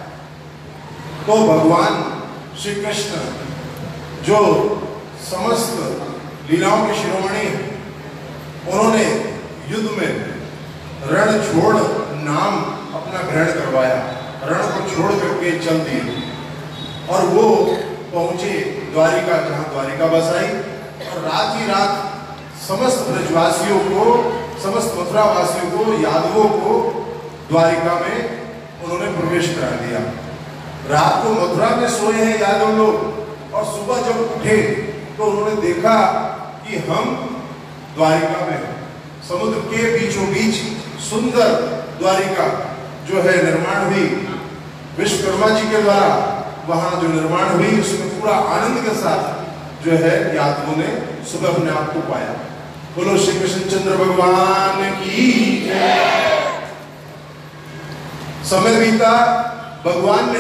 [SPEAKER 3] तो भगवान श्री कृष्ण जो समस्त लीलाओं के शिरोमणि उन्होंने युद्ध में रण छोड़ नाम अपना ग्रहण करवाया, रण को छोड़ करके चल दिए और वो पहुंचे द्वारिका, जहां द्वारिका बसाई और रात ही रात समस्त ब्रजवासियों को, समस्त मथुरा वासियों को, यादवों को द्वारिका में उन्होंने प्रवेश करा दिया। रात को मथुरा में सोए हैं यादव लोग और सुबह जब उठे तो उन्होंने देखा कि हम द्वारिका में समुद्र के बीचों बीच सुंदर द्वारिका जो है निर्माण हुई विश्वकर्मा जी के द्वारा, वहां जो निर्माण हुई उसमें पूरा आनंद के साथ जो है यादवों ने सुबह अपने आप को पाया। बोलो श्री कृष्ण चंद्र भगवान की। समय बीता, भगवान ने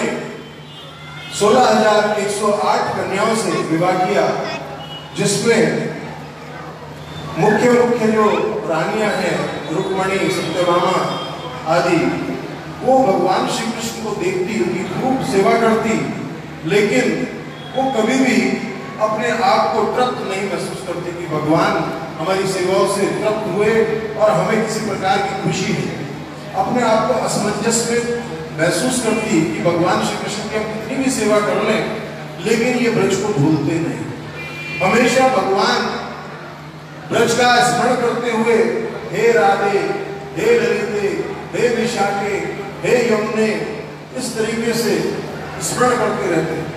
[SPEAKER 3] 16,108 कन्याओं से विवाह किया जिसमें मुख्य जो रानियां हैं रुक्मणी, सत्यभामा आदि, वो भगवान श्री कृष्ण को देखती, उनकी खूब सेवा करती, लेकिन वो कभी भी अपने आप को तृप्त नहीं महसूस करती कि भगवान हमारी सेवाओं से तृप्त हुए और हमें किसी प्रकार की खुशी है। अपने आप को असमंजस में महसूस करती कि भगवान श्री कृष्ण की हम कितनी भी सेवा कर लें लेकिन ये ब्रज को भूलते नहीं। हमेशा भगवान ब्रज का स्मरण करते हुए हे राधे, हे ललिते, हे विशाखे, हे यमुने, इस तरीके से स्मरण करते रहते हैं।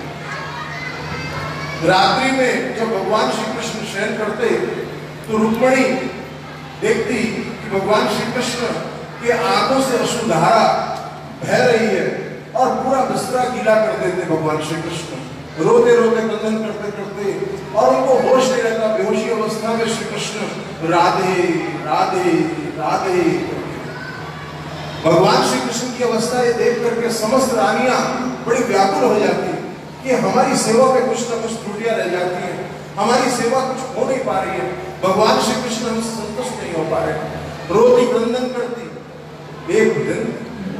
[SPEAKER 3] रात्रि में जब भगवान श्री कृष्ण शयन करते तो रुक्मिणी देखती कि भगवान श्री कृष्ण के आंखों से अश्रुधारा बह रही है और पूरा बिस्तरा गीला कर देते भगवान श्री कृष्ण, रोते रोते क्रंदन करते करते, और उनको होश नहीं रहता। बेहोशी अवस्था में श्री कृष्ण राधे राधे राधे। भगवान श्री कृष्ण की अवस्था ये देख करके समस्त रानियां बड़ी व्याकुल हो जाती कि हमारी सेवा में कुछ ना कुछ त्रुटियां रह जाती हैं, हमारी सेवा कुछ हो नहीं पा रही है, भगवान श्री कृष्ण हमसे संतुष्ट नहीं हो पा रहे, रोती क्रंदन करती। एक दिन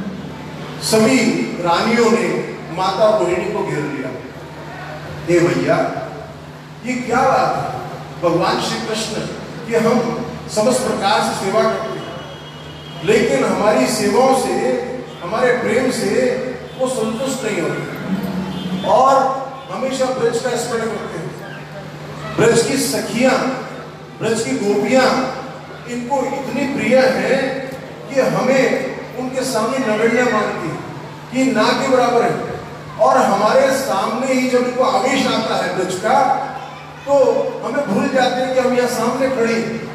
[SPEAKER 3] सभी रानियों ने माता रोहिणी को घेर लिया। हे भैया, ये क्या बात है, भगवान श्री कृष्ण की हम समस्त प्रकार से सेवा करते हैं, लेकिन हमारी सेवाओं से, हमारे प्रेम से वो संतुष्ट नहीं होते और हमेशा ब्रज का स्मरण करते हैं। ब्रज की सखियां, ब्रज की गोपियां इनको इतनी प्रिय है कि हमें उनके सामने नगण्य मानती है कि ना के बराबर है, और हमारे सामने ही जब इनको आवेश आता है ब्रज का तो हमें भूल जाते हैं कि हम यहाँ सामने खड़े,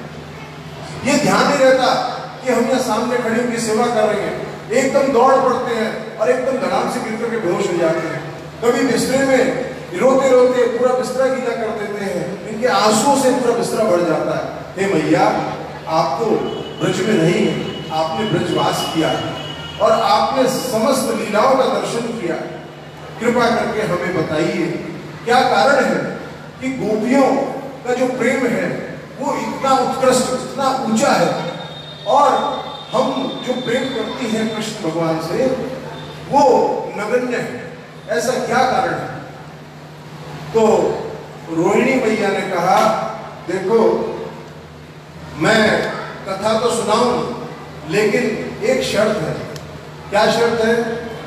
[SPEAKER 3] ये ध्यान नहीं रहता कि हम यहाँ सामने खड़े उनकी सेवा कर रहे हैं। एकदम दौड़ पड़ते हैं और एकदम धड़ाम से गिर करके बेहोश हो जाते हैं। कभी बिस्तरे में रोते रोते पूरा बिस्तरा गीला कर देते हैं, इनके आंसुओं से पूरा बिस्तरा भर जाता है। हे मैया, आप तो ब्रज में नहीं है, आपने ब्रजवास किया और आपने समस्त लीलाओं का दर्शन किया, कृपा करके हमें बताइए क्या कारण है कि गोपियों का जो प्रेम है वो इतना उत्कृष्ट, इतना ऊंचा है, और हम जो प्रेम करती हैं कृष्ण भगवान से वो नगण्य है, ऐसा क्या कारण है? तो रोहिणी मैया ने कहा, देखो मैं कथा तो सुनाऊं, लेकिन एक शर्त है। क्या शर्त है?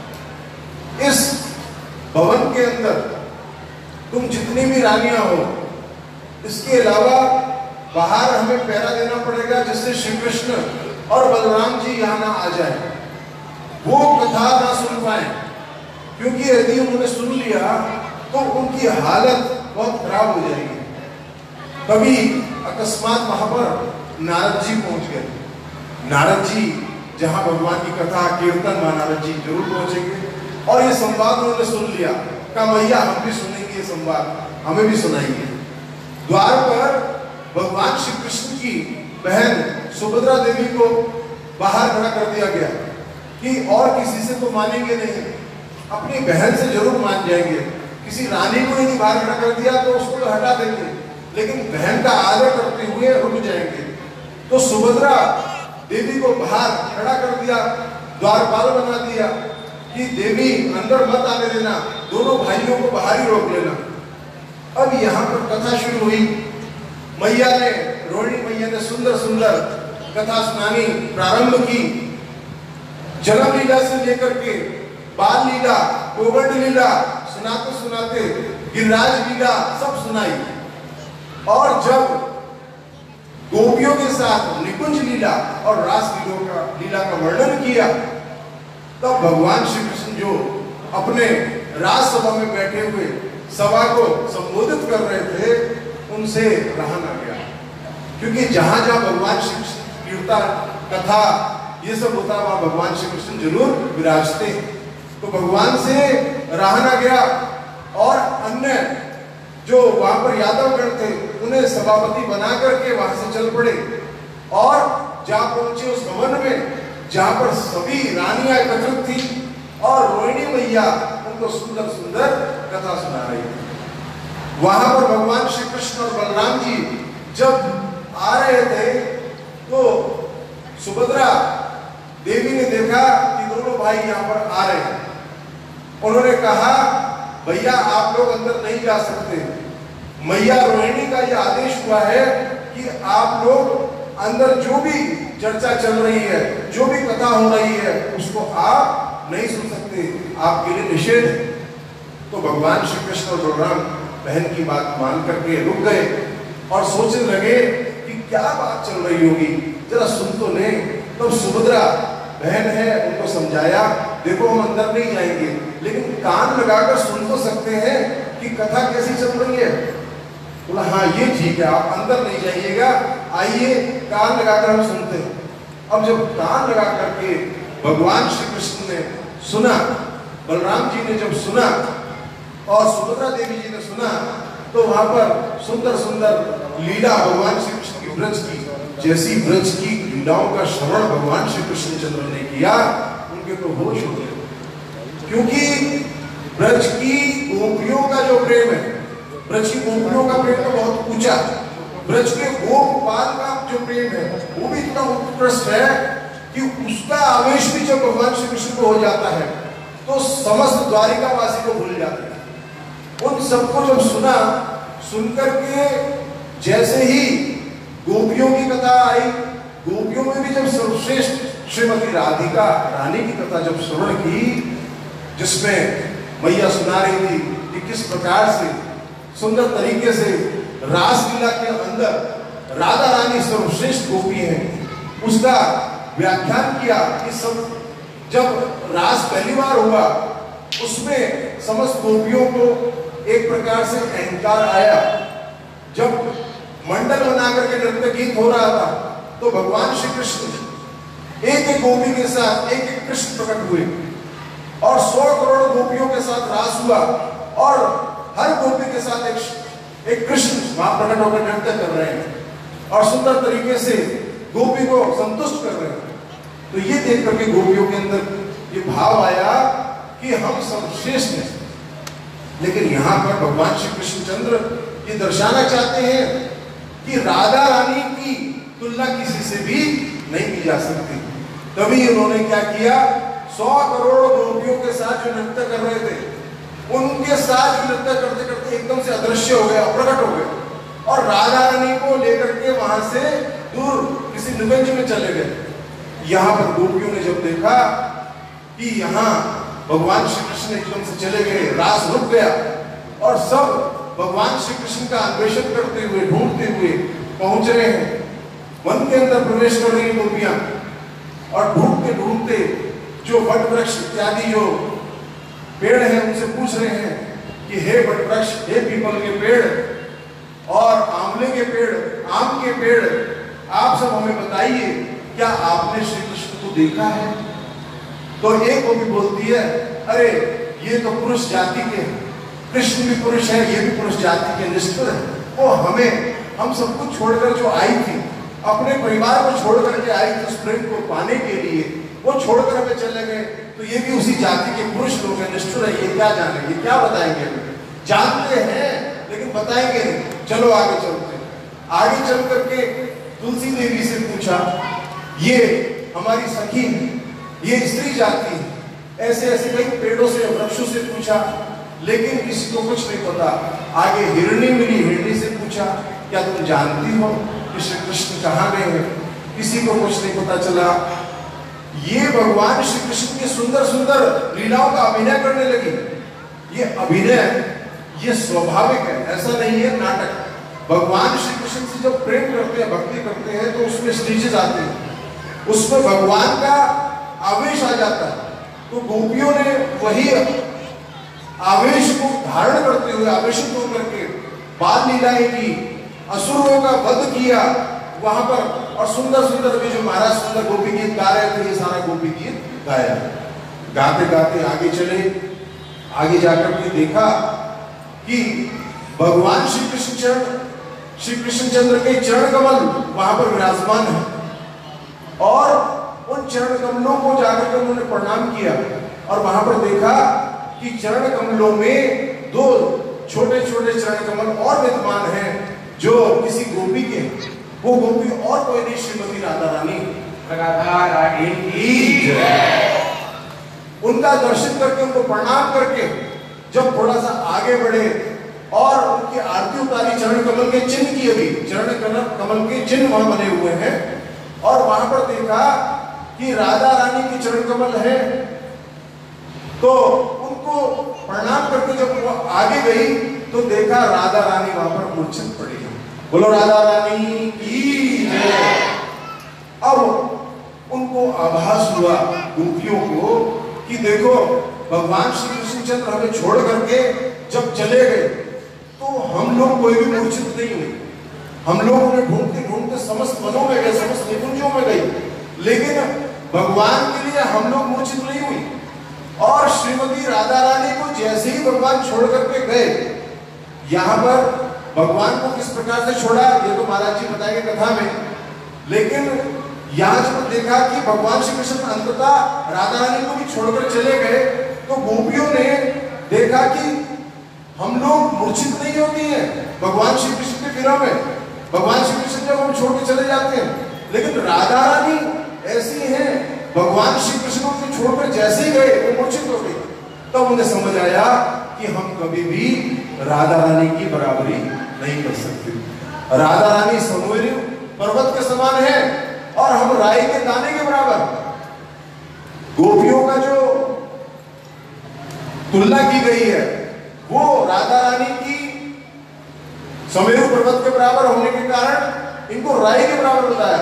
[SPEAKER 3] इस भवन के अंदर तुम जितनी भी रानियां हो, इसके अलावा बाहर हमें पहरा देना पड़ेगा जिससे श्री कृष्ण और बलराम जी यहाँ ना आ जाए, वो कथा ना सुन पाए, क्योंकि यदि उन्होंने सुन लिया तो उनकी हालत बहुत खराब हो जाएगी। कभी अकस्मात वहां पर नारद जी पहुंच गए। नारद जी जहां भगवान की कथा कीर्तन में नारद जी जरूर पहुंचेंगे, और ये संवाद उन्होंने सुन लिया। कहा मैया हम भी सुनेंगे ये संवाद, हमें भी सुनाएंगे। द्वार पर भगवान श्री कृष्ण की बहन सुभद्रा देवी को बाहर खड़ा कर दिया गया कि और किसी से तो मानेंगे नहीं, अपनी बहन से जरूर मान जाएंगे। किसी रानी को यदि बाहर खड़ा कर दिया तो उसको तो हटा देंगे, लेकिन बहन का आदर करते हुए रुक जाएंगे। तो सुभद्रा देवी को बाहर खड़ा कर दिया, द्वारपाल बना दिया कि देवी अंदर मत आने देना, दोनों भाइयों को बाहर ही रोक लेना। अब यहाँ पर कथा शुरू हुई। मैया ने, रोहिणी मैया ने सुंदर सुंदर कथा सुनानी प्रारंभ की। जन्म लीला से लेकर के बाल लीला, गोवर्ध लीला सुनाते सुनाते गिरिराज लीला सब सुनाई, और जब गोपियों के साथ निकुंज लीला और रास लीला का वर्णन किया, तब भगवान श्री कृष्ण जो अपने राज सभा में बैठे हुए सभा को संबोधित कर रहे थे, उनसे रहा ना गया, क्योंकि जहां जहां भगवान श्री कृष्ण कीर्तन कथा ये सब होता है वहां भगवान श्री कृष्ण जरूर विराजते। तो भगवान से रहा ना गया, और अन्य जो वहां पर यादवगण थे उन्हें सभापति बना करके वहां से चल पड़े, और जहां पहुंचे उस भवन में जहां पर सभी रानियां एकत्रित थी, और रोहिणी मैया उनको सुंदर सुंदर कथा सुना रही थी। वहां पर भगवान श्री कृष्ण और बलराम जी जब आ रहे थे तो सुभद्रा देवी ने देखा कि दोनों भाई यहाँ पर आ रहे हैं। उन्होंने कहा, भैया आप लोग अंदर नहीं जा सकते, मैया रोहिणी का यह आदेश हुआ है कि आप लोग अंदर जो भी चर्चा चल रही है, जो भी कथा हो रही है, उसको आप नहीं सुन सकते, आपके लिए निषेध है। तो भगवान श्री कृष्ण और बलराम बहन की बात मान करके रुक गए और सोचने लगे कि क्या बात चल रही होगी, जरा सुन तो ले। तो सुभद्रा बहन है, उनको समझाया, देखो हम अंदर नहीं जाएंगे, लेकिन कान लगाकर सुन तो सकते हैं कि कथा कैसी चल रही है। बोला हाँ ये ठीक है, आप अंदर नहीं जाइएगा, आइए कान लगाकर हम सुनते हैं। अब जब कान लगा करके भगवान श्री कृष्ण ने सुना, बलराम जी ने जब सुना और सुभद्रा देवी जी ने सुना, तो वहां पर सुंदर सुंदर लीला भगवान श्री कृष्ण की ब्रज की, जैसी ब्रज की लीलाओं का श्रवण भगवान श्री कृष्ण चंद्र ने किया, उनके तो होश हो गए। क्योंकि ब्रज की गोपियों का जो प्रेम है, ब्रज की गोपियों का प्रेम तो बहुत ऊंचा, ब्रज के गोपाल का जो प्रेम है वो भी इतना उत्कृष्ट है कि उसका आवेश भी जब भगवान श्री कृष्ण को हो जाता है तो समस्त द्वारिकावासी को भूल जाते हैं। उन सबको जब सुना, सुनकर के जैसे ही गोपियों की कथा आई, गोपियों में भी जब सर्वश्रेष्ठ श्रीमती राधिका रानी की कथा जब श्रवण की, जिसमें मैया सुना रही थी कि किस प्रकार से सुंदर तरीके से रासलीला के अंदर राधा रानी सर्वश्रेष्ठ गोपी है, उसका व्याख्यान किया कि सब जब रास पहली बार हुआ उसमें समस्त गोपियों को एक प्रकार से अहंकार आया। जब मंडल बनाकर के नृत्य गीत हो रहा था तो भगवान श्री कृष्ण एक एक गोपी के साथ एक एक कृष्ण प्रकट हुए और 100 करोड़ गोपियों के साथ रास हुआ और हर गोपी के साथ एक कृष्ण वहां प्रकट होकर नृत्य कर रहे हैं और सुंदर तरीके से गोपी को संतुष्ट कर रहे हैं। तो ये देख करके गोपियों के अंदर ये भाव आया कि हम सर्वश्रेष्ठ हैं। लेकिन यहाँ पर भगवान श्री कृष्णचंद्र ये दर्शाना चाहते हैं कि राधा रानी की तुलना किसी से भी नहीं की जा सकती। तभी उन्होंने क्या किया, 100 करोड़ गोपियों के साथ जो नृत्य कर रहे थे उनके साथ नृत्य करते करते एकदम से अदृश्य हो गए, अप्रकट हो गए और राधा रानी को लेकर के वहां से दूर किसी निकुंज में चले गए। यहाँ पर गोपियों ने जब देखा कि यहाँ भगवान श्री कृष्ण एकदम से चले गए, रास रुक गया और सब भगवान श्री कृष्ण का अन्वेषण करते हुए ढूंढते हुए पहुंच रहे हैं, वन के अंदर प्रवेश कर रही गोपियां और ढूंढते ढूंढते जो वट वृक्ष इत्यादि जो पेड़ है उनसे पूछ रहे हैं कि हे वट वृक्ष, हे पीपल के पेड़ और आंवले के पेड़, आम के पेड़, आप सब हमें बताइए क्या आपने श्री कृष्ण को देखा है? तो एक गोपी बोलती है, अरे ये तो पुरुष जाति के, कृष्ण भी पुरुष है, ये भी पुरुष जाति के निष्ठुर है, वो हम सब कुछ छोड़कर जो आई थी, अपने परिवार को छोड़ करके आई थी उस प्रेम को पाने के लिए, वो छोड़कर हमें चले गए, तो ये भी उसी जाति के पुरुष लोग हैं, निष्ठुर है, ये क्या जानेंगे, क्या बताएंगे? जानते हैं लेकिन बताएंगे नहीं। चलो आगे चलते हैं। आगे चल करके तुलसी देवी से पूछा, ये हमारी सखी है, ये स्त्री जाति है, ऐसे ऐसे कई पेड़ों से वृक्षों से पूछा लेकिन किसी को कुछ नहीं पता। आगे हिरणी मिली, हिरणी से पूछा क्या तुम जानती हो कि श्री कृष्ण कहाँ गए हैं? किसी को कुछ नहीं पता चला। ये भगवान श्री कृष्ण की सुंदर सुंदर लीलाओं का अभिनय करने लगी। ये अभिनय ये स्वाभाविक है, ऐसा नहीं है नाटक। भगवान श्री कृष्ण से जब प्रेम करते हैं, भक्ति करते हैं तो उसमें स्टेजेस आते हैं, उसमें भगवान का आवेश आ जाता है। तो गोपियों ने वही आवेश को धारण करते हुए, आवेशित होकर के बाल लीलाएं की, असुरों का वध किया वहां पर, और सुंदर सुंदर भी जो महाराज सुंदर गोपी गीत गा रहे थे, ये सारा गोपी गीत गाया। गाते गाते आगे चले, आगे जाकर के देखा कि भगवान श्री कृष्णचंद्र के चरण कमल वहां पर विराजमान है और उन चरण कमलों को जाकर के उन्होंने प्रणाम किया और वहां पर देखा कि चरण कमलों में 2 छोटे छोटे चरण कमल और विद्यमान हैं जो किसी गोपी के, वो गोपी और कोई नहीं, श्रीमती राधा रानी की जय। उनका दर्शन करके, उनको प्रणाम करके जब थोड़ा सा आगे बढ़े और उनकी आरती उतारी, चरण कमल के चिन्ह की, अभी चरण कमल के चिन्ह वहां बने हुए हैं और वहां पर देखा कि राधा रानी की चरण कमल है, तो उनको प्रणाम करके जब वो आगे गई तो देखा राधा रानी वहां पर मूर्छित पड़ी है। बोलो राधा रानी की जय। अब उनको आभास हुआ गोपियों को कि देखो भगवान श्री कृष्णचंद्र हमें छोड़ करके जब चले गए तो हम लोग कोई भी मूर्छित नहीं हुए। हम लोग उन्हें ढूंढते ढूंढते समस्त वनों में गए, समस्त निकुंजों में गए, लेकिन भगवान के लिए हम लोग मूर्छित नहीं हुई। और श्रीमती राधा रानी को जैसे ही भगवान छोड़ करके गए, यहाँ पर भगवान को किस प्रकार से छोड़ा ये तो महाराज जी बताएंगे कथा में, लेकिन यहाँ जब देखा कि भगवान श्री कृष्ण अंततः राधा रानी को भी छोड़कर चले गए, तो गोपियों ने देखा कि हम लोग मूर्छित नहीं होती हैं भगवान श्री कृष्ण के विरह में। भगवान श्री कृष्ण जब हम छोड़ के चले जाते हैं, लेकिन राधा रानी ऐसी हैं, भगवान श्री कृष्ण को छोड़कर जैसे ही गए वो मूर्छित हो गई। तब उन्हें समझ आया कि हम कभी भी राधा रानी की बराबरी नहीं कर सकते। राधा रानी समुद्री पर्वत के समान है और हम राई के दाने के बराबर। गोपियों का जो तुलना की गई है वो राधा रानी की समेरु पर्वत के बराबर होने के कारण इनको राई के बराबर बताया।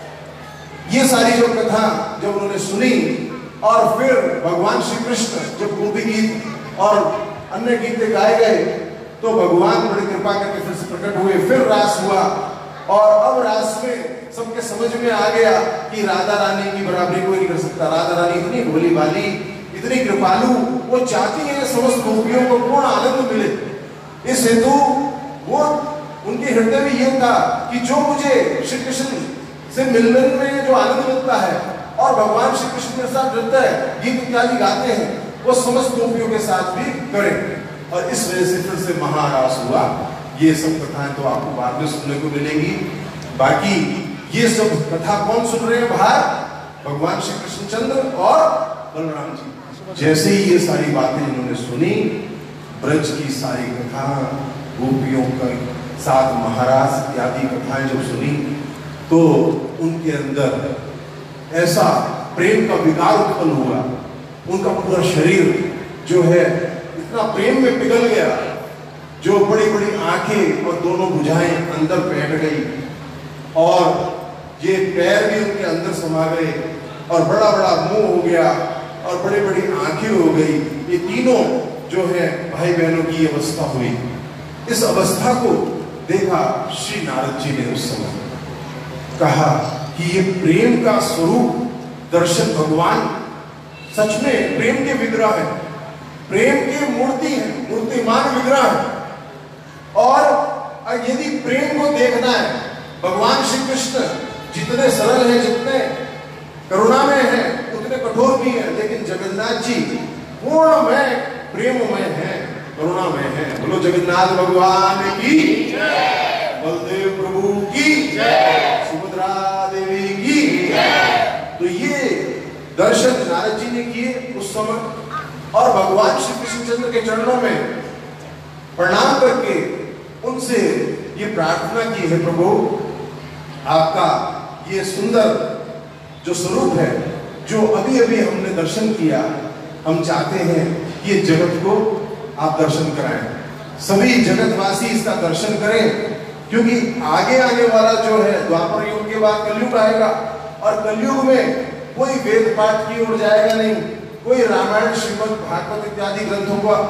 [SPEAKER 3] ये सारी जो कथा जब उन्होंने सुनी और फिर भगवान श्री कृष्ण जब गोपी गीत और अन्य गीतें गाए गए तो भगवान बड़ी कृपा करके फिर से प्रकट हुए, फिर रास हुआ और अब रास में सबके समझ में आ गया कि राधा रानी की बराबरी कोई नहीं कर सकता। राधा रानी इतनी भोली भाली, इतनी कृपालु, वो चाहती है समस्त गोपियों को पूर्ण आनंद मिले। इस हेतु वो उनके हृदय में ये था कि जो मुझे श्री कृष्ण से मिलने में जो आनंद मिलता है और भगवान श्री कृष्ण के साथ नृत्य गीत इत्यादि गाते हैं वो समस्त गोपियों के साथ भी करें। और इस वजह से फिर से महारास हुआ। ये सब कथाएं तो आपको बाद में सुनने को मिलेंगी। बाकी ये सब कथा कौन सुन रहे हैं बाहर? भगवान श्री कृष्णचंद्र और बलराम जी। जैसे ही ये सारी बातें इन्होंने सुनी, ब्रज की सारी कथा, गोपियों के साथ महाराज इत्यादि कथाएं जब सुनी तो उनके अंदर ऐसा प्रेम का विकार उत्पन्न हुआ। उनका पूरा शरीर जो है इतना प्रेम में पिघल गया, जो बड़ी बड़ी आंखें और दोनों भुजाएं अंदर बैठ गई और ये पैर भी उनके अंदर समा गए और बड़ा बड़ा मुंह हो गया और बड़ी बड़ी आंखें हो गई। ये तीनों जो है भाई बहनों की अवस्था हुई। इस अवस्था को देखा श्री नारद जी ने उस समय कहा कि ये प्रेम का स्वरूप दर्शन भगवान सच में प्रेम के विग्रह है, प्रेम की मूर्ति है, मूर्तिमान विग्रह है। और यदि प्रेम को देखना है, भगवान श्री कृष्ण जितने सरल हैं, जितने करुणा में हैं, उतने कठोर भी हैं, लेकिन जगन्नाथ जी पूर्ण में प्रेममय है, करुणामय है। बोलो जगन्नाथ भगवान की जय, बलदेव प्रभु की जय, सुभद्रा देवी की जय। तो ये दर्शन नारद जी ने किए उस समय और भगवान श्री कृष्णचंद्र के चरणों में प्रणाम करके उनसे ये प्रार्थना की है, प्रभु आपका ये सुंदर जो स्वरूप है, जो अभी अभी हमने दर्शन किया, हम चाहते हैं कि ये जगत को आप दर्शन कराएं, सभी जगतवासी इसका दर्शन करें, क्योंकि आगे आने वाला जो है द्वापर युग के बाद कलयुग आएगा और कलयुग में कोई वेद पाठ की ओर जाएगा नहीं, कोई रामायण श्रीमद भागवत इत्यादि ग्रंथों का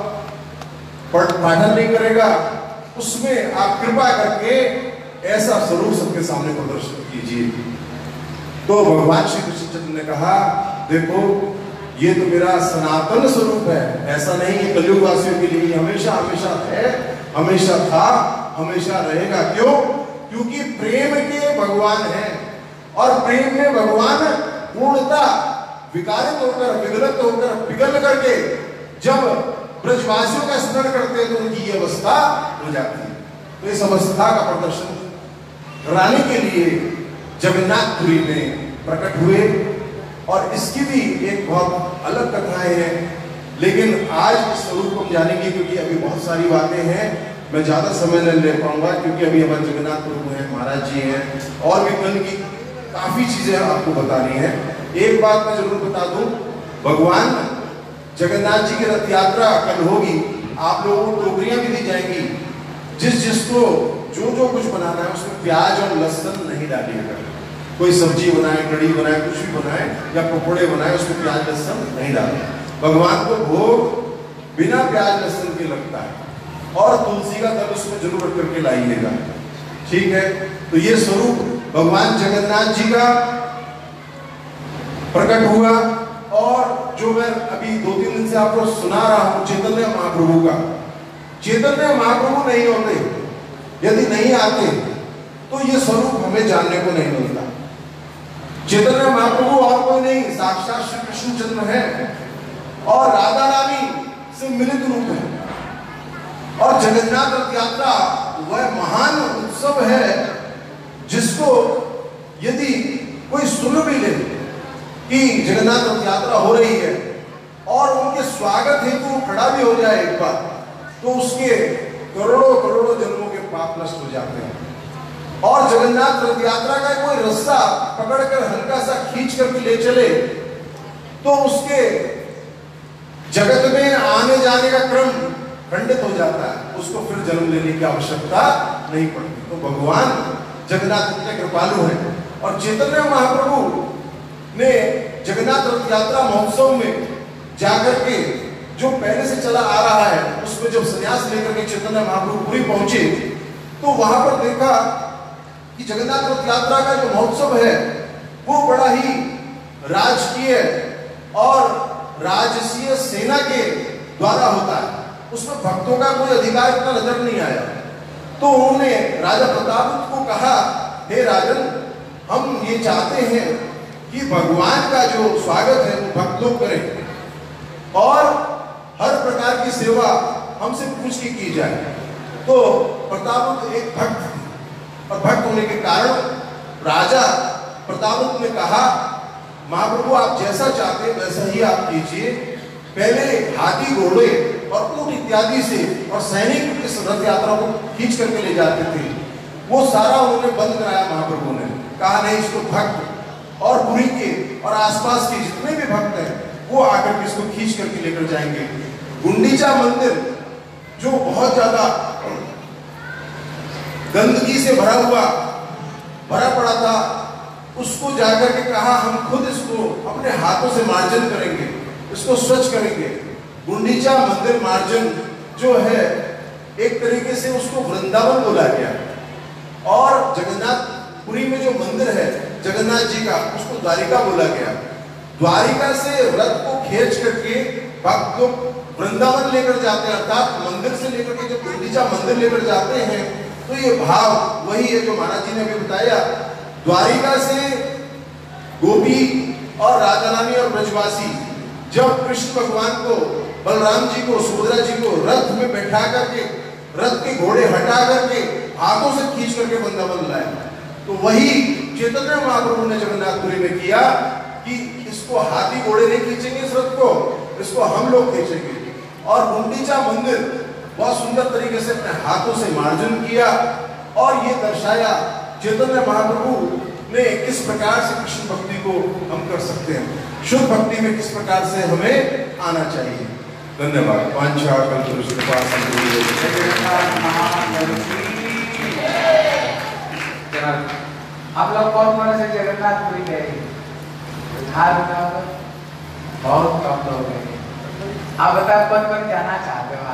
[SPEAKER 3] पाठन नहीं करेगा। उसमें आप कृपा करके ऐसा स्वरूप सबके सामने प्रदर्शित कीजिए। तो भगवान श्री कृष्णचंद्र ने कहा, देखो ये तो मेरा सनातन स्वरूप है, ऐसा नहीं कि कलयुग वासियों के लिए हमेशा हमेशा है, हमेशा था, हमेशा रहेगा। क्यों? क्योंकि प्रेम के भगवान हैं और प्रेम में भगवान पूर्णता विकारित होकर, विगलित होकर, पिघल करके जब ब्रजवासियों का स्मरण करते हैं तो उनकी ये अवस्था हो जाती है। तो इस अवस्था का प्रदर्शन कराने के लिए जगन्नाथपुरी में प्रकट हुए और इसकी भी एक बहुत अलग कथाएं हैं, लेकिन आज इस स्वरूप को हम जानेंगे क्योंकि अभी बहुत सारी बातें हैं। मैं ज्यादा समय नहीं ले पाऊंगा क्योंकि अभी हमारे जगन्नाथ प्रभु हैं, महाराज जी हैं और भी कल की काफी चीजें आपको बतानी है। एक बात मैं जरूर बता दूं, भगवान जगन्नाथ जी की रथ यात्रा कल होगी, आप लोगों को टोकरियां भी दी जाएंगी, जिसको जो जो कुछ बनाना है उसमें प्याज और लहसुन नहीं डालिएगा। कोई सब्जी बनाए, कढ़ी बनाए, कुछ भी बनाए या पकौड़े बनाए, उसमें प्याज लहसुन नहीं डालें। भगवान को भोग बिना प्याज लहसुन के लगता है और तुलसी का दल उसमें जरूर रख करके लाइएगा। ठीक है, तो ये स्वरूप भगवान जगन्नाथ जी का प्रकट हुआ। और जो मैं अभी 2-3 दिन से आपको सुना रहा हूं चैतन्य महाप्रभु का, चैतन्य महाप्रभु नहीं होते, यदि नहीं आते तो ये स्वरूप हमें जानने को नहीं मिलता। चैतन्य महाप्रभु और कोई नहीं, साक्षात श्री कृष्णचंद्र है और राधा रानी से मिलित रूप है। और जगन्नाथ रथ यात्रा वह महान उत्सव है जिसको यदि कोई सुन भी ले कि जगन्नाथ रथ यात्रा हो रही है और उनके स्वागत हेतु वो खड़ा भी हो जाए एक बार, तो उसके करोड़ों करोड़ों जन्मों के पाप नष्ट हो जाते हैं। और जगन्नाथ रथ यात्रा का कोई रास्ता पकड़कर हल्का सा खींच करके ले चले तो उसके जगत में आने जाने का क्रम खंडित हो जाता है, उसको फिर जन्म लेने की आवश्यकता नहीं पड़ती। तो भगवान जगन्नाथ इतने कृपालु है। और चैतन्य महाप्रभु ने जगन्नाथ रथ यात्रा महोत्सव में जाकर के जो पहले से चला आ रहा है उसमें जब संन्यास लेकर के चैतन्य महाप्रभु पुरी पहुंचे तो वहां पर देखा कि जगन्नाथ रथ यात्रा का जो महोत्सव है वो बड़ा ही राजकीय और राजसीय सेना के द्वारा होता है, उसमें भक्तों का कोई अधिकार इतना नजर नहीं आया। तो उन्होंने राजा प्रताप को कहा, हे राजन, हम ये चाहते हैं कि भगवान का जो स्वागत है वो भक्त लोग करें और हर प्रकार की सेवा हमसे पूछ के की जाए। तो प्रताप एक भक्त थे और भक्त होने के कारण राजा प्रताप ने कहा, महाप्रभु आप जैसा चाहते हैं वैसा ही आप कीजिए। पहले हाथी घोड़े और ऊंट इत्यादि से और सैनिक इस रथ यात्रा को खींच करके ले जाते थे, वो सारा उन्होंने बंद कराया। महाप्रभु ने कहा नहीं, इसको भक्त और पुरी के और आसपास के जितने भी भक्त हैं वो आकर के इसको खींच करके लेकर जाएंगे। गुंडीचा मंदिर जो बहुत ज्यादा गंदगी से भरा पड़ा था, उसको जाकर के कहा हम खुद इसको अपने हाथों से मार्जन करेंगे, इसको स्वच्छ करेंगे। गुंडीचा मंदिर मार्जन जो है एक तरीके से उसको वृंदावन बोला गया और जगन्नाथपुरी में जो मंदिर है जगन्नाथ जी का उसको द्वारिका बोला गया। द्वारिका से रथ को खींच करके भक्त लोग वृंदावन लेकर जाते हैं, अर्थात मंदिर से लेकर के जब गुंडीचा मंदिर लेकर जाते हैं तो ये भाव वही है जो महाराज जी ने भी बताया। द्वारिका से गोपी और राधा रानी और ब्रजवासी जब कृष्ण भगवान को, बलराम जी को, सुभद्रा जी को रथ में बैठा करके रथ के घोड़े हटा करके हाथों से खींच करके वृंदावन लाए, तो वही चैतन्य महाप्रभु ने जगन्नाथपुरी में किया कि इसको हाथी घोड़े नहीं खींचेंगे, इस रथ को इसको हम लोग खींचेंगे। और गुंडीचा मंदिर बहुत सुंदर तरीके से अपने हाथों से मार्जन किया और ये दर्शाया चैतन्य महाप्रभु ने किस प्रकार से कृष्ण भक्ति को हम कर सकते हैं, शुद्ध भक्ति में किस प्रकार से हमें आना चाहिए। धन्यवाद।
[SPEAKER 1] आप लोग कौन से जगन्नाथपुरी गए? बहुत कम लोग हैं। आप बताओ कौन जाना चाहते हो?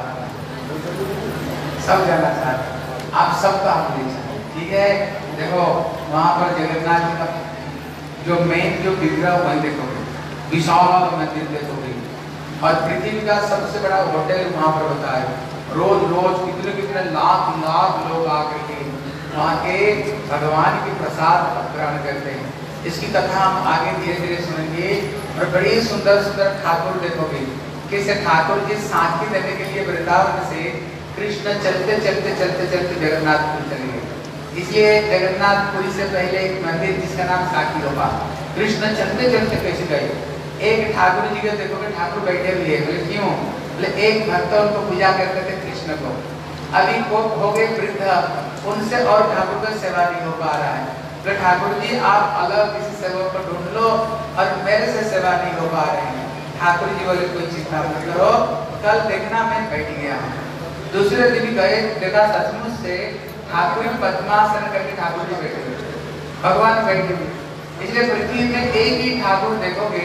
[SPEAKER 1] सब जाना चाहते हैं, आप सबका हम ले चाहते, ठीक है। देखो वहाँ पर जगन्नाथ जी का जो मेन जो विग्रह वही देखोगे, विशाल मंदिर देखोगे और पृथ्वी का सबसे बड़ा होटल वहाँ पर होता है। रोज रोज कितने लाख लोग आकर के वहाँ के भगवान के प्रसाद ग्रहण करते हैं। इसकी कथा हम आगे धीरे धीरे सुनेंगे और बड़ी सुंदर सुंदर ठाकुर देखोगे। कैसे ठाकुर जी साथी देने के लिए वृंदावन से कृष्ण चलते जगन्नाथपुरी चले गए। इसलिए जगन्नाथपुरी से पहले एक मंदिर जिसका नाम साकी होगा। कृष्ण चलते कैसे गए? एक ठाकुर जी को देखोगे, ठाकुर बैठे हुए, बोले क्यों? बोले एक भक्त उनको पूजा करते थे कृष्ण को, अभी वो हो गए वृद्ध, उनसे और ठाकुर का सेवा नहीं हो पा रहा है। तो ठाकुर जी आप अलग किसी सेवक को ढूंढ लो और मेरे से सेवा नहीं हो पा रहे हैं। ठाकुर जी बोले कोई चिंता मत करो, कल देखना मैं बैठ गया। दूसरे दिन गए, देखा सचमुच से ठाकुर पद्मासन करके ठाकुर जी बैठे हुए, भगवान बैठे हुए। इसलिए पृथ्वी में एक ही ठाकुर देखोगे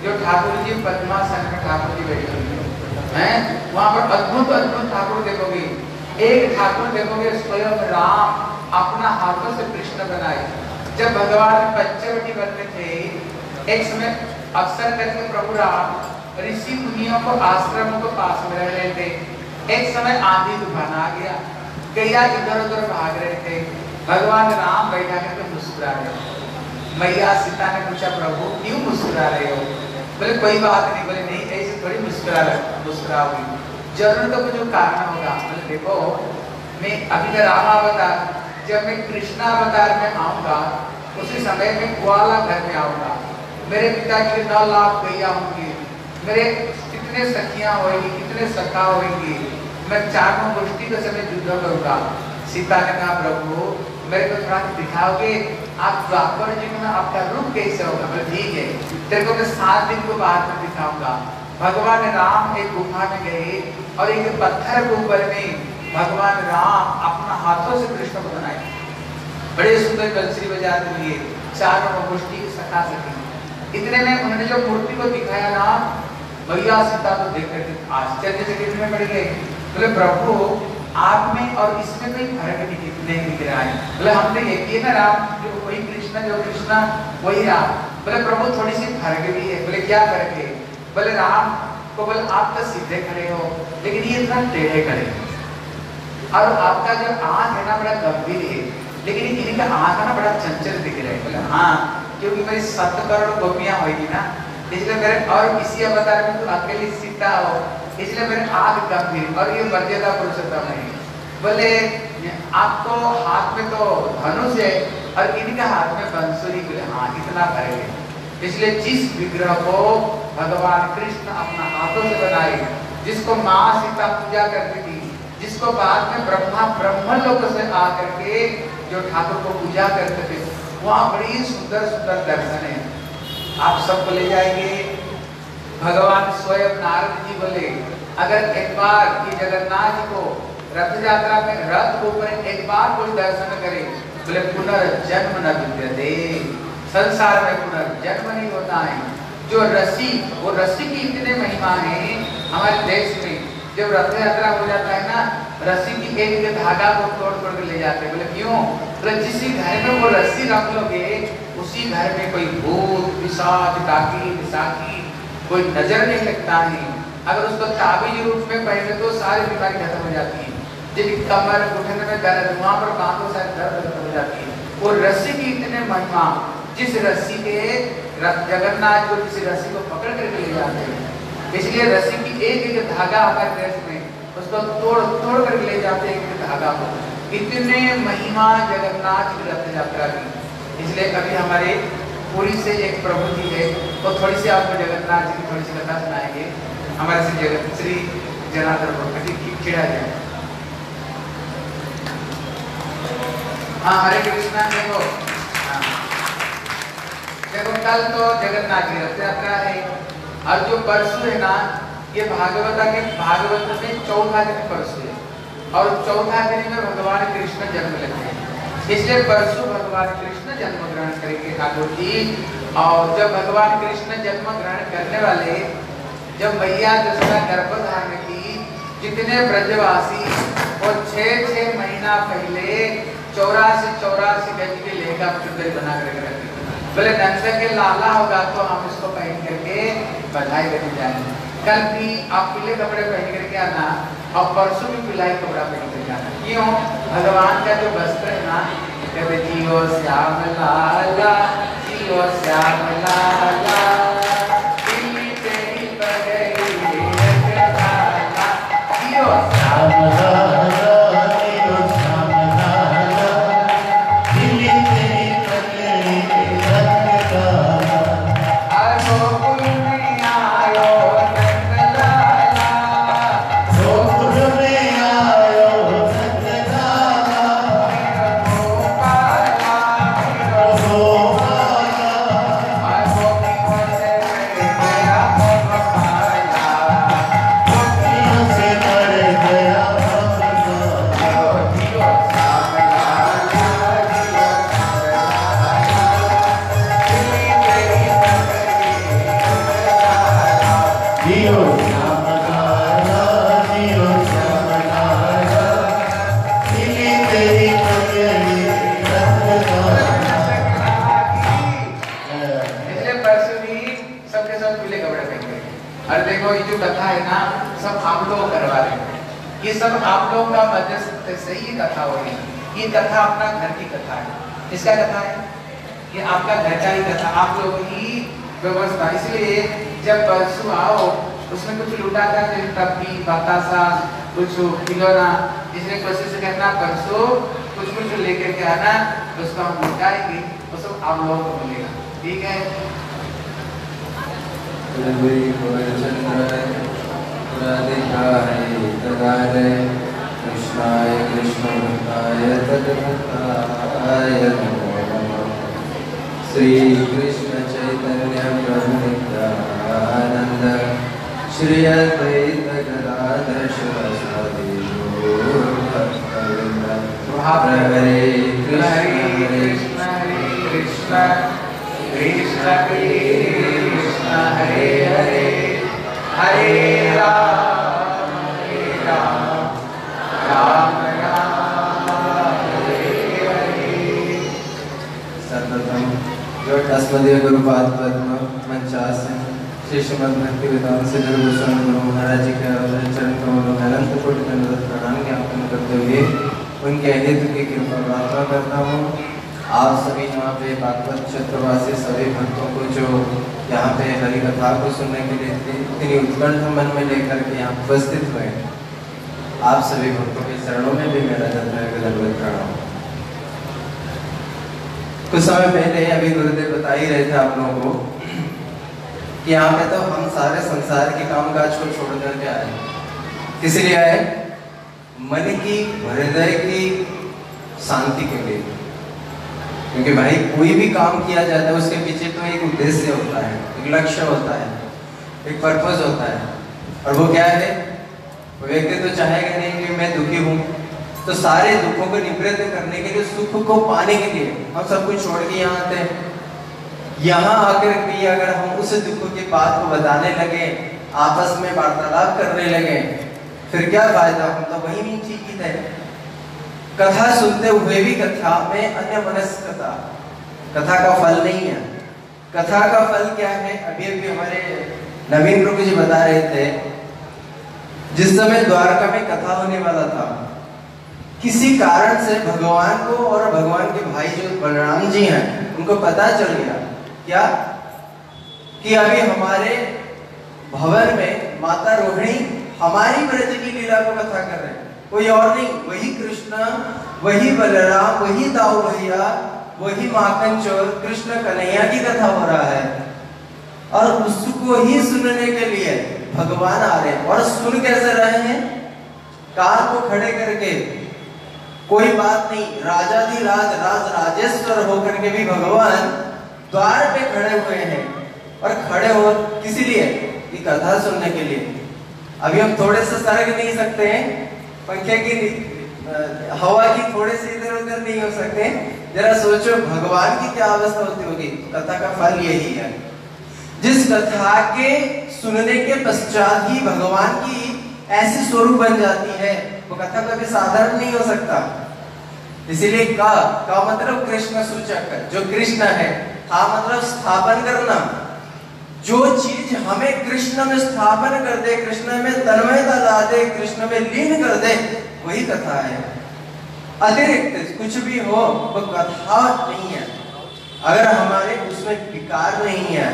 [SPEAKER 1] जो ठाकुर जी पद्मासन में ठाकुर जी बैठे हुए हैं, वहां पर अद्भुत अद्भुत ठाकुर देखोगे। एक ठाकुर देखोगे स्वयं राम अपना हाथों से कृष्ण बनाए। जब भगवान पंचवटी बनते थे, एक समय अवसर करके प्रभु राम ऋषि मुनियों को आश्रमों को पास में रह रहे थे। एक समय आंधी तूफान आ गया, गैया इधर उधर भाग रहे थे। भगवान राम बैठा करके मुस्कुरा रहे। मैया सीता ने पूछा प्रभु क्यों मुस्कुरा रहे हो? बोले कोई बात नहीं। बोले नहीं ऐसे थोड़ी मुस्कुराओगी, जरूर तो कुछ कारण होगा। बोले देखो मैं अभी तो रामावतार, जब मैं कृष्णावतार में आऊंगा उसी समय में ग्वाला घर में आऊंगा। मेरे पिताजी के 9 लाख गैया होंगी, मेरे कितने सखियां होंगी, कितने सखा होंगी। मैं चारों गोष्ठी के समय युद्ध करूंगा। सीता ने कहा प्रभु मेरे को थोड़ा दिखाओगे, आप द्वापर युग में आपका रूप कैसे होगा? बोले ठीक है, तेरे को मैं 7 दिन को बाद में दिखाऊंगा। भगवान राम एक गुफा में गए और एक पत्थर के ऊपर में भगवान राम अपना हाथों से कृष्ण को बनाए। बड़े सुंदर बंसरी बजाते हुए चारों गोष्ठी सखा सकी। इतने में उन्होंने जो मूर्ति को दिखाया ना, भैया सीता तो देख करके आश्चर्य चकित में पड़ गए। बोले प्रभु आप में और इसमें कोई फर्क नहीं दिख रहा है। बोले हमने ये किया ना राम जो वही कृष्ण, जो कृष्ण वही राम। बोले प्रभु थोड़ी सी फर्क भी है। बोले क्या फर्क है? बोले राम को बोले आप तो सीधे खड़े हो, लेकिन ये इतना टेढ़े खड़े, और आपका जो आँख है ना बड़ा गंभीर है, लेकिन इनका आँख ना बड़ा चंचल दिख रहा है। बोले हाँ क्योंकि मेरी 7 करोड़ गोपियां होगी ना, इसलिए मेरे और किसी अवतार में तो अकेली सीता हो, इसलिए मेरे आँख गंभीर और ये मर्यादा पुरुषोत्तम है। बोले आपको हाथ में तो धनुष है और इनका हाथ में बंसुरी। बोले हाँ इतना फर्क है। इसलिए जिस विग्रह को भगवान कृष्ण अपना हाथों से बनाए, जिसको माँ सीता पूजा करती थी, जिसको बाद में ब्रह्मा ब्रह्मलोक से आकर के जो ठाकुर को पूजा करते थे, वहाँ बड़ी सुंदर सुंदर दर्शन है। आप सबको ले जाएंगे। भगवान स्वयं नारद जी बोले अगर एक बार ये जगन्नाथ जी को रथ यात्रा में रथ के ऊपर एक बार कोई दर्शन करे, बोले पुनर्जन्म न विद्यते, संसार में पुनर्जन्म नहीं होता है। जो रस्सी, वो रस्सी की इतने महिमा है हमारे देश में। जब रथ यात्रा हो जाता है ना, रस्सी की एक धागा को तोड़ तोड़ के ले जाते हैं। बोले क्यों? बोले जिस घर में वो रस्सी रख लोगे उसी घर में कोई भूत पिशाच डाकी विसाखी कोई नजर नहीं लगता है। अगर उसको ताबीज रूप में पहने तो सारी बीमारी खत्म हो जाती है। जिनकी कमर घुटने में दर्द, वहां पर बांधो सारी दर्द खत्म हो जाती है। वो रस्सी की इतने महिमा, जिस रस्सी के जगन्नाथ को किसी रस्सी को पकड़ करके ले जाते हैं, इसलिए रस्सी की एक एक धागा हमारे देश में उसको तोड़ तोड़ करके ले जाते हैं एक धागा को। इतने महिमा जगन्नाथ की रथ यात्रा की। इसलिए अभी हमारे पुरी से एक प्रभु जी है, वो थोड़ी सी आपको जगन्नाथ जी की थोड़ी सी कथा सुनाएंगे। हमारे से जगत श्री जनार्दन प्रभु की खिड़ा जाए। हाँ हरे कृष्णा। देखो देखो कल तो जगन्नाथ की रथ यात्रा है और जो परसों है ना, ये भागवत में 4था दिन परसों है और 4था दिन में भगवान कृष्ण जन्म लेते हैं। इसलिए परसों भगवान कृष्ण जन्म ग्रहण करेंगे ठाकुर जी। और जब भगवान कृष्ण जन्म ग्रहण करने वाले, जब मैया जसोदा गर्भ धारण की, जितने ब्रजवासी और 6 महीना पहले 84 गज के लेगा चुंदरी बना करके रखते। बोले नंद के लाला होगा तो हम इसको पहन करके बधाई देने जाएंगे। कल भी आप पीले कपड़े पहन करके आना और परसों भी पीला ही कपड़ा पहन करके आना। क्यों? भगवान का जो वस्त्र है ना, कहते जियो श्याम लाला, जियो श्याम लाला, दिल्ली तेरी बगई लाला, जियो श्याम लाला, जियो श्याम लाला, दिल्ली तेरी बगई गोकुल में आयो नंद लाला, गोकुल में आयो नंद लाला, गोपाला गोपाला, गोपी से हम लोग करवा रहे हैं। ये सब आप लोग का मध्यस्थ से ही कथा हो रही है। ये कथा अपना घर की कथा है। किसका कथा है? ये आपका घर का ही कथा, आप लोग की व्यवस्था। इसलिए जब परसों आओ उसमें कुछ लूटा था, टप्पी बतासा कुछ खिलौना, इसलिए कोशिश करना परसों कुछ कुछ लेकर के आना, उसको हम लुटाएंगे, वो सब आप लोगों को मिलेगा। ठीक है?
[SPEAKER 4] कृष्णाय कृष्णभक्ताय तद्भक्ताय नमो नमः। श्री कृष्ण चैतन्य प्रभु नित्यानंद श्री अद्वैत गदाधर शिवासादि गौर भक्तवृंद। हरे कृष्ण
[SPEAKER 1] कृष्ण कृष्ण कृष्ण हरे हरे, हरे राम राम राम हरे हरे।
[SPEAKER 4] सर्वप्रथम जो अस्मदीय गुरुपाद पद्म मंचासन श्री श्रीमद भक्तिवेदांत श्रीधर गोस्वामी गुरु महाराज जी के चरण कमलों में अनंत कोटि दंडवत प्रणाम ज्ञापन करते हुए उनके हेतु की कृपा प्रार्थना करता हूँ। आप सभी यहाँ पे भागवत क्षेत्रवासी सभी भक्तों को जो यहाँ पे हरि कथा को सुनने के लिए इतनी उत्कंठ मन में लेकर के यहाँ उपस्थित हुए, आप सभी भक्तों के चरणों में भी मेरा दंडवत प्रणाम। कुछ समय पहले अभी गुरुदेव बता ही रहे थे आप लोगों को कि यहाँ पे तो हम सारे संसार के कामकाज को छोड़ करके आए। किस लिए आए? मन की हृदय की शांति के लिए। क्योंकि भाई कोई भी काम किया जाता है उसके पीछे तो एक उद्देश्य होता है, एक लक्ष्य होता है, एक पर्पस होता है। और वो क्या है? व्यक्ति तो चाहेगा नहीं कि मैं दुखी हूँ, तो सारे दुखों को निवृत्त करने के लिए, सुख को पाने के लिए हम सब कुछ छोड़ के यहाँ आते हैं। यहाँ आकर भी अगर हम उस दुख की बात को बताने लगे, आपस में वार्तालाप करने लगे, फिर क्या फायदा? हम तो वही नहीं ठीक थे। कथा सुनते हुए भी कथा में अन्य मनस्कता, कथा का फल नहीं है। कथा का फल क्या है? अभी अभी हमारे नवीन प्रभु जी बता रहे थे, जिस समय द्वारका में कथा होने वाला था, किसी कारण से भगवान को और भगवान के भाई जो बलराम जी हैं उनको पता चल गया क्या कि अभी हमारे भवन में माता रोहिणी हमारी ब्रज की लीला को कथा कर रहे हैं, कोई और नहीं, वही कृष्ण, वही बलराम, वही दाऊ भैया, वही माखन चोर कृष्ण कन्हैया की कथा हो रहा है। और उसको ही सुनने के लिए भगवान आ रहे हैं। और सुन कैसे रहे हैं? कान को खड़े करके, कोई बात नहीं, राजाधिराज राज राजेश्वर होकर के भी भगवान द्वार पे खड़े हुए हैं। और खड़े हो किस लिए? ये कथा सुनने के लिए। अभी हम थोड़े से सरक नहीं सकते हैं, पंखे की हवा की थोड़े से इधर उधर नहीं हो सकते। जरा सोचो भगवान की क्या अवस्था होती होगी। कथा का फल यही है, जिस कथा के सुनने के पश्चात ही भगवान की ऐसी स्वरूप बन जाती है, वो कथा कभी साधारण नहीं हो सकता। इसीलिए का मतलब कृष्ण सूचक, जो कृष्ण है। था मतलब स्थापन करना। जो चीज हमें कृष्ण में स्थापन कर दे, कृष्ण में तन्मयता ला दे, कृष्ण में लीन कर दे, वही कथा है। अतिरिक्त कुछ भी हो वो कथा नहीं है, अगर हमारे उसमें विकार नहीं है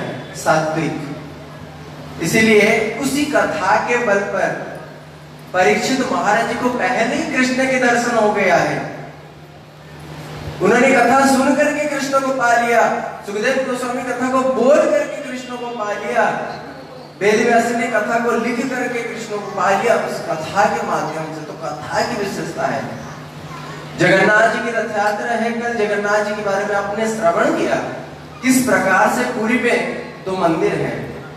[SPEAKER 4] सात्विक। इसीलिए उसी कथा के बल पर परीक्षित महाराज जी को पहले ही कृष्ण के दर्शन हो गया है। उन्होंने कथा सुन करके कृष्ण को पा लिया। सुखदेव गोस्वामी कथा को बोल करके कृष्ण को पा लिया। वेद व्यास ने कथा को लिख करके कृष्ण को पा लिया उस कथा के माध्यम से। तो कथा की विशेषता है। जगन्नाथ जी की रथ यात्रा है, कल जगन्नाथ जी के बारे में आपने श्रवण किया, किस प्रकार से पुरी में दो मंदिर है।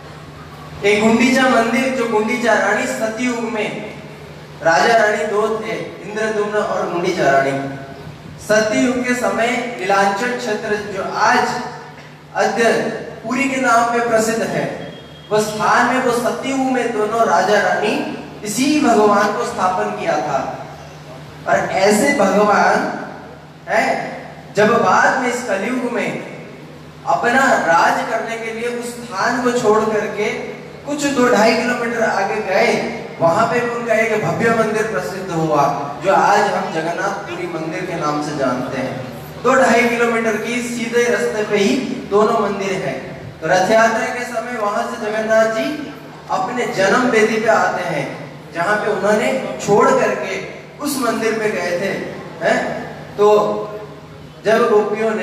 [SPEAKER 4] एक गुंडीचा मंदिर, जो गुंडीचा रानी सतयुग में राजा रानी दो थे, इंद्रदुम्न और गुंडीचा रानी। सतयुग के समय नीलांचल क्षेत्र जो आज अद्य पुरी के नाम पे प्रसिद्ध है, वो स्थान में वो सतयुग में दोनों राजा रानी इसी भगवान को स्थापन किया था। और ऐसे भगवान है जब बाद में इस कलयुग में अपना राज करने के लिए उस स्थान को छोड़ करके कुछ 2-2.5 किलोमीटर आगे गए, वहां पे भी उनका एक भव्य मंदिर प्रसिद्ध हुआ, जो आज हम जगन्नाथपुरी मंदिर के नाम से जानते हैं। 2-2.5 किलोमीटर की सीधे रास्ते पे ही दोनों मंदिर हैं। तो रथ यात्रा के समय वहां से जगन्नाथ जी अपने जन्म वेदी पे आते हैं, जहां पे उन्होंने छोड़ करके उस मंदिर पे गए थे, हैं? तो जब गोपियों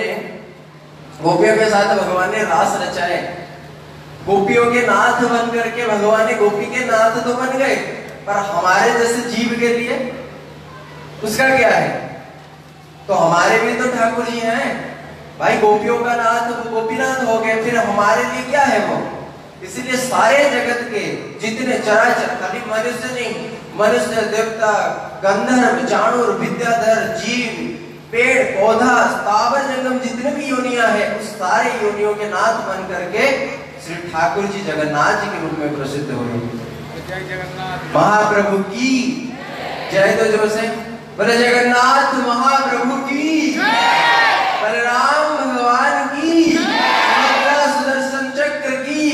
[SPEAKER 4] के साथ भगवान ने रास रचाए, गोपियों के नाथ बन करके भगवान ने गोपी के नाथ तो बन गए, पर हमारे जैसे जीव के लिए उसका क्या है? तो हमारे भी तो ठाकुर जी हैं भाई, गोपियों का नाथ वो गोपीनाथ हो गए, फिर हमारे लिए क्या है वो? इसलिए सारे जगत के जितने चराचर, खाली मनुष्य नहीं, मनुष्य, देवता, गंधर्व, चाणूर, विद्याधर, जीव, पेड़ पौधा, स्थावर जंगम, जितने भी योनियां हैं, उस सारे योनियों के नाथ बन करके श्री ठाकुर जी जगन्नाथ जी के रूप में प्रसिद्ध हुए।
[SPEAKER 1] जय जगन्नाथ
[SPEAKER 4] महाप्रभु की जय। तो जोर से बोले जगन्नाथ महाप्रभु की, बलराम भगवान की, सुदर्शन चक्र की।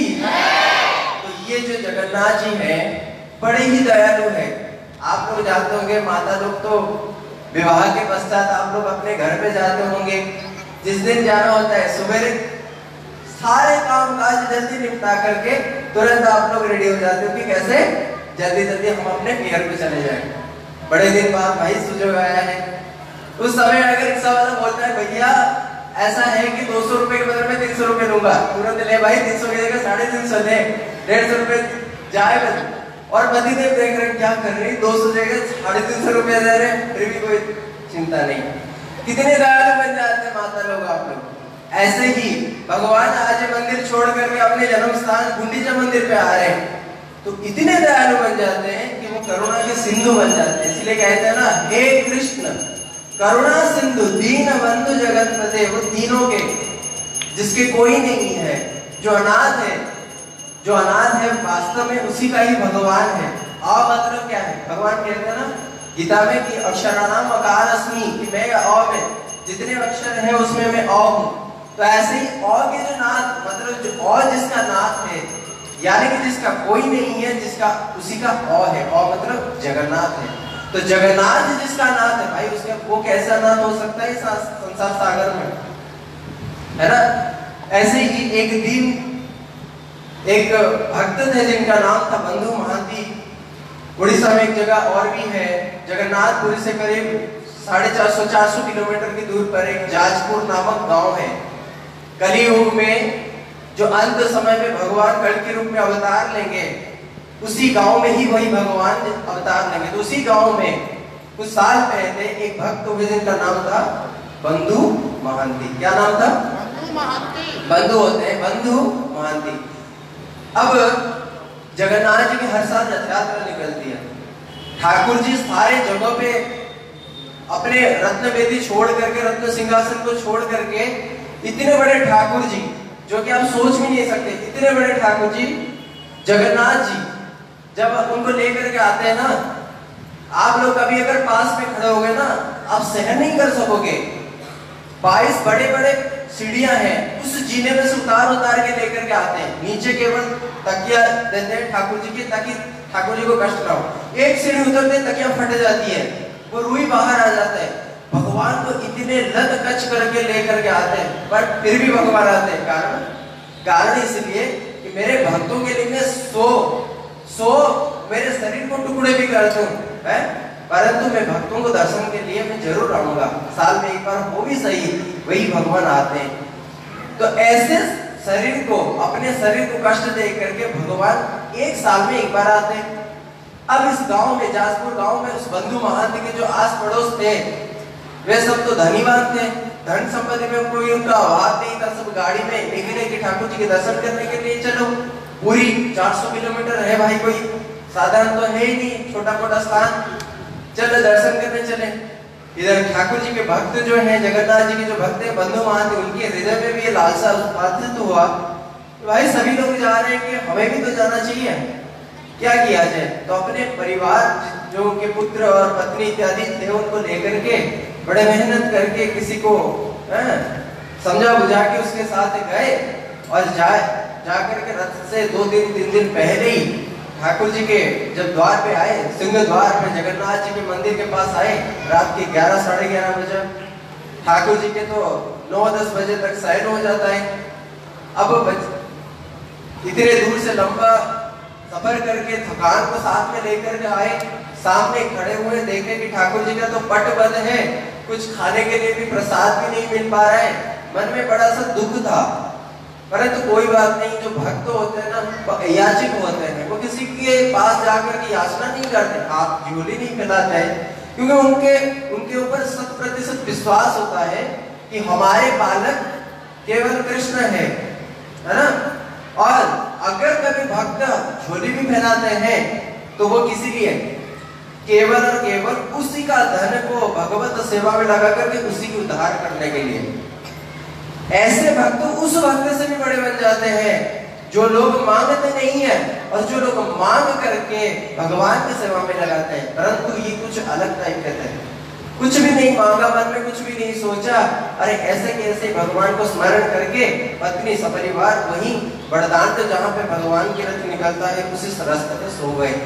[SPEAKER 4] तो ये जो जगन्नाथ जी हैं बड़े ही दयालु हैं। आप लोग जानते होंगे, माता लोग तो विवाह के पश्चात आप लोग अपने घर पे जाते होंगे, जिस दिन जाना होता है सुबह सारे काम काज जल्दी निपटा करके तुरंत आप लोग रेडी हो जाते हो कि कैसे जल्दी जल्दी हम अपने पियर पे चले जाएं। बड़े दिन बाद भाई सुजोग आया है, उस समय अगर रिक्शा वाला बोलता है भैया ऐसा है कि 200 रुपए के बदले में 300 रुपए लूंगा, तुरंत ले भाई, 300 की जगह 350 ले, 150 रुपए जाए बस। और पतिदेव देख रहे क्या कर रही, 200 जगह 350 रुपए दे रहे, फिर भी कोई चिंता नहीं। कितने दयालु बन जाते हैं माता लोग, आप लोग। ऐसे ही भगवान आज मंदिर छोड़ करके अपने जन्म स्थान गुंडीचा मंदिर पे आ रहे हैं, तो इतने दयालु बन जाते हैं कि वो करुणा के सिंधु बन जाते हैं। इसलिए कहते हैं ना, हे कृष्ण करुणा सिंधु दीन बंधु जगत पते, वो तीनों के जिसके कोई नहीं है, जो अनाथ है वास्तव में उसी का ही भगवान है। आ मतलब क्या है? भगवान कहते हैं ना गीता में कि अक्षराणाम अकार अस्मि, कि मैं अ में जितने अक्षर हैं उसमें मैं अ हूं। तो ऐसे ही अ के जो नाथ, मतलब जो अ जिसका नाथ है, यानी कि जिसका कोई नहीं है, जिसका उसी का अ है। अ मतलब जगन्नाथ है। तो जगन्नाथ जिसका नाथ है भाई, उसका वो कैसा नाथ हो सकता है संसार सागर में, है ना? ऐसे ही एक दिन एक भक्त थे जिनका नाम था बंधु महांती। उड़ीसा में एक जगह और भी है, जगन्नाथपुरी से करीब 450 किलोमीटर की दूर पर एक जाजपुर नामक गांव है। कलियुग में जो अंत समय में भगवान कल के रूप में अवतार लेंगे, उसी गांव में ही वही भगवान अवतार लेंगे। तो उसी गांव में कुछ साल पहले एक भक्त हुए जिनका नाम था बंधु महांती। क्या नाम था? बंधु होते हैं, बंधु महांती। अब जगन्नाथ जी की हर साल रथ यात्रा निकलती है। ठाकुर जी सारे जगहों पे अपने रत्न वेदी छोड़ करके, रत्न सिंहासन को छोड़ करके, इतने बड़े ठाकुर जी जो कि आप सोच भी नहीं सकते, इतने बड़े ठाकुर जी जगन्नाथ जी जब उनको लेकर के आते हैं ना, आप लोग कभी अगर पास में खड़े हो गए ना, आप सहन नहीं कर सकोगे। 22 बड़े बड़े सीढ़ियां हैं, उस जीने में से उतार के लेकर के आते हैं। नीचे केवल तकिया देते हैं ठाकुर जी की, ताकि ठाकुर जी को कष्ट ना हो। एक सीढ़ी उतरते तकिया फट जाती है, वो रुई बाहर आ जाता है। भगवान को इतने लद कच करके लेकर के आते हैं, पर फिर भी भगवान आते हैं। कारण इसलिए कि मेरे भक्तों के लिए मैं सो मेरे शरीर को टुकड़े भी कर दूं, है, परंतु मैं भक्तों को दर्शन के लिए मैं जरूर आऊंगा। साल में एक बार हो भी सही, वही भगवान आते हैं। तो ऐसे शरीर को, अपने शरीर को कष्ट दे करके भगवान एक साल में एक बार आते हैं। अब इस गांव में, जाजपुर गांव में, उस बंधु महांती के जो आस पड़ोस थे, वे सब तो धनीवान थे, धन संपत्ति में कोई उनका अभाव नहीं था। सब गाड़ी में निकले कि ठाकुर जी के दर्शन करने के लिए चलो। पूरी 400 किलोमीटर है भाई, कोई साधारण तो है ही नहीं, छोटा मोटा स्थान, चलो दर्शन करने चले। इधर ठाकुर जी के भक्त जो हैं, जगन्नाथ जी के जो भक्त हैं बंधु महांती, उनके हृदय में भी ये लालसा उत्पादित हुआ कि भाई सभी लोग जा रहे हैं कि हमें भी तो जाना चाहिए, क्या किया जाए। तो अपने परिवार जो उनके पुत्र और पत्नी इत्यादि थे, उनको लेकर के बड़े मेहनत करके किसी को समझा बुझा के उसके साथ गए और जा करके रथ से 2-3 दिन पहले ही ठाकुर जी के जब द्वार पे आए, सिंह द्वार पे जगन्नाथ जी के मंदिर के पास आए, रात के 11 साढ़े 11 बजे ठाकुर जी के तो 9-10 बजे तक शयन हो जाता है। अब इतने दूर से लंबा सफर करके थकान को साथ में लेकर के आए, सामने खड़े हुए देखे कि ठाकुर जी का तो पट बंद है, कुछ खाने के लिए भी प्रसाद भी नहीं मिल पा रहा है। मन में बड़ा सा दुख था, परंतु कोई बात नहीं, जो भक्त होते हैं ना, याचिक होते हैं, वो किसी के पास जाकर के याचना नहीं करते, आप झोली नहीं फैलाते हैं, क्योंकि उनके ऊपर 100% विश्वास होता है कि हमारे पालक केवल कृष्ण है ना। और अगर कभी भक्त झोली भी फैलाते हैं तो वो किसी लिए, केवल और केवल उसी का धन को भगवत सेवा में लगा करके उसी की उद्धार करने के लिए। ऐसे भक्त उस भक्त से भी बड़े बन जाते हैं जो लोग मांगते नहीं है और जो लोग मांग करके भगवान की सेवा में लगाते हैं। परंतु ये कुछ अलग टाइप के थे, कुछ भी नहीं मांगा, मन में कुछ भी नहीं सोचा, अरे ऐसे कैसे भगवान को स्मरण करके पत्नी सपरिवार वहीं बड़दांत जहां पे भगवान की रथ निकलता है उसी रास्ते पे सो गए।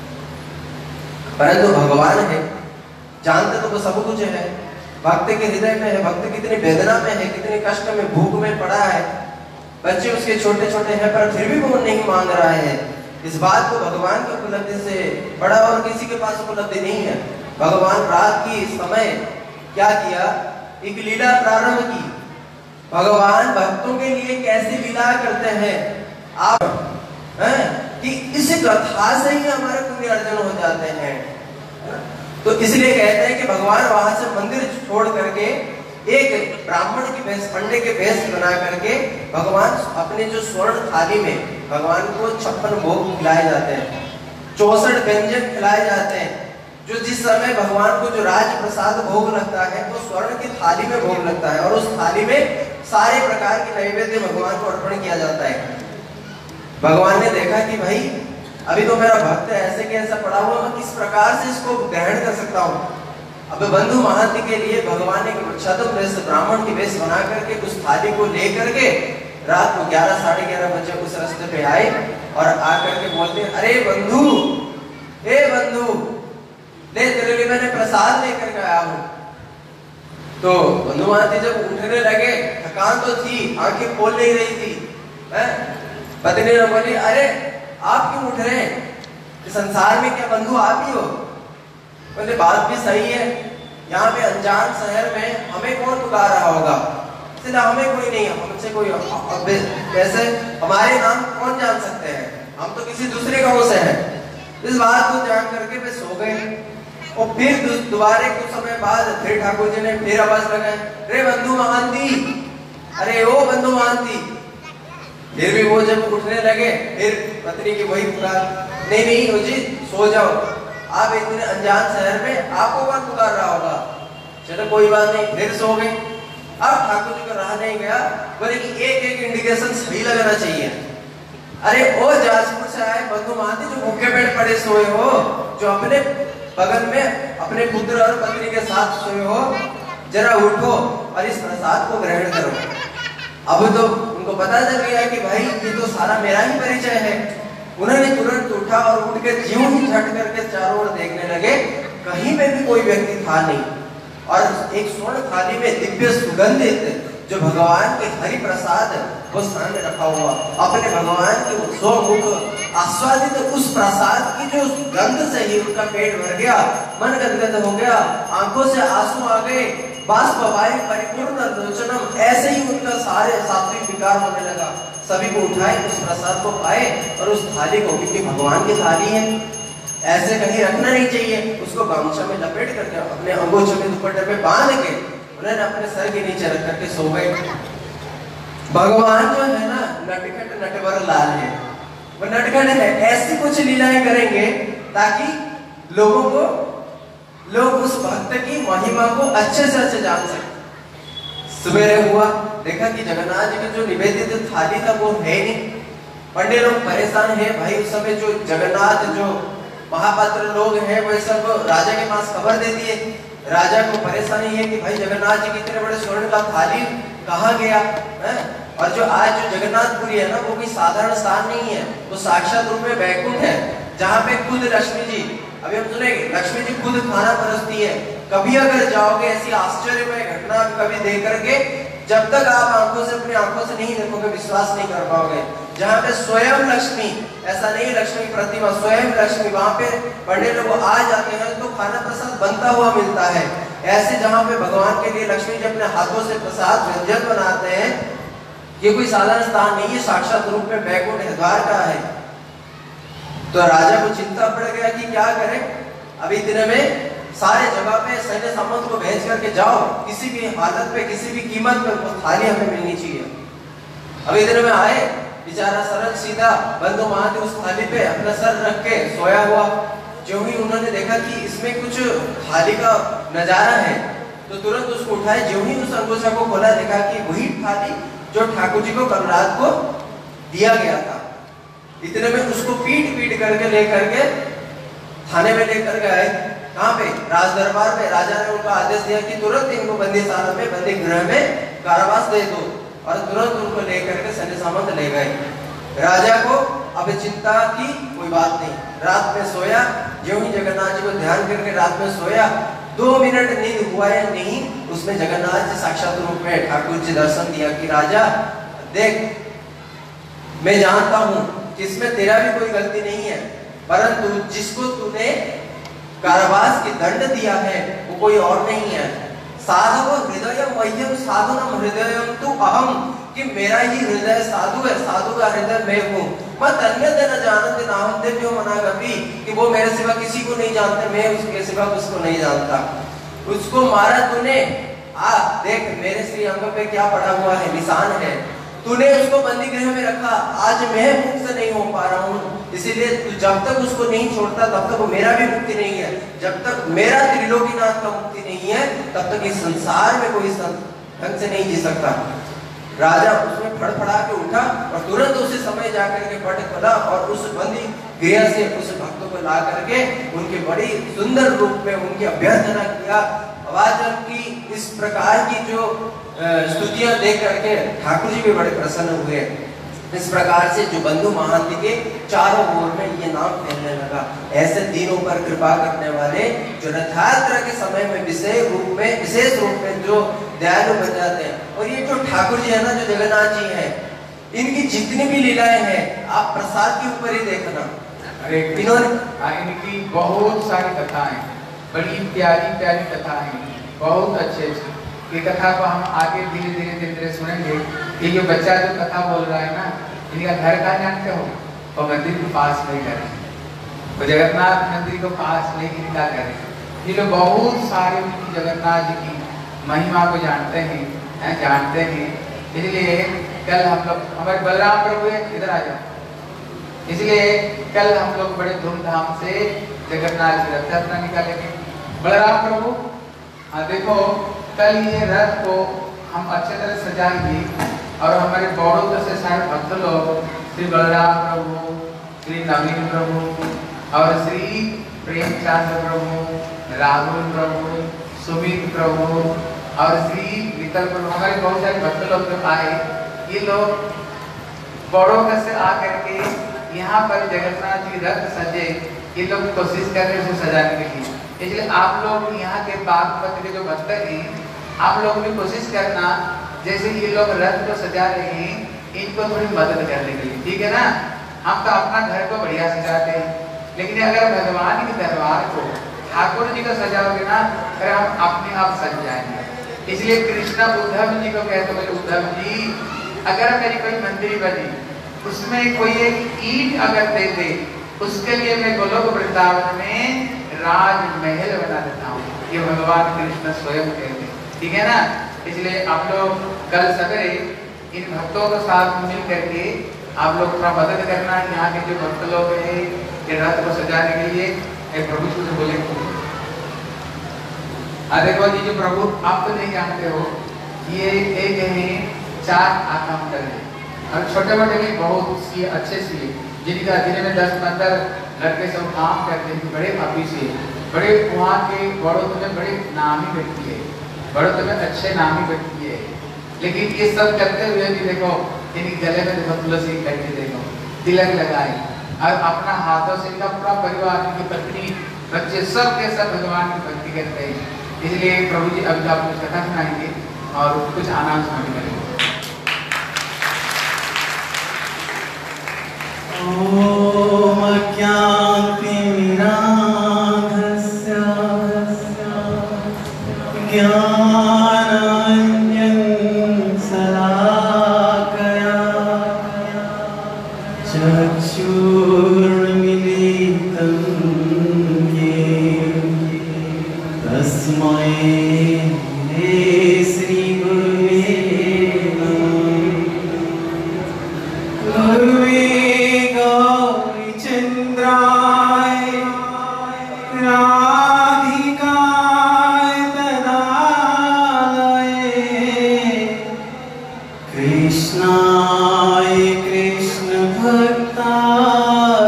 [SPEAKER 4] परंतु भगवान है, जानते तो वो सब कुछ है, भक्त के हृदय में है, भक्त कितनी वेदना में है, कितने कष्ट में, भूख में पड़ा है, बच्चे उसके छोटे छोटे हैं पर फिर भी वो नहीं मांग रहा है। इस बात को भगवान की उपलब्धि से बड़ा और किसी के पास उपलब्धि नहीं है। भगवान रात की समय क्या किया, एक लीला प्रारंभ की। भगवान भक्तों के लिए कैसी लीला करते हैं आप कि इस कथा से ही हमारे पुण्य अर्जन हो जाते हैं। तो इसलिए कहते हैं कि भगवान वहां से मंदिर छोड़ करके एक ब्राह्मण की भेष, पंडे के भेष बना करके भगवान अपने जो स्वर्ण थाली में भगवान को 56 भोग खिलाए जाते हैं, 64 व्यंजन खिलाए जाते हैं। जो जिस समय भगवान को जो राज प्रसाद भोग लगता है वो स्वर्ण की थाली में भोग लगता है और उस थाली में सारे प्रकार के नैवेद्य भगवान को अर्पण किया जाता है। भगवान ने देखा कि भाई अभी तो मेरा भक्त ऐसे कैसा पड़ा हुआ, मैं किस प्रकार से इसको ग्रहण कर सकता हूँ। अब बंधु महांति के लिए भगवान ने छद्म वेश, ब्राह्मण की वेश बना करके उस थाली को ले करके रात को 11 साढ़े 11 बजे उस रास्ते पे आए और आकर के बोलते, अरे बंधु, हे बंधु, ले तेरे लिए मैंने प्रसाद लेकर के आया हूँ। तो बंधु महांति जब उठने लगे, थकान तो थी, आंखें खोल नहीं रही थी, पत्नी ने बोली, अरे आप क्यों उठ रहे हैं, संसार में क्या बंधु आप ही हो? बोले बात भी सही है, यहाँ पे अनजान शहर में हमें कौन पुकार रहा होगा, इसलिए हमें कोई नहीं है, हमसे कोई वैसे हमारे नाम कौन जान सकते हैं, हम तो किसी दूसरे गांव से हैं। इस बात को जान करके वे सो गए और फिर दोबारा कुछ समय बाद फिर ठाकुर जी ने फिर आवाज लगाई, रे बंधु महांति, अरे ओ बंधु महांति। फिर भी वो जब उठने लगे फिर पत्नी की वही पुकार, नहीं नहीं हो जी सो जाओ, आप इतने अनजान शहर में आपको कौन पुकार रहा होगा, चलो कोई बात नहीं, फिर सो गए। अब ठाकुर जी को रहा नहीं गया, बोले कि एक एक इंडिकेशन सही लगाना चाहिए। अरे ओ जाजपुर से आए बंधु महांति, जो भूखे पेट पड़े सोए हो, जो अपने बगल में अपने पुत्र और पत्नी के साथ सोए हो, जरा उठो और इस प्रसाद को ग्रहण करो। अब तो उनको पता चल गया कि भाई ये तो सारा मेरा ही परिचय है। उन्होंने तुरंत उठा और उठ के ज्यों ही झट करके चारों ओर देखने लगे, कहीं पे भी कोई व्यक्ति था नहीं। और एक स्वर्ण थाली में दिव्य सुगंधित जो भगवान के हरि प्रसाद वो सामने रखा हुआ, अपने भगवान के स्वमुख आस्वादित उस प्रसाद की जो गंध से ही उनका पेट भर गया, मन गदगद हो गया, आंखों से आंसू आ गए, बाष्पवायु परिपूर्ण लोचनम, ऐसे ही उनका सारे सात्विक विकार होने लगा। सभी को उठाए, उस प्रसाद को पाए और उस थाली को, क्योंकि भगवान की थाली है, ऐसे कहीं रखना नहीं चाहिए, उसको गामछा में लपेट करके अपने अंगोछे में दुपट्टे पे बांध के उन्होंने अपने सर के नीचे रख करके सो गए। भगवान जो है ना, नटखट नटवर लाल है, वो नटखट है, ऐसी कुछ लीलाएं करेंगे ताकि लोग उस भक्त की महिमा को अच्छे से अच्छे जान सके। सवेरे हुआ, देखा कि जगन्नाथ जी की जो निवेदित थाली था वो है नहीं। पंडित लोग परेशान है भाई, उस समय जो जगन्नाथ जो महापात्र लोग हैं वो सब राजा के पास खबर दे दिए। राजा को परेशानी है कि भाई जगन्नाथ जी के इतने बड़े स्वर्ण का थाली कहाँ गया है? और जो आज जो जगन्नाथपुरी है ना, वो कोई साधारण स्थान नहीं है, वो साक्षात रूप में वैकुंठ है। जहाँ पे खुद लक्ष्मी जी, अभी हम सुनेंगे, लक्ष्मी जी खुद खाना परोसती है। कभी अगर जाओगे ऐसी आश्चर्यमय घटना कभी देख करके, जब तक आप आंखों से अपनी आंखों से नहीं देखोगे विश्वास नहीं कर पाओगे। जहाँ पे स्वयं लक्ष्मी, ऐसा नहीं लक्ष्मी प्रतिमा, स्वयं लक्ष्मी, वहां पे बड़े लोग आ जाते हैं तो खाना प्रसाद बनता हुआ मिलता है। ऐसे जहाँ पे भगवान के लिए लक्ष्मी जी अपने हाथों से प्रसाद व्यंजन बनाते हैं, ये कोई साधारण स्थान नहीं है, साक्षात रूप में बैकुंठ हरिद्वार का है। तो राजा को चिंता पड़ गया कि क्या करें। अभी इतने में सारे जगह पे सैन्य सामंत को भेज करके जाओ, किसी भी हालत पे किसी भी कीमत पे थाली हमें मिलनी चाहिए। अभी इतने में आए, बेचारा सरल सीधा बंधु महादेव उस थाली पे अपना सर रख के सोया हुआ। जो ही उन्होंने देखा कि इसमें कुछ थाली का नजारा है तो तुरंत उसको उठाए। जो ही उस अंगूठा को खोला, देखा कि वही थाली जो ठाकुर जी को कल रात को दिया गया था। इतने में उसको पीट पीट करके लेकर के थाने में लेकर गए। कहाँ पे? राज दरबार में। राजा ने उनको आदेश दिया कि तुरंत इनको बंदीशाला में, बंदी गृह में कारावास दे दो, और तुरंत उनको लेकर के सैन्य सामंत ले गए। राजा को अब चिंता की कोई बात नहीं, रात में सोया। जो ही जगन्नाथ जी को ध्यान करके रात में सोया, 2 मिनट नींद हुआ या नहीं, उसमें जगन्नाथ जी साक्षात रूप में ठाकुर जी दर्शन दिया कि राजा देख, मैं जानता हूं कि इसमें तेरा भी कोई गलती नहीं है, परंतु जिसको तूने कारावास की दंड दिया है वो कोई और नहीं है। साधु हृदय मह्यम साधुनम हृदयम तु अहम, कि मेरा ही हृदय साधु है, साधु का हृदय मैं हूँ। मत अन्यथा न जानते नाहंते जो मना कभी, कि वो मेरे सिवा किसी को नहीं जानते, मैं उसके सिवा उसको नहीं जानता। उसको मारा तूने, देख मेरे श्री अंग पे क्या पड़ा हुआ है, निशान है। तूने उसको बंदी गृह में रखा, आज मैं मुक्त नहीं हो पा रहा हूँ, इसीलिए तू जब तक उसको नहीं छोड़ता तब तक वो मेरा भी मुक्ति नहीं है। जब तक मेरा त्रिलोकीनाथ का मुक्ति नहीं है तब तक इस संसार में कोई ढंग से नहीं जी सकता। राजा उसमें फड़फड़ा के उठा और तुरंत उसी समय जाकर के पट खोला और उस बंदी गृह से उस भक्त को ला करके उनके बड़ी सुंदर रूप में उनकी अभ्यर्थना किया। आवाज की इस प्रकार की जो स्तुतियां देख करके ठाकुर जी भी बड़े प्रसन्न हुए। इस प्रकार से जो बंधु महांती के चारों ओर में ये नाम फैलने लगा। ऐसे दिनों पर कृपा करने वाले जो रथ यात्रा के समय में विशेष रूप में जो दयालु बन जाते हैं। और ये जो ठाकुर जी है ना, जो जगन्नाथ जी हैं, इनकी जितनी भी लीलाएं हैं आप प्रसाद के ऊपर ही देखना।
[SPEAKER 1] इन्होंने इनकी बहुत सारी कथाएं, बड़ी प्यारी प्यारी कथाएं, बहुत अच्छे अच्छे। ये कथा को हम आगे धीरे धीरे धीरे धीरे सुनेंगे। ये जो बच्चा जो कथा बोल रहा है ना, इनका घर कहाँ जानते हो? वो मंदिर के पास नहीं घर है, वो जगन्नाथ मंदिर के पास नहीं इनका घर है। ये लोग बहुत सारे जगन्नाथ जी की महिमा को जानते हैं, जानते हैं। इसलिए कल हम लोग, हमारे बलराम प्रभु इधर आ जाओ, इसलिए कल हम लोग बड़े धूमधाम से जगन्नाथ जी रथ यात्रा निकालेंगे। बलराम प्रभु देखो, कल ये रथ को हम अच्छे तरह सजाएंगे और हमारे बड़ों से सारे भक्त लोग, श्री बलराम प्रभु, श्री नवीन प्रभु और श्री प्रेमचंद प्रभु, राहुल प्रभु, सुमित प्रभु और श्री वितल प्रभु, हमारे बहुत सारे भक्त लोग जो आए, ये लोग बड़ों से आकर के यहाँ पर जगन्नाथ जी रथ सजे, ये लोग कोशिश कर रहे हैं उसे सजाने के लिए। इसलिए आप लोग यहाँ के बागपत के जो भक्त हैं, आप लोग भी कोशिश करना, जैसे ये लोग रथ को सजा रहे हैं, इनको थोड़ी मदद करने के लिए, ठीक है ना? हम तो अपना घर को बढ़िया सजाते हैं, लेकिन अगर भगवान के दरबार को ठाकुर जी का सजाओगे ना, फिर हम अपने आप सज जाएंगे। इसलिए कृष्ण उद्धव जी को कहते हैं, उद्धव जी अगर मेरी कोई मंदिर बनी, उसमें कोई एक ईंट अगर दे दे, उसके लिए मैं गोलोक वृंदावन में राजमहल बना देता हूँ। ये भगवान कृष्ण स्वयं कहते हैं, ठीक है ना? इसलिए आप लोग कल सवेरे इन भक्तों के साथ मिल करके आप लोग थोड़ा मदद करना। यहाँ के जो भक्त लोग हैं ये रथ को सजाने के लिए एक प्रभु से बोले, देखो जी, जो प्रभु आप तो नहीं जानते हो, ये एक है 4 आकाम कर रहे, और छोटे मोटे भी बहुत सी अच्छे सी, जिनका दिन में 10-15 लड़के सब काम करते हैं, बड़े ऑफिस है, बड़े वहाँ के बड़ों में बड़े नामी व्यक्ति है, बड़ों में अच्छे नामी व्यक्ति है। लेकिन ये सब करते हुए भी देखो, इनके गले में देखो तुलसी करके देखो, तिलक लगाए, और अपना हाथों से इनका पूरा परिवार, इनकी पत्नी, बच्चे सब के सब भगवान की भक्ति करते हैं। इसलिए प्रभु जी अभी आपको कथा सुनाएंगे और कुछ अनाउंसमेंट करेंगे।
[SPEAKER 5] ओम ज्ञाति ज्ञानाञ्जन शलाकया चक्षुर्मिलितं येन तस्मै श्रीगुरुवे नमः। गुरुवे गौरीचन्द्राय राधिकाय तदालये कृष्णाय कृष्णभक्ताय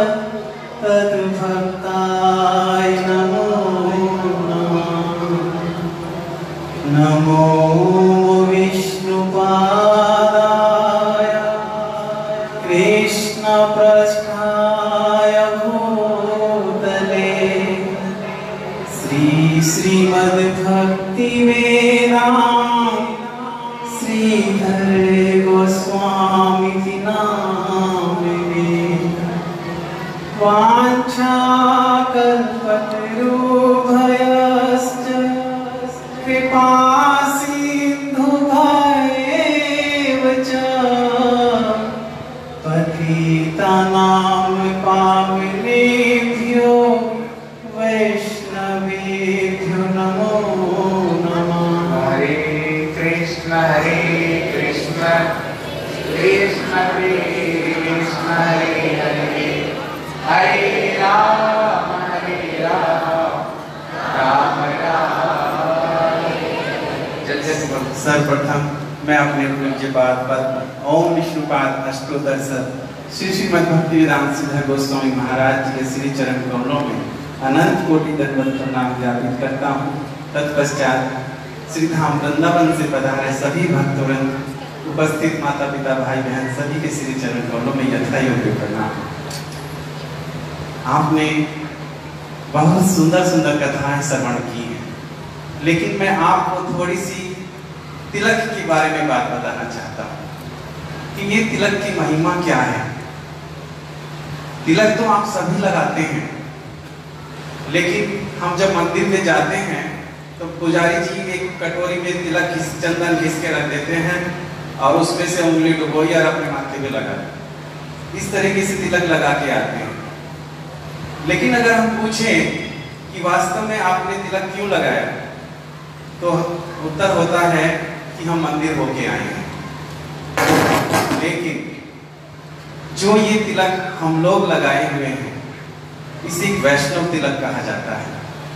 [SPEAKER 5] तद्भक्ताय नमो नमः। नमो विष्णुपादाय कृष्णपृष्ठाय भूतले श्रीमद्भक्तिवेदान्त श्रीधर गोस्वामी नामिने वाञ्छाकल्पतरुभ्यश्च कृपासिन्धुभ्येव च पतितानां पावनेभ्यो वैष्णवेभ्यो नमो नमः।
[SPEAKER 1] हरे कृष्ण कृष्ण हरे हरे, हरे राम राम राम।
[SPEAKER 5] सर्वप्रथम मैं अपने पूज्यपाद पद्म ओम विष्णुपाद अष्टोत्तर श्री श्रीमद् भक्तिवेदांत श्रीधर गोस्वामी महाराज जी के श्री चरण कमलों में अनंत कोटि दंडवत प्रणाम ज्ञापित करता हूँ। तत्पश्चात श्री धाम वृंदावन से पधारे सभी भक्तवृंद, उपस्थित माता पिता भाई बहन सभी के श्री चरण कमलों में यथा योग्य प्रणाम। आपने बहुत सुंदर सुंदर कथाएं श्रवण की हैं, लेकिन मैं आपको थोड़ी सी तिलक के बारे में बात बताना चाहता हूँ कि ये तिलक की महिमा क्या है। तिलक तो आप सभी लगाते हैं, लेकिन हम जब मंदिर में जाते हैं तो पुजारी जी एक कटोरी में तिलक चंदन घिस के रख देते हैं और उसमें से उंगली डुबोई और अपने माथे पे लगा, इस तरीके से तिलक लगा के आते हैं। लेकिन अगर हम पूछें कि वास्तव में आपने तिलक क्यों लगाया, तो उत्तर होता है कि हम मंदिर होके आए हैं। लेकिन जो ये तिलक हम लोग लगाए हुए हैं, इसे वैष्णव तिलक कहा जाता है।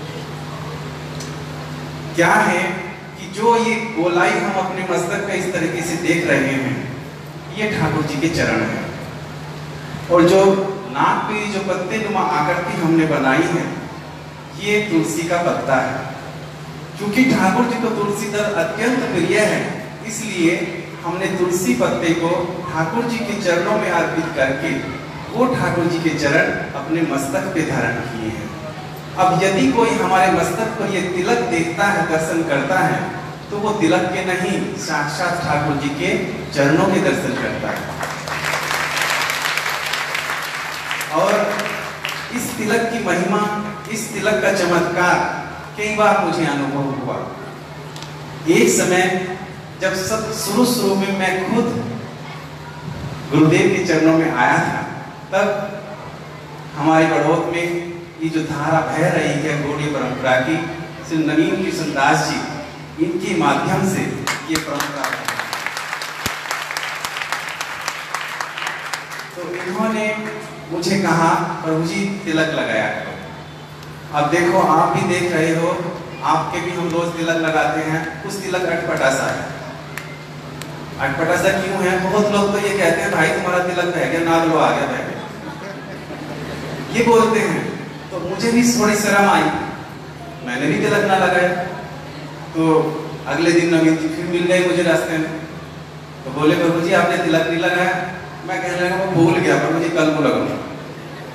[SPEAKER 5] क्या है कि जो ये गोलाई हम अपने मस्तक पे इस तरीके से देख रहे हैं, ये ठाकुर जी के चरण है। और जो नाक पे जो पत्ते नुमा आकृति हमने बनाई है, ये तुलसी का पत्ता है। क्योंकि ठाकुर जी को तुलसी दल अत्यंत प्रिय है, इसलिए हमने तुलसी पत्ते को ठाकुर जी के चरणों में अर्पित करके वो ठाकुर जी के चरण अपने मस्तक पे धारण किए हैं। अब यदि कोई हमारे मस्तक पर ये तिलक देखता है, दर्शन करता है, तो वो तिलक के नहीं, साक्षात ठाकुर जी के चरणों के दर्शन करता है। और इस तिलक की महिमा, इस तिलक का चमत्कार कई बार मुझे अनुभव हुआ। एक समय जब सब शुरू में मैं खुद गुरुदेव के चरणों में आया था, तब हमारे बड़ौत में ये जो धारा बह रही है गौड़ीय परंपरा की, श्री नवीन कृष्ण दास जी, इनके माध्यम से ये परंपरा है। तो इन्होंने मुझे कहा, प्रभु जी तिलक लगाया करो। अब देखो, आप भी देख रहे हो, आपके भी हम रोज तिलक लगाते हैं। कुछ तिलक अटपटा सा है। अटपटा सा क्यों है? बहुत लोग तो ये कहते हैं, भाई तुम्हारा तिलक बह गया, नाद लो आ गया, बह गया, ये बोलते हैं। तो मुझे भी थोड़ी शर्म आई, मैंने भी तिलक ना लगाया। तो अगले दिन नवीन जी फिर मिल गए मुझे रास्ते में, तो बोले प्रभु जी आपने तिलक नहीं लगाया। मैं कहने लगा वो भूल गया, प्रभु जी कल को लगाऊंगा।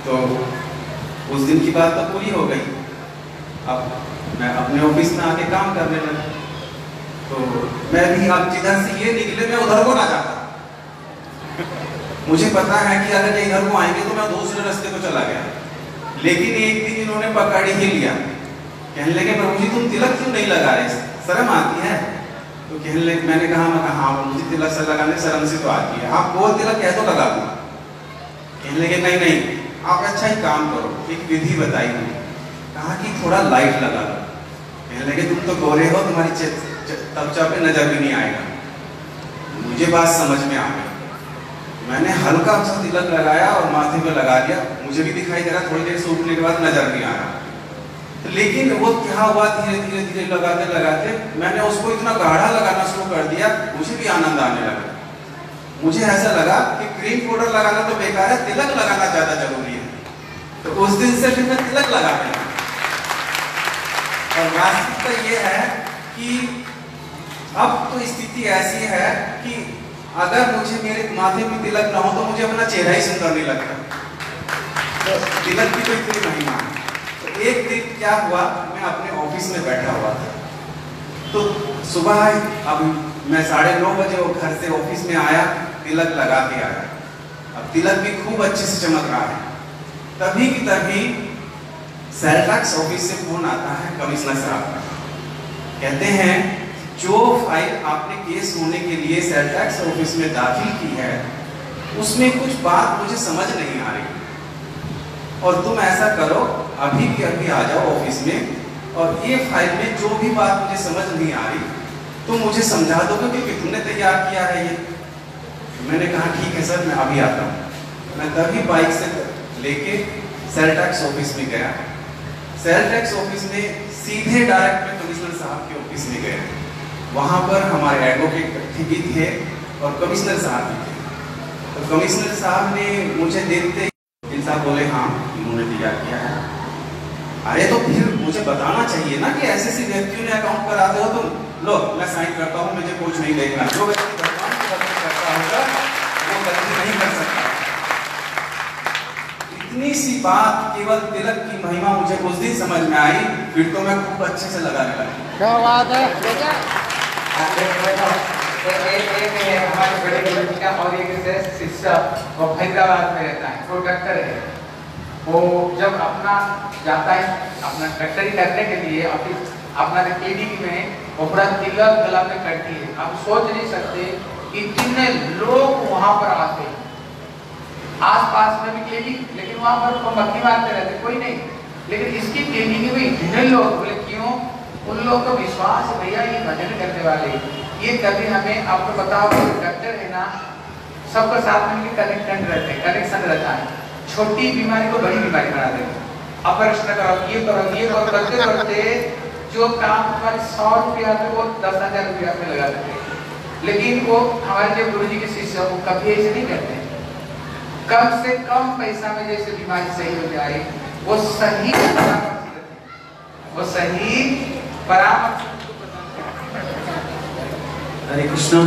[SPEAKER 5] तो उस दिन की बात तो पूरी हो गई। अब मैं अपने ऑफिस में आके काम करने लगा, तो मैं भी अब जिधर से ये निकले मैं उधर को ना जाता। मुझे पता है कि अगर ये इधर को आएंगे तो मैं दूसरे रास्ते को चला गया। लेकिन एक दिन इन्होंने पकड़ ही लिया, कहने लगे प्रभु जी तुम तिलक क्यों नहीं लगा रहे, शर्म आती है? तो कहने लगे, मैंने कहा हाँ मुझे तिलक से लगाने शर्म से तो आती है, आप बोल तिलक कह तो लगा दूँ। कहने लगे नहीं नहीं आप अच्छा ही काम करो, एक विधि बताई मुझे। कहा कि थोड़ा लाइट लगा लो। कहने लगे तुम तो गोरे हो, तुम्हारी त्वचा पे नजर भी नहीं आएगा। मुझे बात समझ में आ गई, मैंने हल्का सा तिलक लगाया और माथे पे लगा दिया। मुझे भी दिखाई दे रहा, थोड़ी देर सूखने के बाद नजर नहीं आ रहा। तो लेकिन वो क्या हुआ, धीरे धीरे धीरे लगाते लगाते मैंने उसको इतना गाढ़ा लगाना शुरू कर दिया, मुझे भी आनंद आने लगा। मुझे ऐसा लगा कि क्रीम पाउडर लगाना तो बेकार है, तिलक लगाना ज्यादा जरूरी है। तो उस दिन से फिर मैं तिलक लगाने लगा। और वास्तविकता ये है कि अब तो स्थिति ऐसी है कि अगर मुझे मेरे माथे पे तिलक ना हो तो मुझे अपना चेहरा ही सुंदर नहीं लगता। तो तिलक की तो इतनी महिमा है। तो एक दिन क्या हुआ, मैं अपने ऑफिस में बैठा हुआ था, तो सुबह अब मैं 9:30 बजे वो घर से ऑफिस में आया, तिलक लगा के आया। अब तिलक भी खूब अच्छे से चमक रहा है। तभी की तभी सेल टैक्स ऑफिस से फोन आता है कमिश्नर साहब का। कहते हैं जो फाइल आपने केस होने के लिए सेल टैक्स ऑफिस में दाखिल की है उसमें कुछ बात मुझे समझ नहीं आ रही, और तुम ऐसा करो अभी के अभी आ जाओ ऑफिस में, और ये फाइल में जो भी बात मुझे समझ नहीं आ रही तुम मुझे समझा दोगे क्योंकि तुमने तैयार किया है ये। मैंने कहा ठीक है सर मैं अभी आता हूँ। मैं तभी बाइक से लेके सेल टैक्स ऑफिस में गया। सेल टैक्स ऑफिस में सीधे डायरेक्ट में कमिश्नर साहब के ऑफिस में गए। वहाँ पर हमारे एडवोकेट भी थे और कमिश्नर साहब भी थे। तो कमिश्नर साहब ने मुझे देखते ही साहब बोले हाँ इन्होंने तैयार किया है। अरे तो फिर मुझे बताना चाहिए ना कि ऐसे व्यक्तियों ने अकाउंट कराते हो तुम। लो मैं साइन करता हूँ, मुझे कुछ नहीं देखना। जो व्यक्ति भगवान की गलती करता होगा वो गलती नहीं कर सकता। इतनी सी बात, केवल तिलक की महिमा मुझे उस दिन समझ में आई, फिर तो मैं खूब अच्छे से लगाने लगा।
[SPEAKER 6] क्या बात है?
[SPEAKER 1] हमारे बड़े गुरुजी का और एक शिष्य वो हैदराबाद में रहता है, वो डॉक्टर है। वो जब अपना जाता है अपना डॉक्टरी करने के लिए ऑफिस अपना क्लिनिक में, वो पूरा तिलक गला में करती है। आप सोच नहीं सकते इतने लोग वहां पर आते हैं, आस-पास में भी क्लिनिक, लेकिन वहां पर वो मक्खी मारते रहते, कोई नहीं। लेकिन इसकी क्लिनिक में इतने लोग, बोले क्यों? उन लोगों को विश्वास है भैया ये भजन करने वाले, ये कभी हमें आपको बताओ डॉक्टर है ना, सबका साथ में कनेक्शन रहता है। छोटी बीमारी को बड़ी बीमारी बना देते, ऑपरेशन करो ये करो करते करते जो काम तुम्हारे 100 रुपया थे वो 10,000 रुपया में लगा देते। लेकिन वो हमारे जो गुरुजी के शिष्य वो कभी ऐसे नहीं करते। कम से कम पैसा में जैसे बीमारी सही हो जाए वो सही परामर्श।
[SPEAKER 5] हरे कृष्ण,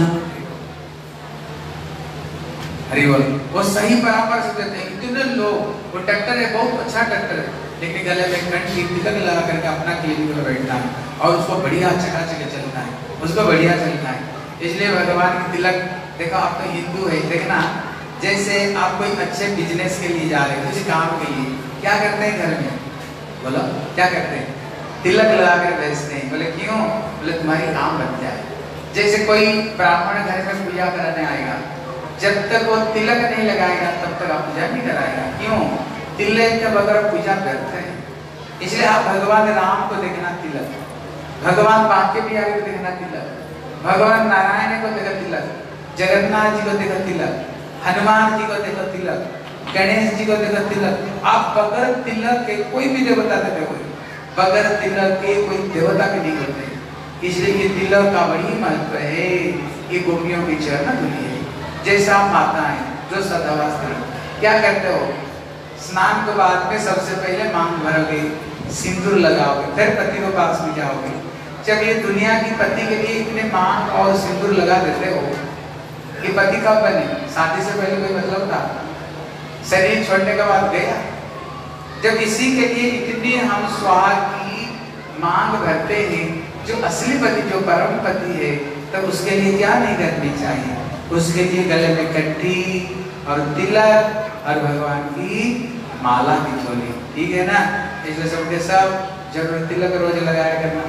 [SPEAKER 1] हरि बोल। वो सही परामर्श देते हैं। इतने लोग, वो डॉक्टर है, बहुत अच्छा डॉक्टर है, लेकिन गले में कंठी तिलक लगा करके अपना क्लिनिक में बैठना है और उसको बढ़िया चकाचक चलना है, उसको बढ़िया चलना है। इसलिए भगवान की तिलक देखो, आप तो हिंदू है, देखना जैसे आप कोई अच्छे बिजनेस के लिए जा रहे हैं, किसी काम के लिए, क्या करते हैं घर में? बोलो क्या करते हैं? तिलक लगा कर बेचते हैं। बोले क्यों? बोले तुम्हारी काम बन जाए। जैसे कोई ब्राह्मण घर में पूजा कराने आएगा, जब तक वो तिलक नहीं लगाएगा तब तक आप पूजा नहीं कराएगा। क्यों? तिलक के बगैर पूजा करते हैं। इसलिए आप भगवान राम को देखना तिलक, भगवान बांके बिहारी को देखना तिलक, भगवान नारायण को देखा तिलक, जगन्नाथ जी को देखा तिलक, हनुमान जी को देखो तिलक, गणेश जी को देखो तिलक। आप बगैर तिलक के कोई भी देवता देखो, बगैर तिलक के कोई देवता के नहीं होते। इसलिए ये तिलक का बड़ी महत्व है। ये गोपियों की चरण धुली है। जैसा आप माता है जो सदावास्त्री, क्या करते हो? स्नान के बाद में सबसे पहले मांग भरोगे, सिंदूर लगाओगे, फिर पति के पास में जाओगे। जब ये दुनिया की पति के लिए इतने मांग और सिंदूर लगा देते हो, ये पति कब बने? शादी से पहले कोई मतलब था? शरीर छोड़ने के बाद गया, जब इसी के लिए इतनी हम स्वाहा की मांग भरते हैं, जो असली पति, जो परम पति है, तब उसके लिए क्या नहीं करनी चाहिए? उसके लिए गले में कट्टी और तिलक और भगवान की माला की झोली, ठीक है ना? इसलिए सबके सब जरूर तिलक रोज लगाया करना।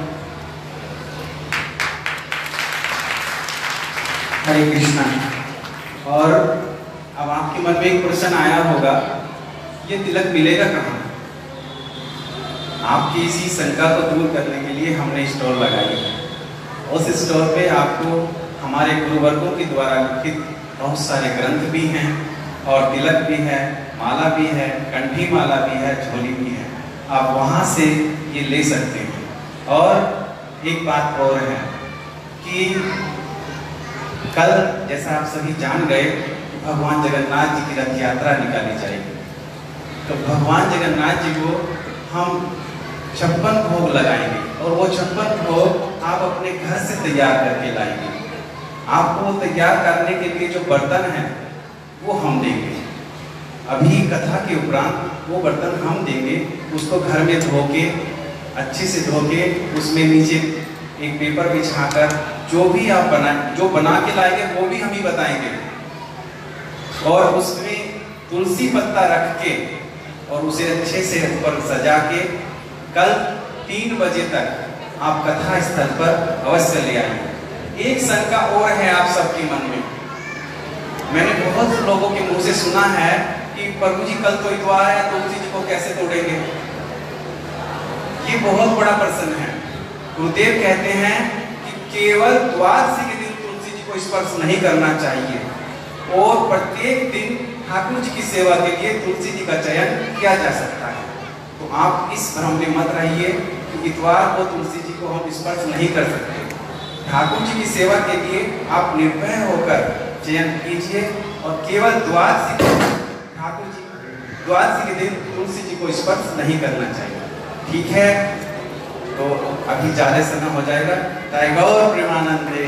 [SPEAKER 5] हरे कृष्णा। और अब आपके मन में एक प्रश्न आया होगा, ये तिलक मिलेगा कहाँ? आपकी इसी शंका को दूर करने के लिए हमने स्टॉल लगाई है। उस स्टॉल पे आपको हमारे गुरुवर्गों के द्वारा लिखित बहुत सारे ग्रंथ भी हैं और तिलक भी है, माला भी है, कंठी माला भी है, झोली भी है। आप वहाँ से ये ले सकते हैं। और एक बात और है कि कल जैसा आप सभी जान गए, भगवान जगन्नाथ जी की रथ यात्रा निकाली जाएगी। तो भगवान जगन्नाथ जी को हम 56 भोग लगाएंगे और वो 56 भोग आप अपने घर से तैयार करके लाएंगे। आपको तैयार करने के लिए जो बर्तन है वो हम देंगे। अभी कथा के उपरांत वो बर्तन हम देंगे, उसको घर में धो के, अच्छे से धो के, उसमें नीचे एक पेपर बिछाकर जो भी आप जो बना के लाएंगे वो भी हम ही बताएंगे। और उसमें तुलसी पत्ता रख के और उसे अच्छे से ऊपर सजा के कल 3 बजे तक आप कथा स्थल पर अवश्य ले आएंगे। एक शंका और है आप सबके मन में। मैंने बहुत लोगों के मुंह से सुना है कि प्रभु जी कल तो इतवार है, तुलसी जी को कैसे तोड़ेंगे? ये बहुत बड़ा प्रश्न है। गुरुदेव कहते हैं कि केवल द्वादशी के दिन तुलसी जी को स्पर्श नहीं करना चाहिए और प्रत्येक दिन ठाकुर जी की सेवा के लिए तुलसी जी का चयन किया जा सकता है। तो आप इस भ्रम में मत रहिए कि इतवार को तुलसी जी को हम स्पर्श नहीं कर सकते। ठाकुर जी की सेवा के लिए आप निर्भय होकर चयन कीजिए और केवल द्वादशी के दिन तुलसी जी को स्पर्श नहीं करना चाहिए। ठीक है, तो अभी ज्यादा समय हो जाएगा। गौर प्रेमानंदे।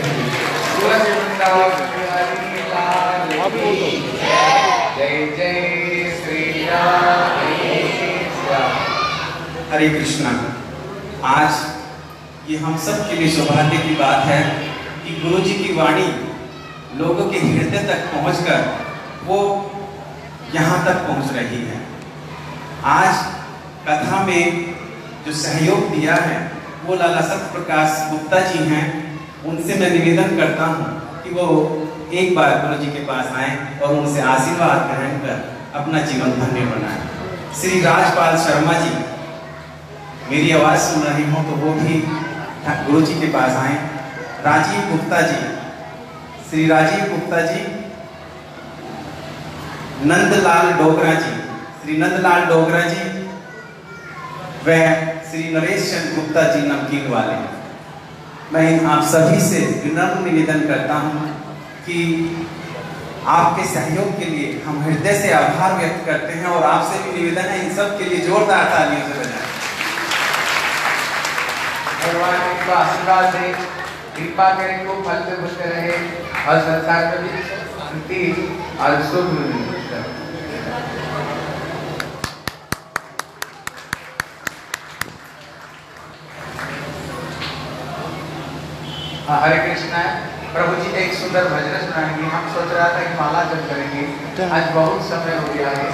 [SPEAKER 1] जय जय श्री राम।
[SPEAKER 5] हरे कृष्णा। आज ये हम सब के लिए सौभाग्य की बात है कि गुरु जी की वाणी लोगों के हृदय तक पहुंचकर वो यहाँ तक पहुंच रही है। आज कथा में जो सहयोग दिया है वो लाला सत्य प्रकाश गुप्ता जी हैं। उनसे मैं निवेदन करता हूँ कि वो एक बार गुरु जी के पास आए और उनसे आशीर्वाद ग्रहण कर अपना जीवन धन्य बनाए। श्री राजपाल शर्मा जी मेरी आवाज सुन रही हो तो वो भी गुरु जी के पास आए। राजीव गुप्ता जी, श्री राजीव गुप्ता जी, नंदलाल डोगरा जी, श्री नंदलाल डोगरा जी व श्री नरेश चंद्र गुप्ता जी नमकीन वाले। मैं आप सभी से विनम्र निवेदन करता हूँ कि आपके सहयोग के लिए हम हृदय से आभार व्यक्त करते हैं और आपसे भी निवेदन है इन सब के लिए जोरदार तालियों से बजाएं।
[SPEAKER 1] भगवान को आशीर्वाद दे, कृपा करें, को फलते फूलते रहे और संसार में भी शांति और सुख मिले। हरे कृष्णा। प्रभु जी एक सुंदर भजन सुनाएंगे। हम सोच रहा था कि माला जप करेंगे, आज बहुत समय हो गया है।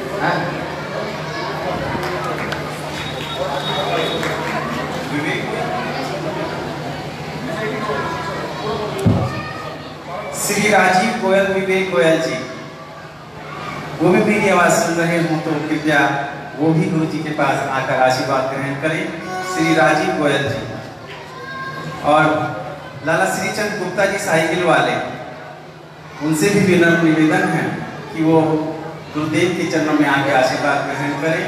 [SPEAKER 5] श्री राजीव गोयल, विवेक गोयल जी, वो भी मेरी आवाज सुन रहे हो तो कृपया वो भी गुरु जी के पास आकर आशीर्वाद ग्रहण करें। श्री राजीव गोयल जी और लाला श्रीचंद गुप्ता जी साइकिल वाले, उनसे भी विनम्र निवेदन है कि वो गुरुदेव के चरणों में आके आशीर्वाद ग्रहण करें।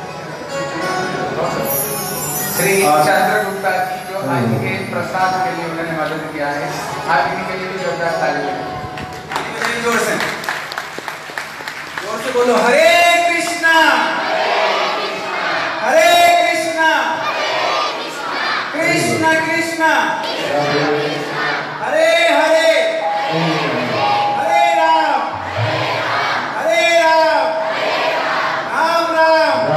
[SPEAKER 1] श्री चंद्र गुप्ता जी जो आज के प्रसाद के लिए उन्होंने मदद किया है, आप इनके लिए भी जोरदार ताली।
[SPEAKER 5] जोर से बोलो हरे कृष्णा, हरे कृष्णा, कृष्णा कृष्णा, हरे हरे, हरे राम, राम राम,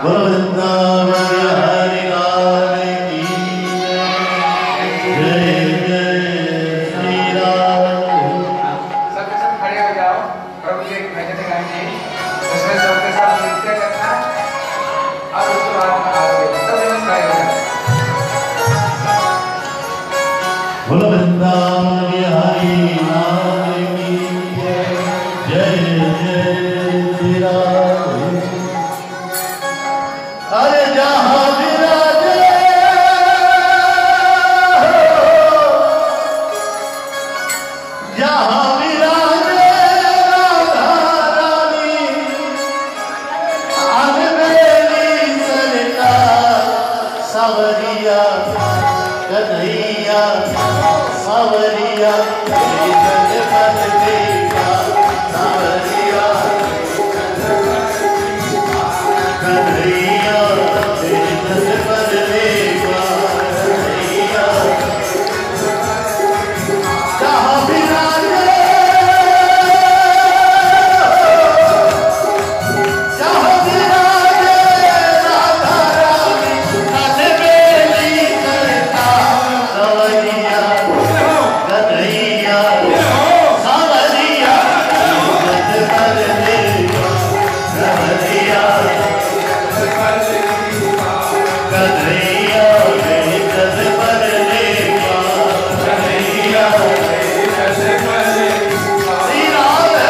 [SPEAKER 2] बोलो वृंदावन बिहारी लाल की जय जय श्री राम।
[SPEAKER 1] सब खड़े हो जाओ, प्रभु जी एक भजन गाएंगे, उसमें सबके साथ नृत्य करना और उसके बाद में आगे सब जन खड़े हो जाओ।
[SPEAKER 2] बोलो वृंदावन बिहारी लाल की जय जय श्री राम। अरे जहाँ विराजे जहाँ विराजे राधा रानी अनबेली सरकार सावरिया कन्हैया सावरिया जन मन देगा सावरिया कन्हैया जन मन देगा कन्हैया। जहाँ विराजे जहाँ विराजे राधा रानी अनबेली सरकार सावरिया कन्हैया सावरिया जन मन देगा कन्हैया कन्हैया जन मन देगा कन्हैया। श्री राधे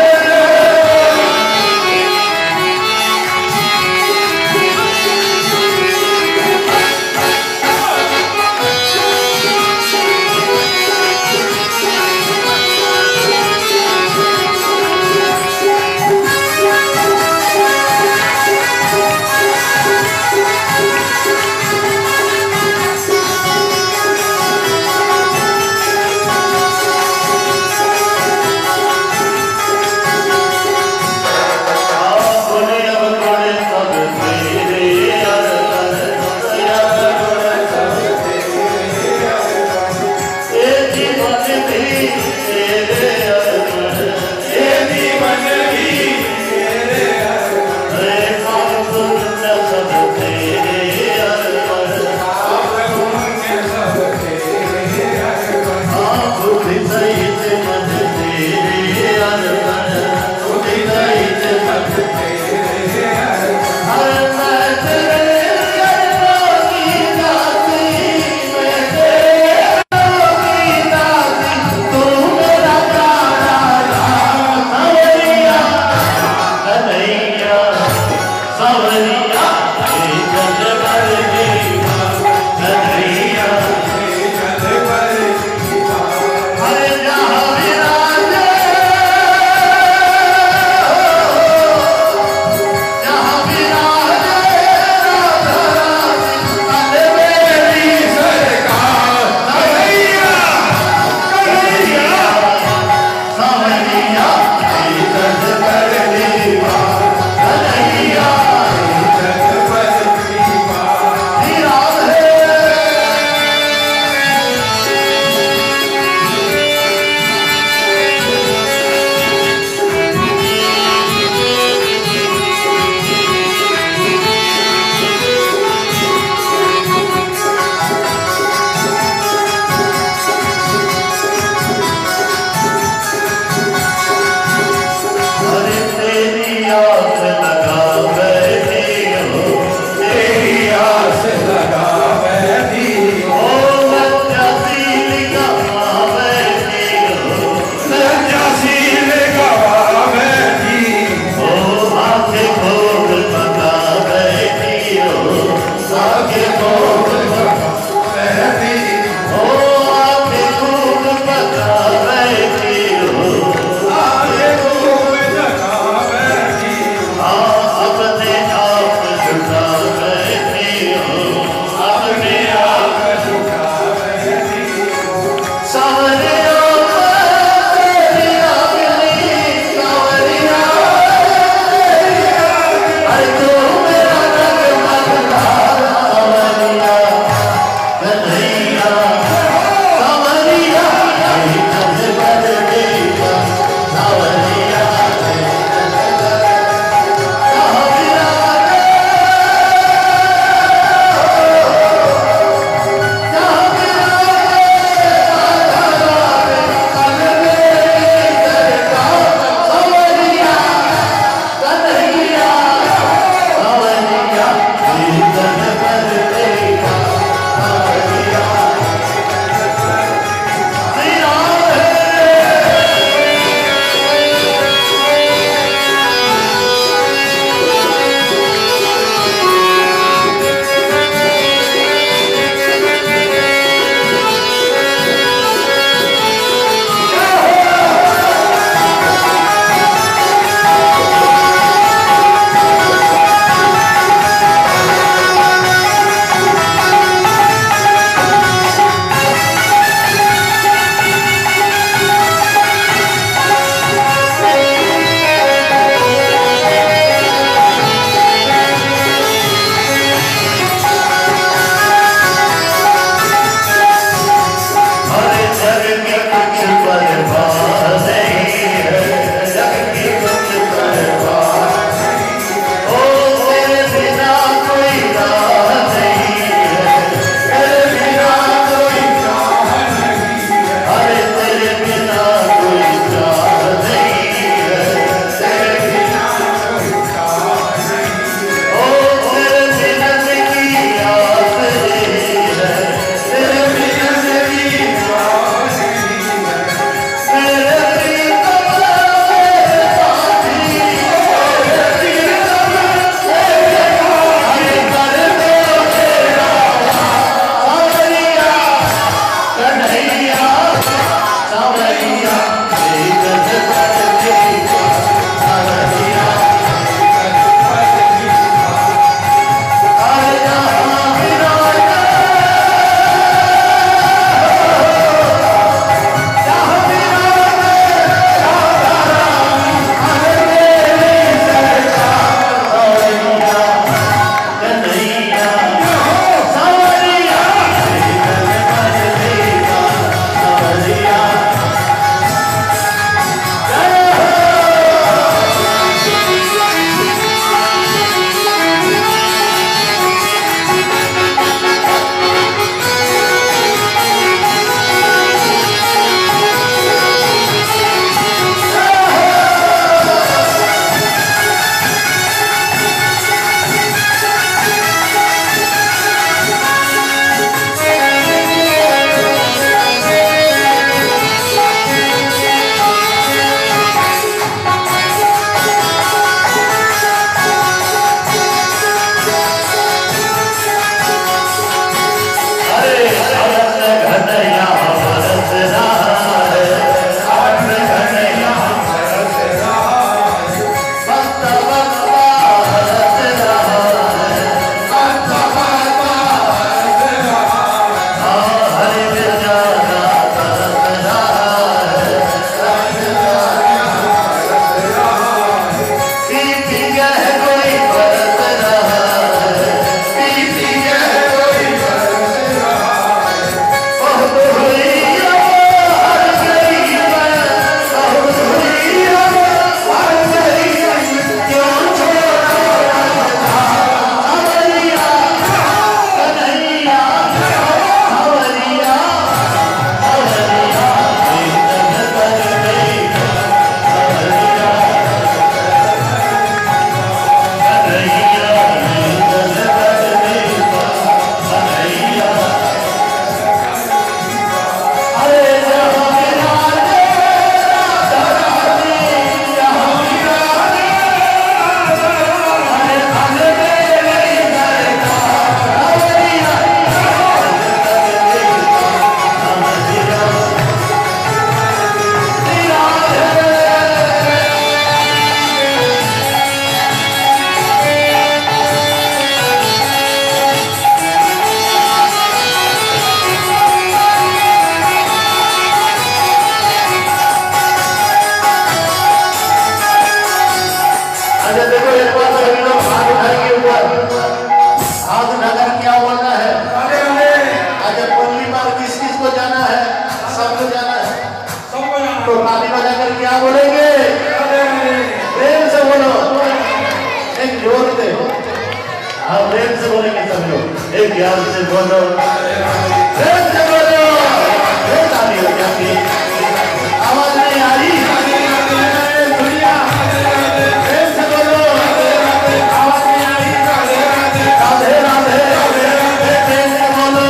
[SPEAKER 2] आप प्रेम से बोलेंगे सब लोग, एक ध्यान से बोलो, प्रेम से बोलो, ताली हो जाती, आवाज नहीं आ रही, दुनिया, प्रेम से बोलो, आवाज नहीं आ रही, राधे राधे, प्रेम से बोलो,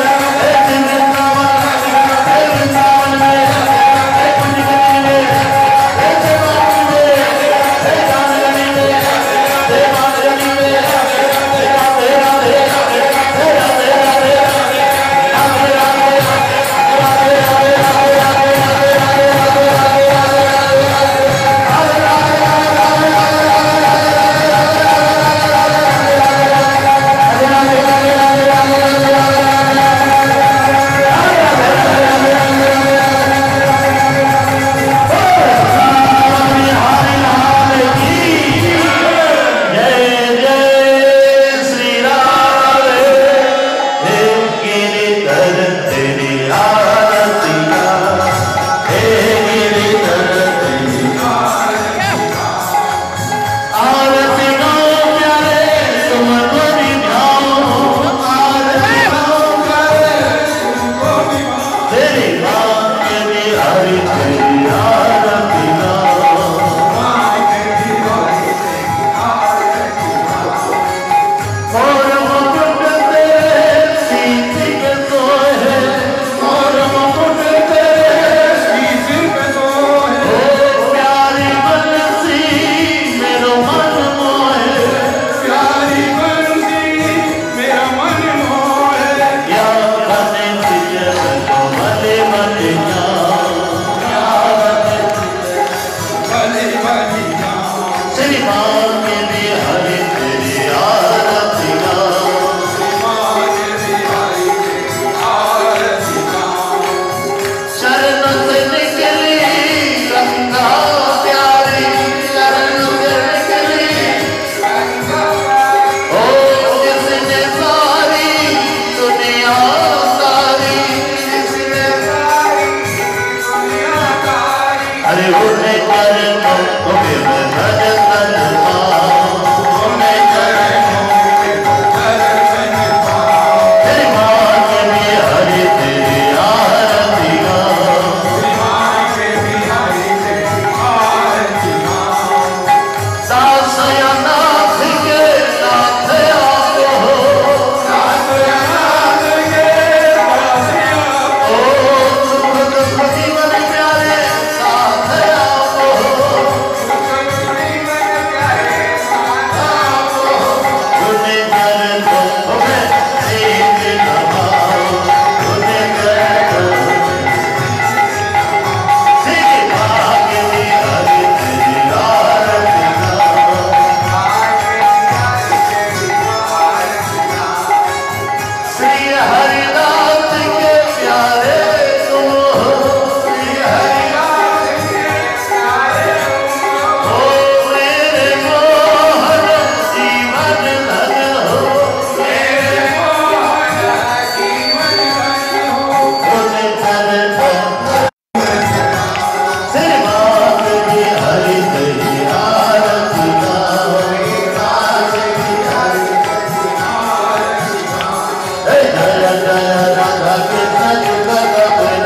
[SPEAKER 2] वृंदावन में,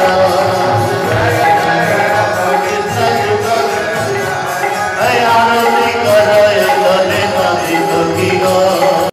[SPEAKER 6] Hare